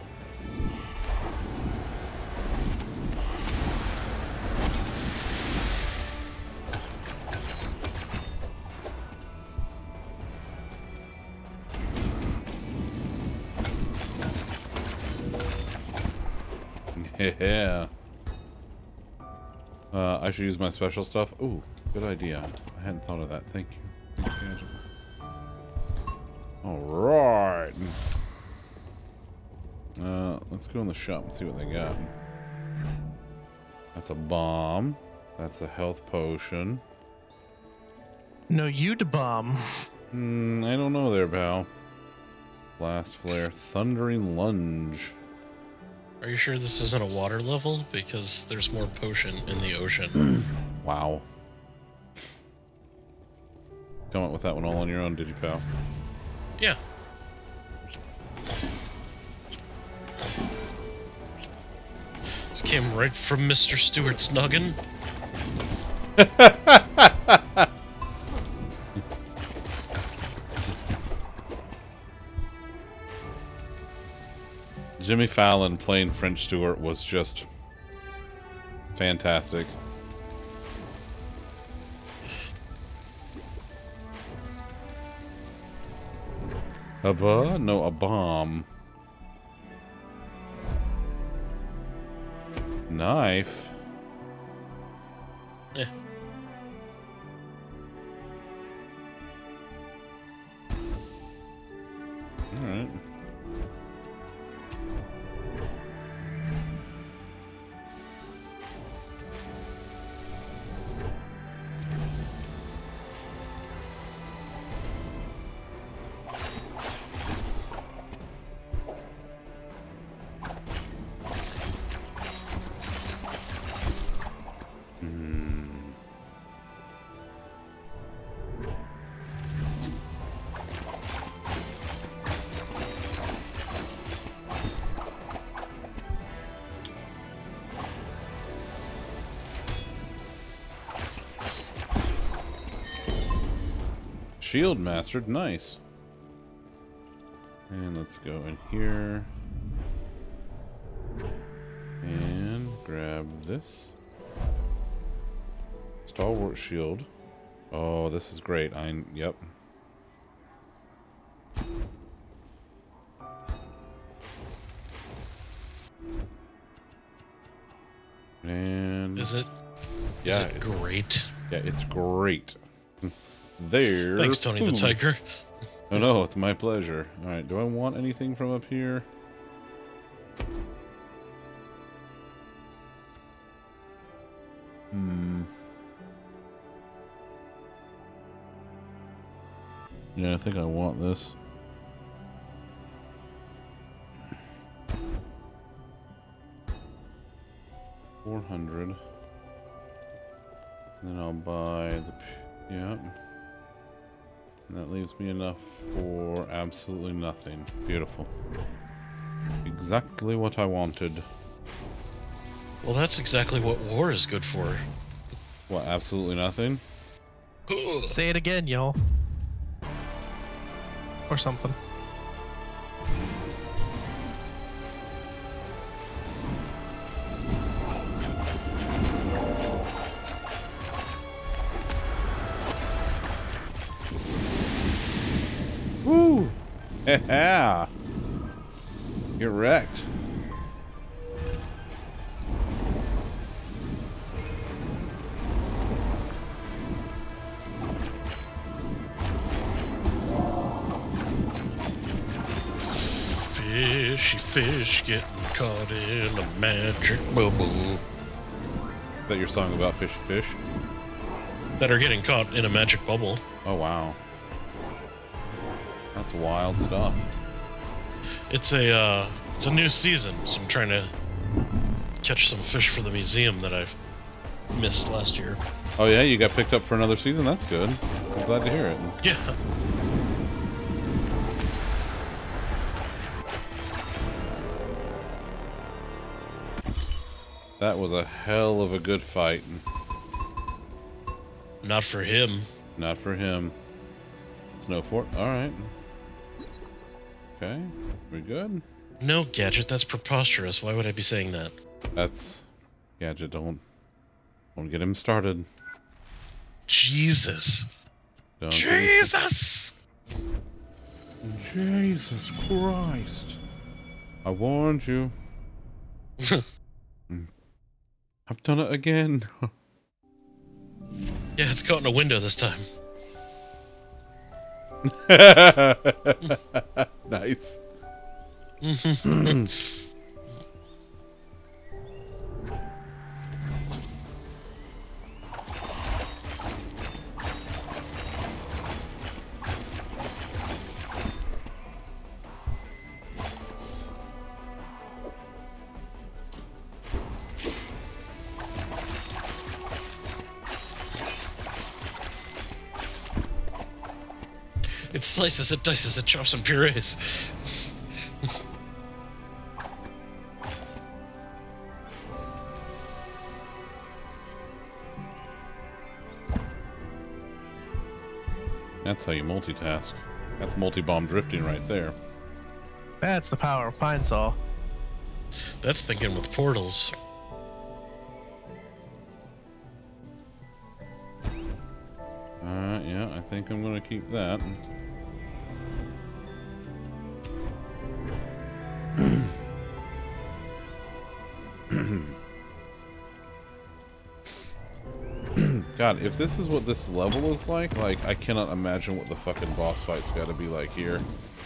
S1: Yeah. Uh, I should use my special stuff. Ooh, good idea. I hadn't thought of that. Thank you. Thanks, guys. All right. Uh, let's go in the shop and see what they got. That's a bomb. That's a health potion.
S3: No, you'd bomb.
S1: Hmm, I don't know there, pal. Blast flare, thundering lunge.
S2: Are you sure this isn't a water level? Because there's more potion in the ocean.
S1: Wow. Come up with that one all on your own, did you, pal?
S2: Yeah. This came right from Mister Stewart's noggin.
S1: Jimmy Fallon playing French Stewart was just fantastic. A bu? No, a bomb. Knife?
S2: Eh.
S1: Alright. Shield mastered, nice. And let's go in here and grab this stalwart shield. Oh, this is great. I yep. And
S2: Is it?
S1: yeah,
S2: Is it
S1: it's
S2: great?
S1: Yeah, it's great. There.
S2: Thanks, Tony the Tiger.
S1: Oh no, it's my pleasure. Alright, do I want anything from up here? Hmm. Yeah, I think I want this. Four hundred. Then I'll buy the... yeah. That leaves me enough for absolutely nothing. Beautiful. Exactly what I wanted.
S2: Well, that's exactly what war is good for.
S1: What, absolutely nothing?
S3: Say it again, y'all. Or something.
S1: Woo! Yeah! Get wrecked.
S2: Fishy fish getting caught in a magic bubble.
S1: Is that your song about fishy fish?
S2: That are getting caught in a magic bubble.
S1: Oh, wow. That's wild stuff.
S2: It's a uh, it's a new season, so I'm trying to catch some fish for the museum that I've missed last year.
S1: Oh, yeah? You got picked up for another season? That's good. I'm glad to hear it.
S2: Yeah.
S1: That was a hell of a good fight.
S2: Not for him.
S1: Not for him. Snow fort. Alright. Okay. We good?
S2: No, Gadget, that's preposterous. Why would I be saying that?
S1: That's... Gadget, don't... Don't get him started.
S2: Jesus.
S1: Don't
S2: Jesus!
S1: Jesus Christ. I warned you. I've done it again.
S2: Yeah, it's caught in a window this time.
S1: Nice.
S2: It slices, it dices, it chops and purees.
S1: That's how you multitask. That's multi-bomb drifting right there.
S3: That's the power of Pine Saw.
S2: That's thinking with portals.
S1: Uh, yeah, I think I'm gonna keep that. God, if this is what this level is like, like, I cannot imagine what the fucking boss fight's gotta be like here.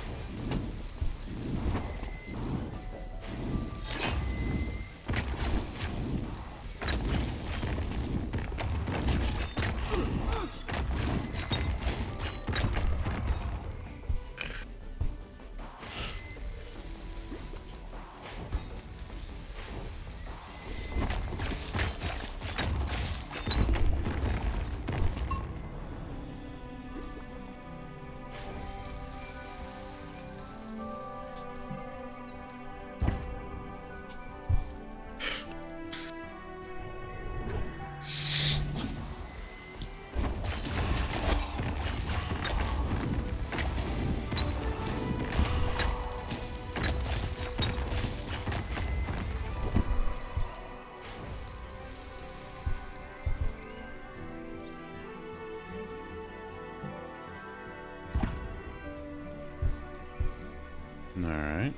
S1: Alright.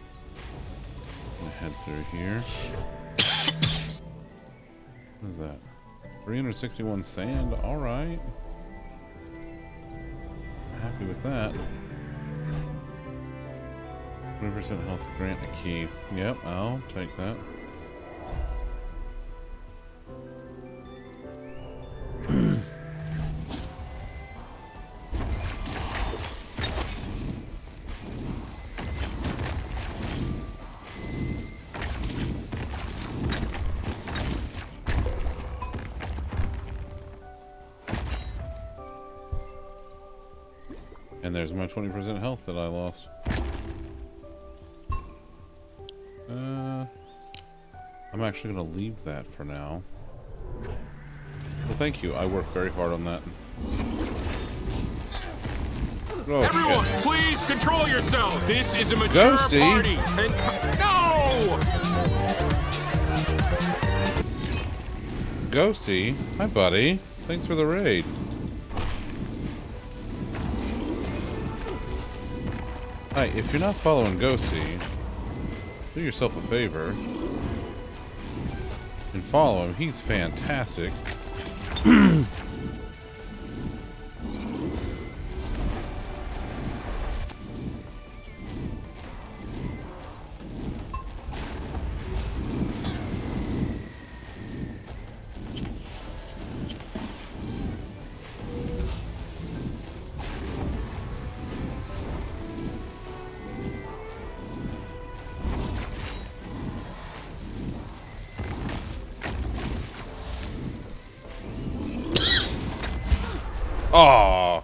S1: Head through here. What is that? three hundred sixty-one sand? Alright. I'm happy with that. twenty percent health grant a key. Yep, I'll take that. And there's my twenty percent health that I lost. Uh, I'm actually going to leave that for now. Well, thank you. I worked very hard on that. Oh,
S7: Everyone,
S1: shit.
S7: please control yourselves. This is a mature
S1: Ghosty.
S7: party. And no!
S1: Ghosty, hi buddy. Thanks for the raid. Hi, if you're not following Ghosty, do yourself a favor and follow him. He's fantastic. Aw.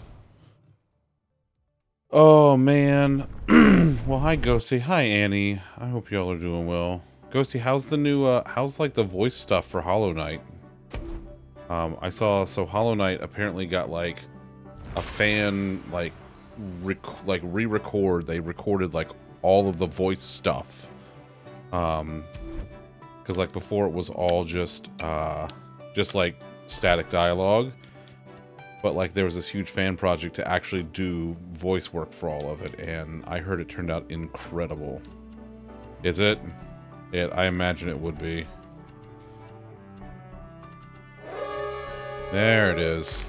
S1: Oh, man. Well, hi, Ghosty. Hi, Annie. I hope y'all are doing well. Ghosty, how's the new, uh, how's, like, the voice stuff for Hollow Knight? Um, I saw, so Hollow Knight apparently got, like, a fan, like, rec like, re-record. They recorded, like, all of the voice stuff. Um, because, like, before it was all just, uh, just, like, static dialogue. But, like, there was this huge fan project to actually do voice work for all of it, and I heard it turned out incredible. Is it? It, I imagine it would be. There it is.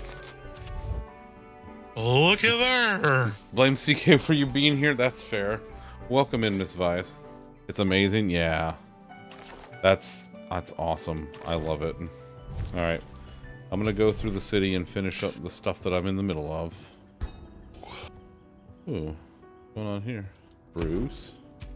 S2: Look at there.
S1: Blame C K for you being here? That's fair. Welcome in, Miss Vice. It's amazing? Yeah. That's, that's awesome. I love it. Alright. I'm gonna go through the city and finish up the stuff that I'm in the middle of. Ooh, what's going on here? Bruce.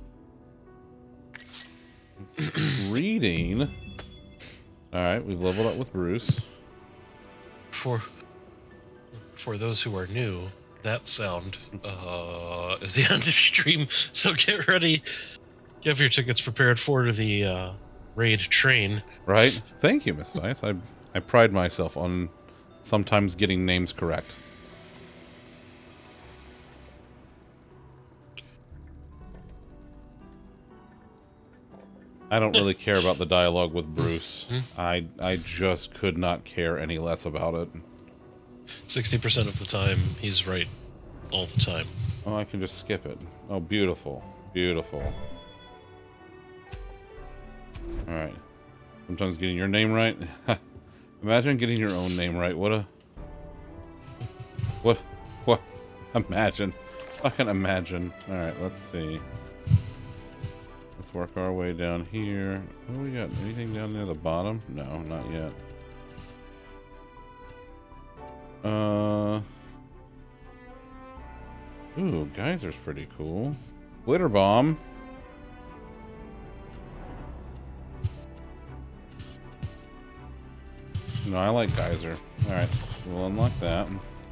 S1: Reading. Alright, we've leveled up with Bruce.
S2: For for those who are new, that sound uh, is the end of stream. So get ready. Get your tickets prepared for the uh, raid train.
S1: Right? Thank you, Miss Vice. I I pride myself on sometimes getting names correct. I don't really care about the dialogue with Bruce. I I just could not care any less about it.
S2: sixty percent of the time, he's right all the time.
S1: Oh, I can just skip it. Oh, beautiful. Beautiful. Alright. Sometimes getting your name right. Imagine getting your own name right. What a... What? What? Imagine. Fucking imagine. Alright, let's see. Let's work our way down here. What do we got? Anything down near the bottom? No, not yet. Uh... Ooh, geyser's pretty cool. Glitter bomb. No, I like geyser. Alright, we'll unlock that.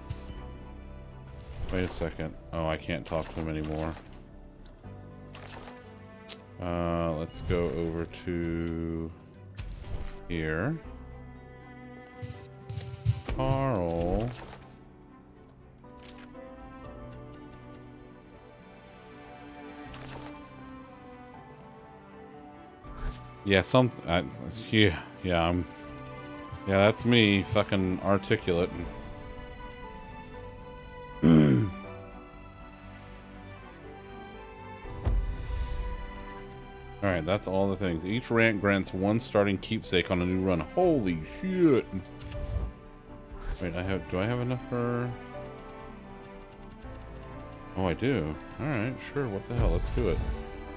S1: Wait a second. Oh, I can't talk to him anymore. Uh, let's go over to here. Carl. Yeah, some. Uh, yeah, yeah, I'm. Yeah, that's me, fucking articulate. Alright, that's all the things. Each rank grants one starting keepsake on a new run. Holy shit! Wait, I have. Do I have enough for. Oh, I do. Alright, sure, what the hell, let's do it.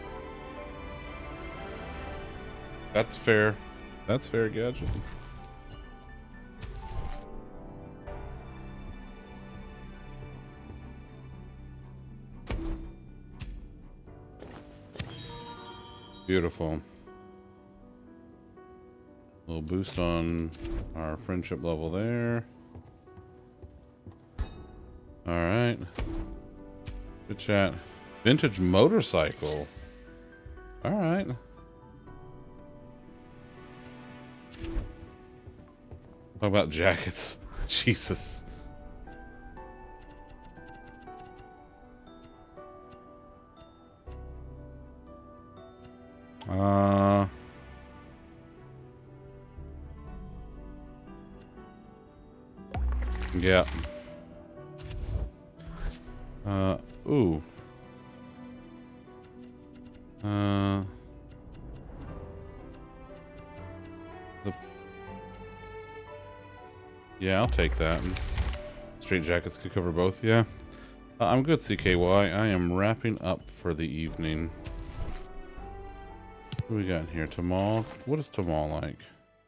S1: That's fair. That's fair, Gadget. Beautiful. A little boost on our friendship level there. Alright. Good chat. Vintage motorcycle. All right. What about jackets? Jesus. Uh. Yeah. Uh. Ooh. Uh. The. Yeah, I'll take that. Straight jackets could cover both. Yeah. Uh, I'm good, C K Y. I am wrapping up for the evening. What do we got in here? Tamal? What is Tamal like?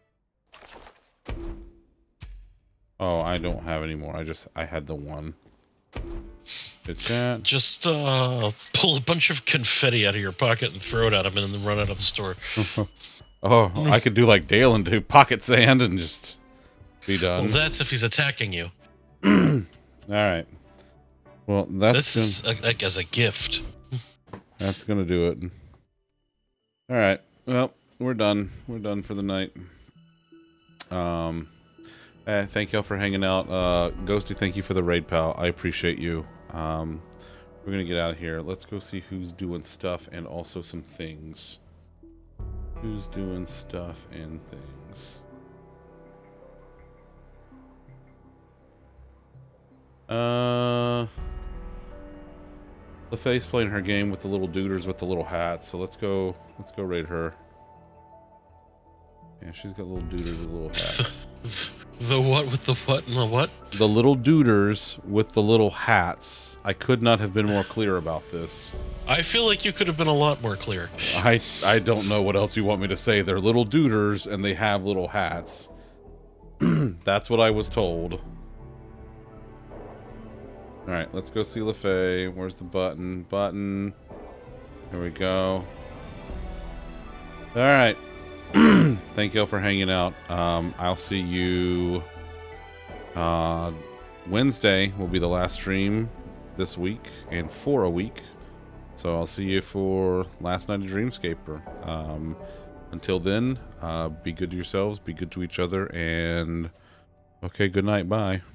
S1: Oh, I don't have any more. I just, I had the one. Good chat.
S2: Just uh, pull a bunch of confetti out of your pocket and throw it at him and then run out of the store.
S1: Oh, I could do like Dale and do pocket sand and just be done.
S2: Well, that's if he's attacking you.
S1: All right. Well, that's
S2: This
S1: gonna,
S2: is like as a gift.
S1: that's gonna do it. All right. Well, we're done. We're done for the night. Um, eh, thank y'all for hanging out. Uh, Ghosty, thank you for the raid, pal. I appreciate you. Um, we're gonna get out of here. Let's go see who's doing stuff and also some things. Who's doing stuff and things? Uh, LaFay's playing her game with the little duders with the little hats, so let's go. Let's go raid her. Yeah, she's got little duders with little hats.
S2: The what with the what and the what?
S1: The little duders with the little hats. I could not have been more clear about this.
S2: I feel like you could have been a lot more clear.
S1: I I don't know what else you want me to say. They're little duders and they have little hats. That's what I was told. Alright, let's go see LaFay. Where's the button? Button. Here we go. Alright. Thank y'all for hanging out. Um, I'll see you uh, Wednesday will be the last stream this week and for a week. So I'll see you for last night of Dreamscaper. Um, until then, uh, be good to yourselves, be good to each other, and okay, good night, bye.